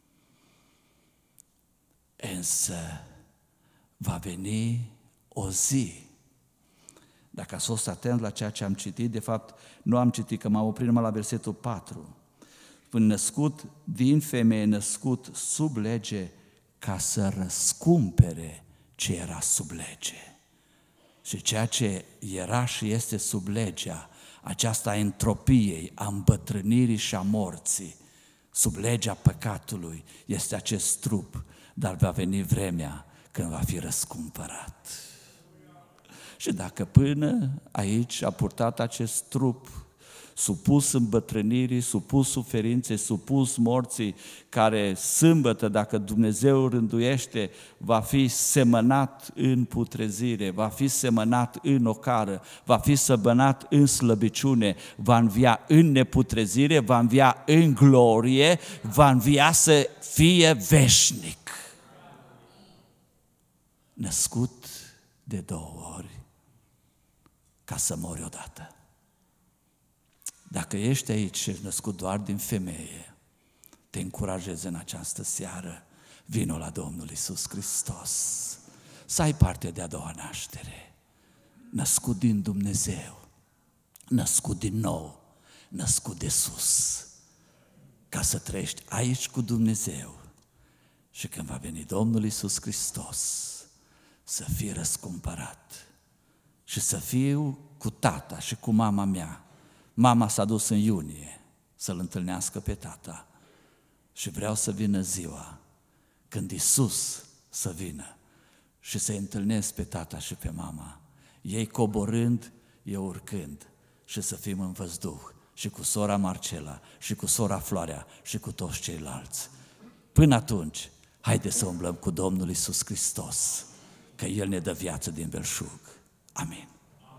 Însă va veni o zi. Dacă ați fost atent la ceea ce am citit, de fapt nu am citit, că m-am oprit numai la versetul 4. Născut din femeie, născut sub lege, ca să răscumpere ce era sub lege. Și ceea ce era și este sub legea, aceasta a entropiei, a îmbătrânirii și a morții, sub legea păcatului, este acest trup, dar va veni vremea când va fi răscumpărat. Și dacă până aici a purtat acest trup, supus îmbătrânirii, supus suferinței, supus morții, care sâmbătă, dacă Dumnezeu rânduiește, va fi semănat în putrezire, va fi semănat în ocară, va fi semănat în slăbiciune, va învia în neputrezire, va învia în glorie, va învia să fie veșnic. Născut de 2 ori ca să mori odată. Dacă ești aici și ești născut doar din femeie, te încurajez în această seară, vino la Domnul Iisus Hristos, să ai parte de a doua naștere, născut din Dumnezeu, născut din nou, născut de sus, ca să trăiești aici cu Dumnezeu și când va veni Domnul Iisus Hristos, să fii răscumpărat și să fiu cu tata și cu mama mea. Mama s-a dus în iunie să-L întâlnească pe tata și vreau să vină ziua când Iisus să vină și să-i întâlnesc pe tata și pe mama ei coborând, eu urcând, și să fim în văzduh, și cu sora Marcela, și cu sora Floarea, și cu toți ceilalți. Până atunci, haide să umblăm cu Domnul Iisus Hristos, că El ne dă viață din belșug. Amin.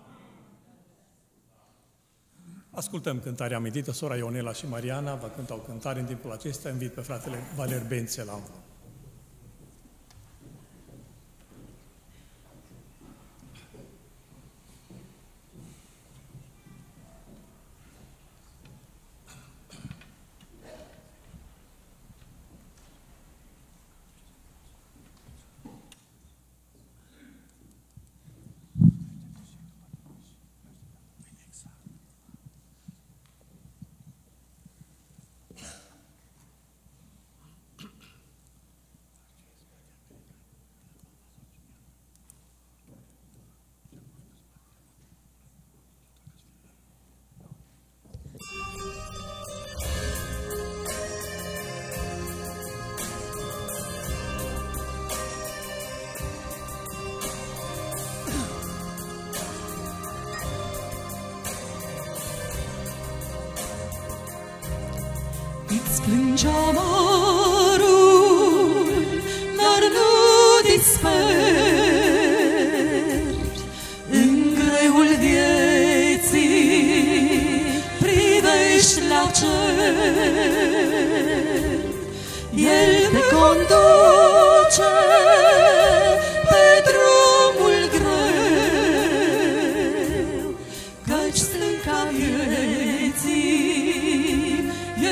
Ascultăm cântarea amintită, sora Ionela și Mariana va cânta o cântare în timpul acesta. Invit pe fratele Valer Bențe la învol. Îți plânge amarul, dar nu disperi. În greul vieții privești la cer. El te conduce pe drumul greu, căci stânca vieții e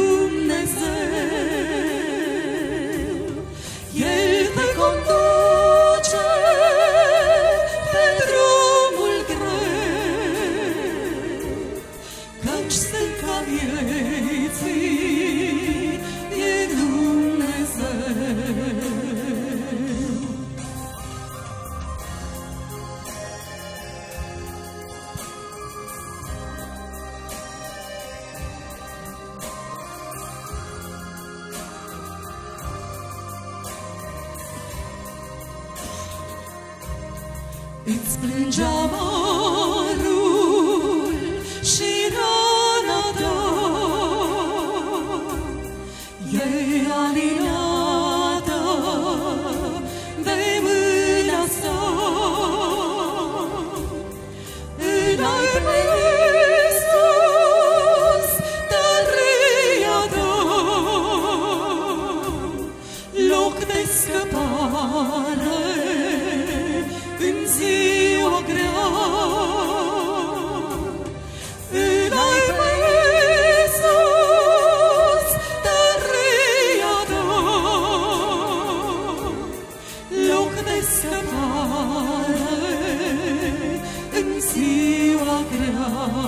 Dumnezeu. El te conduce pe drumul greu, căci stânca vieții e Dumnezeu. Îți plânge amarul și rana ta, e alinată de mâna sa. În ai Hristos tăria ta, loc de scăpare în ziua grea. În ai Hristos tăria ta, loc de scăpare în ziua grea.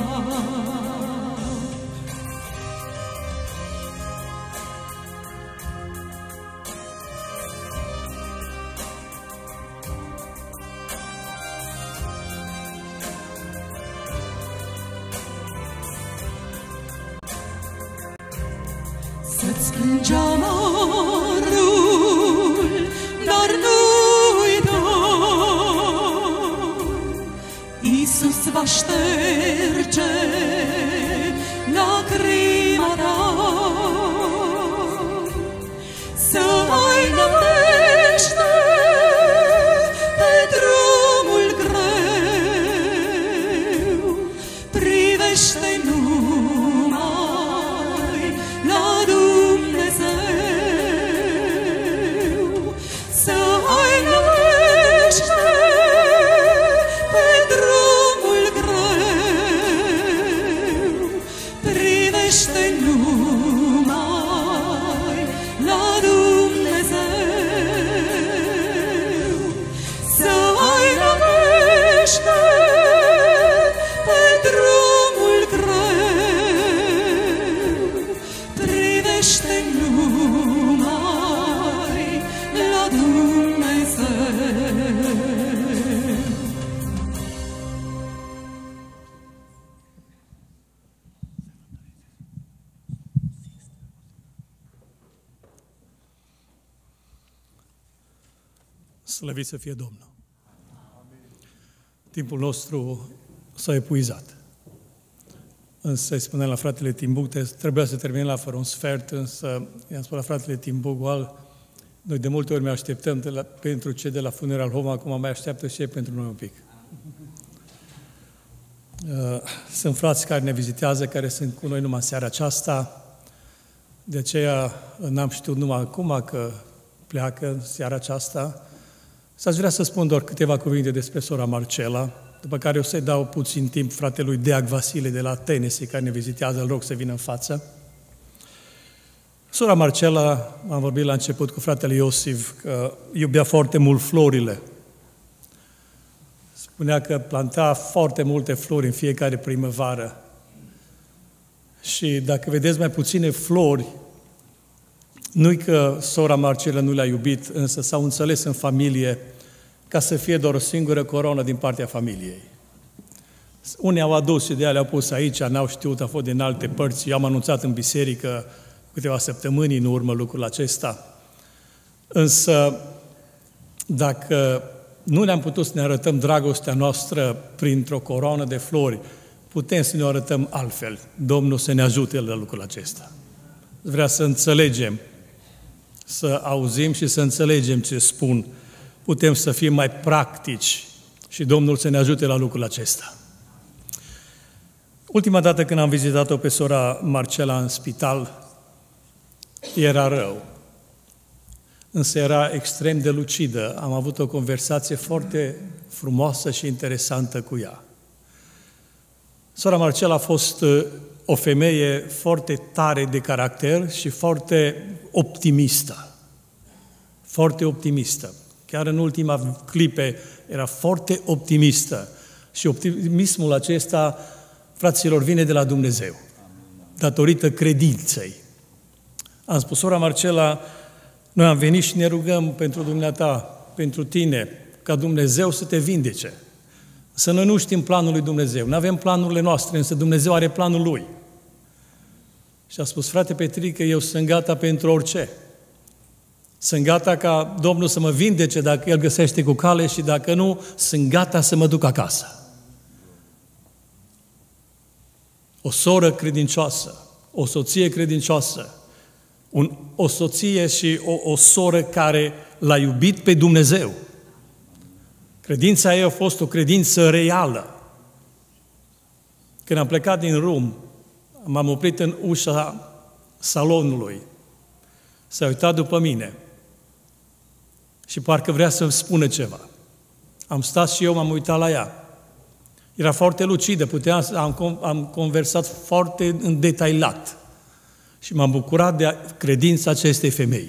Să-ți plânge amarul, dar nu uita, Iisus va șterge lacrima ta. Să ai nădejde pe drumul greu, privește numai la Dumnezeu. Să ai nădejde pe drumul greu, privește numai la Dumnezeu. Să ai nădejde pe drumul greu, privește numai la Dumnezeu. Slăvit să fie Domnul! timpul nostru s-a epuizat. Însă îi spuneam la fratele Timbuc, trebuia să terminem la fără un sfert, însă i-am spus la fratele Timbuc, noi de multe ori mai așteptăm pentru cei de la Funeral Home, acum mai așteaptă și ei pentru noi un pic. Sunt frați care ne vizitează, care sunt cu noi numai în seara aceasta, de aceea n-am știut numai acum că pleacă în seara aceasta. S-aș vrea să spun doar câteva cuvinte despre sora Marcela, după care o să-i dau puțin timp fratelui Deac Vasile de la Tennessee, care ne vizitează, îl rog să vină în față. Sora Marcela, am vorbit la început cu fratele Iosif, că iubea foarte mult florile. Spunea că planta foarte multe flori în fiecare primăvară. Și dacă vedeți mai puține flori, nu-i că sora Marcela nu le-a iubit, însă s-au înțeles în familie ca să fie doar o singură coroană din partea familiei. Unii au adus și de alea au pus aici, n-au știut, a fost din alte părți. Eu am anunțat în biserică câteva săptămâni în urmă lucrul acesta. Însă, dacă nu ne-am putut să ne arătăm dragostea noastră printr-o coroană de flori, putem să ne arătăm altfel. Domnul să ne ajute la lucrul acesta. Vrea să înțelegem, să auzim și să înțelegem ce spun. Putem să fim mai practici și Domnul să ne ajute la lucrul acesta. Ultima dată când am vizitat-o pe sora Marcela în spital, era rău, însă era extrem de lucidă. Am avut o conversație foarte frumoasă și interesantă cu ea. Sora Marcela a fost o femeie foarte tare de caracter și foarte optimistă. Foarte optimistă. Chiar în ultima clipe era foarte optimistă. Și optimismul acesta, fraților, vine de la Dumnezeu, datorită credinței. Am spus, sora Marcela, noi am venit și ne rugăm pentru dumneata, pentru tine, ca Dumnezeu să te vindece. Să noi nu știm planul lui Dumnezeu, nu avem planurile noastre, însă Dumnezeu are planul Lui. Și a spus, frate Petrică, eu sunt gata pentru orice. Sunt gata ca Domnul să mă vindece dacă El găsește cu cale și dacă nu, sunt gata să mă duc acasă. O soră credincioasă, o soție credincioasă, o soție și o soră care l-a iubit pe Dumnezeu. Credința ei a fost o credință reală. Când am plecat din Rum, m-am oprit în ușa salonului. S-a uitat după mine și parcă vrea să-mi spună ceva. Am stat și eu, m-am uitat la ea. Era foarte lucidă, am conversat foarte îndetailat și m-am bucurat de credința acestei femei.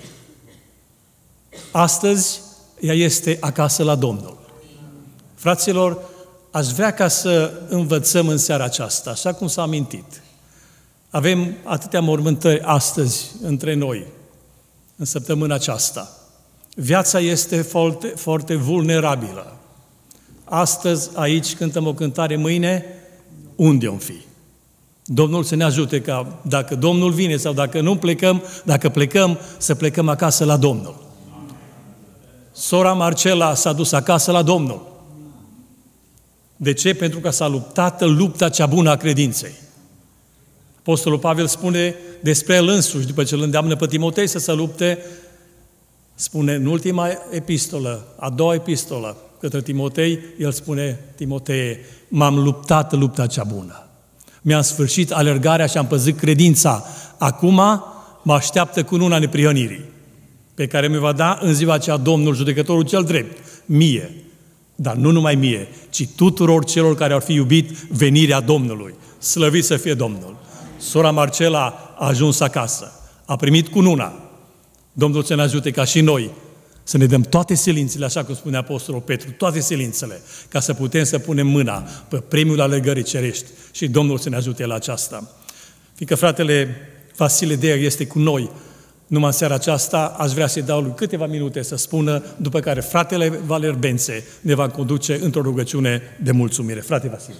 Astăzi, ea este acasă la Domnul. Fraților, aș vrea ca să învățăm în seara aceasta, așa cum s-a amintit. Avem atâtea mormântări astăzi între noi, în săptămâna aceasta. Viața este foarte, foarte vulnerabilă. Astăzi, aici, cântăm o cântare, mâine, unde om fi? Domnul să ne ajute ca, dacă Domnul vine sau dacă nu plecăm, dacă plecăm, să plecăm acasă la Domnul. Sora Marcela s-a dus acasă la Domnul. De ce? Pentru că s-a luptat lupta cea bună a credinței. Apostolul Pavel spune despre el însuși, după ce îl îndeamnă pe Timotei să se lupte, spune în ultima epistolă, a doua epistolă către Timotei, el spune, Timotee, m-am luptat lupta cea bună. Mi-am sfârșit alergarea și am păzit credința. Acum mă așteaptă cununa neprihănirii, pe care mi va da în ziua aceea Domnul, judecătorul cel drept, mie, dar nu numai mie, ci tuturor celor care au fi iubit venirea Domnului. Slăvit să fie Domnul! Sora Marcela a ajuns acasă, a primit cununa. Domnul să ne ajute ca și noi să ne dăm toate silințele, așa cum spune Apostolul Petru, toate silințele, ca să putem să punem mâna pe premiul alergării cerești și Domnul să ne ajute la aceasta. Fiindcă fratele Vasile Deac este cu noi numai în seara aceasta, aș vrea să-i dau lui câteva minute să spună, după care fratele Valer Bențe ne va conduce într-o rugăciune de mulțumire. Frate Vasile.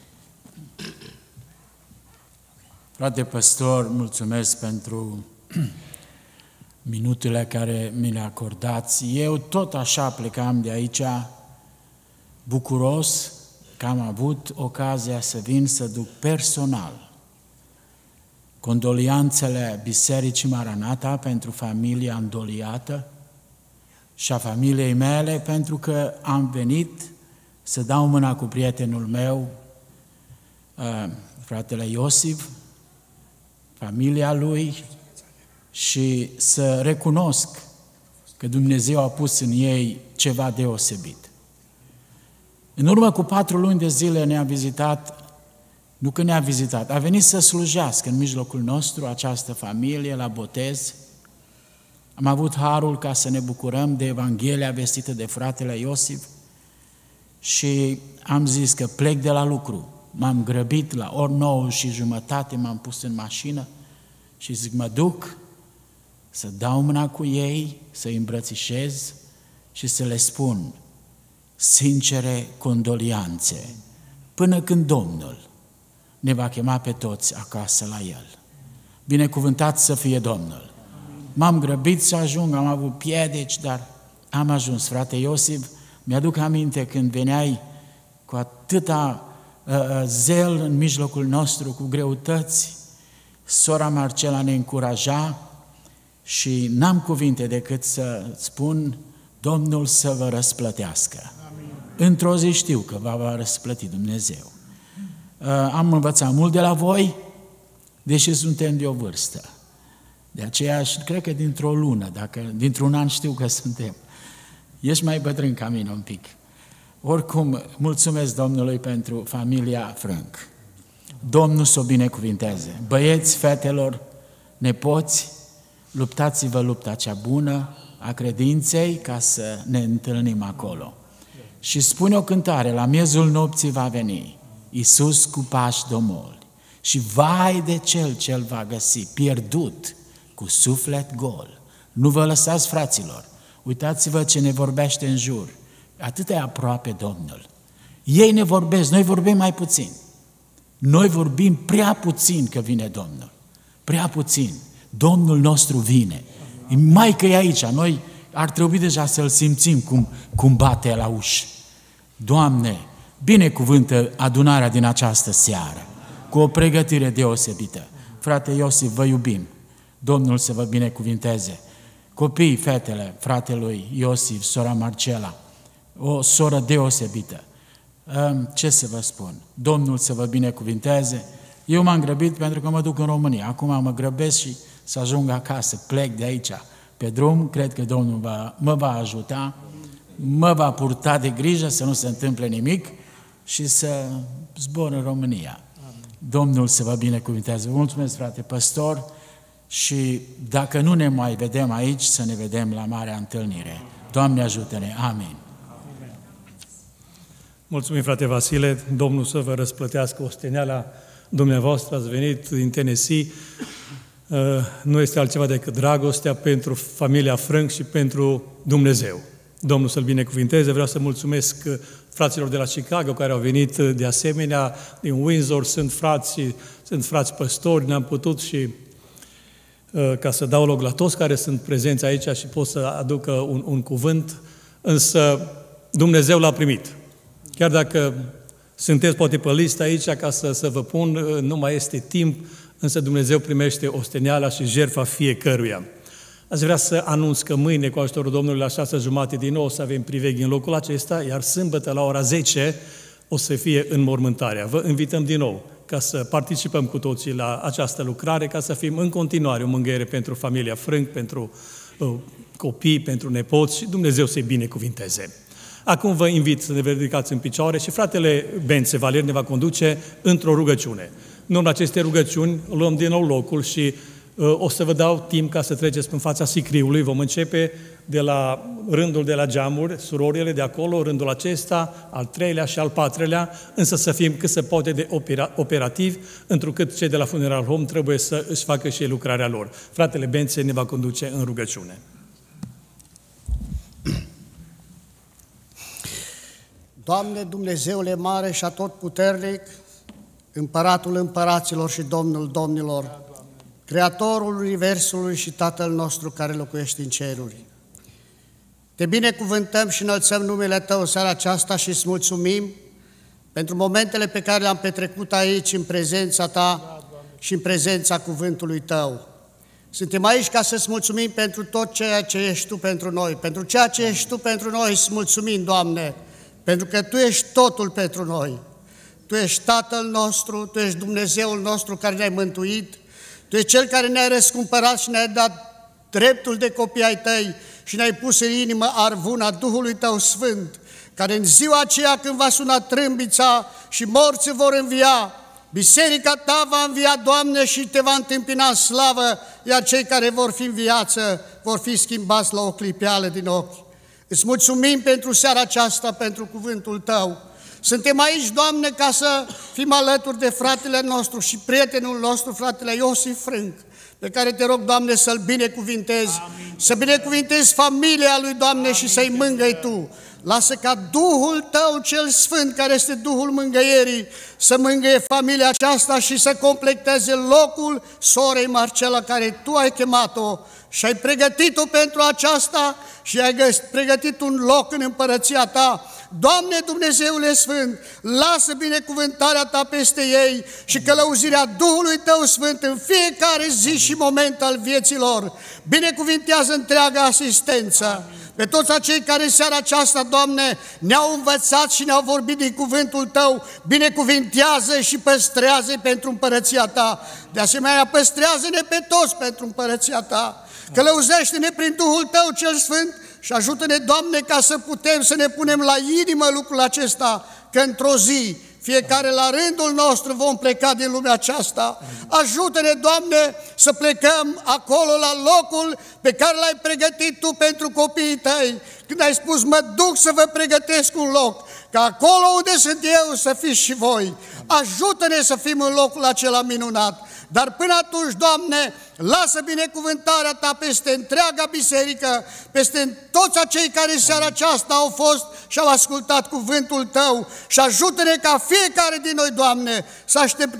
Frate păstor, mulțumesc pentru minutele care mi le acordați. Eu tot așa plecam de aici, bucuros, că am avut ocazia să vin să duc personal condolianțele Bisericii Maranata pentru familia îndoliată și a familiei mele, pentru că am venit să dau mâna cu prietenul meu, fratele Iosif, familia lui, și să recunosc că Dumnezeu a pus în ei ceva deosebit. În urmă cu 4 luni de zile ne-a vizitat, nu că ne-a vizitat, a venit să slujească în mijlocul nostru această familie la botez. Am avut harul ca să ne bucurăm de Evanghelia vestită de fratele Iosif și am zis că plec de la lucru. M-am grăbit la ori 9:30, m-am pus în mașină și zic, mă duc să dau mâna cu ei, să-i îmbrățișez și să le spun sincere condolianțe, până când Domnul ne va chema pe toți acasă la El. Binecuvântat să fie Domnul! M-am grăbit să ajung, am avut piedici, dar am ajuns. Frate Iosif, mi-aduc aminte când veneai cu atâta zel în mijlocul nostru, cu greutăți, sora Marcela ne încuraja și n-am cuvinte decât să spun Domnul să vă răsplătească. Într-o zi știu că va răsplăti Dumnezeu. Am învățat mult de la voi, deși suntem de o vârstă. De aceea, cred că dintr-o lună, dintr-un an știu că suntem. Ești mai bătrân ca mine un pic. Oricum, mulțumesc Domnului pentru familia Frânc. Domnul să o binecuvinteze. Băieți, fetelor, nepoți, luptați-vă lupta cea bună a credinței ca să ne întâlnim acolo. Și spune o cântare, la miezul nopții va veni Iisus cu pași domoli și vai de cel ce-l va găsi pierdut cu suflet gol. Nu vă lăsați, fraților, uitați-vă ce ne vorbește în jur. Atât e aproape Domnul. Ei ne vorbesc, noi vorbim mai puțin. Noi vorbim prea puțin că vine Domnul. Prea puțin. Domnul nostru vine. Mai că e aici, noi ar trebui deja să-L simțim cum bate la ușă. Doamne, binecuvântă adunarea din această seară, cu o pregătire deosebită. Frate Iosif, vă iubim. Domnul să vă binecuvinteze. Copiii, fetele, fratelui Iosif, sora Marcela, o soră deosebită. Ce să vă spun? Domnul să vă binecuvinteze. Eu m-am grăbit pentru că mă duc în România. Acum mă grăbesc și să ajung acasă, plec de aici. Pe drum, cred că Domnul mă va ajuta, mă va purta de grijă să nu se întâmple nimic și să zbor în România. Domnul să vă binecuvinteze. Vă mulțumesc, frate păstor, și dacă nu ne mai vedem aici, să ne vedem la marea întâlnire. Doamne ajută-ne! Amin! Mulțumim, frate Vasile, Domnul să vă răsplătească osteneala dumneavoastră, ați venit din Tennessee, nu este altceva decât dragostea pentru familia Frânc și pentru Dumnezeu. Domnul să-L binecuvinteze, vreau să mulțumesc fraților de la Chicago care au venit de asemenea, din Windsor, sunt frați păstori, ne-am putut și ca să dau loc la toți care sunt prezenți aici și pot să aducă un cuvânt, însă Dumnezeu l-a primit. Chiar dacă sunteți poate pe listă aici ca să vă pun, nu mai este timp, însă Dumnezeu primește osteneala și jertfa fiecăruia. Aș vrea să anunț că mâine, cu ajutorul Domnului, la 6:30 din nou o să avem priveghi în locul acesta, iar sâmbătă la ora 10 o să fie înmormântarea. Vă invităm din nou ca să participăm cu toții la această lucrare, ca să fim în continuare o mângâiere pentru familia Frânc, pentru copii, pentru nepoți și Dumnezeu să-i binecuvinteze. Acum vă invit să ne ridicați în picioare și fratele Bence Valer ne va conduce într-o rugăciune. În urma acestei rugăciuni luăm din nou locul și o să vă dau timp ca să treceți în fața sicriului. Vom începe de la rândul de la geamuri, surorile de acolo, rândul acesta, al 3-lea și al 4-lea, însă să fim cât se poate de operativi, întrucât cei de la Funeral Home trebuie să își facă și lucrarea lor. Fratele Bence ne va conduce în rugăciune. Doamne, Dumnezeule mare și atotputernic, Împăratul împăraților și Domnul domnilor, Creatorul Universului și Tatăl nostru care locuiești în ceruri. Te binecuvântăm și înălțăm numele Tău seara aceasta și îți mulțumim pentru momentele pe care le-am petrecut aici, în prezența Ta și în prezența cuvântului Tău. Suntem aici ca să-ți mulțumim pentru tot ceea ce ești Tu pentru noi. Pentru ceea ce ești Tu pentru noi îți mulțumim, Doamne, pentru că Tu ești totul pentru noi. Tu ești Tatăl nostru, Tu ești Dumnezeul nostru care ne-ai mântuit, Tu ești Cel care ne-ai răscumpărat și ne-ai dat dreptul de copii ai Tăi și ne-ai pus în inimă arvuna Duhului Tău Sfânt, care în ziua aceea când va suna trâmbița și morții vor învia, biserica Ta va învia, Doamne, și Te va întâmpina în slavă, iar cei care vor fi în viață vor fi schimbați la o clipeală din ochi. Îți mulțumim pentru seara aceasta, pentru cuvântul Tău. Suntem aici, Doamne, ca să fim alături de fratele nostru și prietenul nostru, fratele Iosif Frânc, pe care Te rog, Doamne, să-l binecuvintezi, să binecuvintezi familia lui, Doamne, și să-i mângâi Tu. Lasă ca Duhul Tău cel Sfânt, care este Duhul mângâierii, să mângâie familia aceasta și să completeze locul sorei Marcela, care Tu ai chemat-o și ai pregătit-o pentru aceasta și ai pregătit un loc în împărăția Ta. Doamne Dumnezeule Sfânt, lasă binecuvântarea Ta peste ei și călăuzirea Duhului Tău Sfânt în fiecare zi și moment al vieții lor. Binecuvintează întreaga asistență. Pe toți acei care în seara aceasta, Doamne, ne-au învățat și ne-au vorbit din cuvântul Tău, binecuvintează și păstrează-i pentru împărăția Ta. De asemenea, păstrează-ne pe toți pentru împărăția Ta. Călăuzește-ne prin Duhul Tău cel Sfânt și ajută-ne, Doamne, ca să putem să ne punem la inimă lucrul acesta, că într-o zi fiecare la rândul nostru vom pleca din lumea aceasta. Ajută-ne, Doamne, să plecăm acolo la locul pe care l-ai pregătit Tu pentru copiii Tăi. Când ai spus, mă duc să vă pregătesc un loc, ca acolo unde sunt eu să fiți și voi. Ajută-ne să fim în locul acela minunat. Dar până atunci, Doamne, lasă binecuvântarea Ta peste întreaga biserică, peste toți acei care în seara aceasta au fost și au ascultat cuvântul Tău și ajută-ne ca fiecare din noi, Doamne, să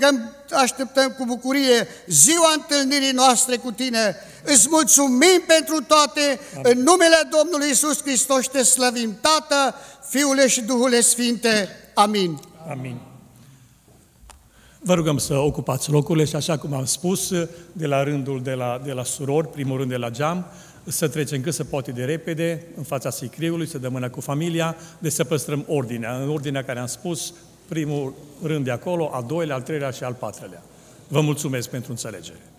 așteptăm cu bucurie ziua întâlnirii noastre cu Tine. Îți mulțumim pentru toate, în numele Domnului Iisus Hristos Te slăvim, Tată, Fiule și Duhule Sfinte. Amin. Amin. Vă rugăm să ocupați locurile și așa cum am spus, de la rândul de la surori, primul rând de la geam, să trecem cât se poate de repede în fața sicriului, să dăm mâna cu familia, deci să păstrăm ordinea, în ordinea care am spus, primul rând de acolo, al doilea, al treilea și al patrulea. Vă mulțumesc pentru înțelegere.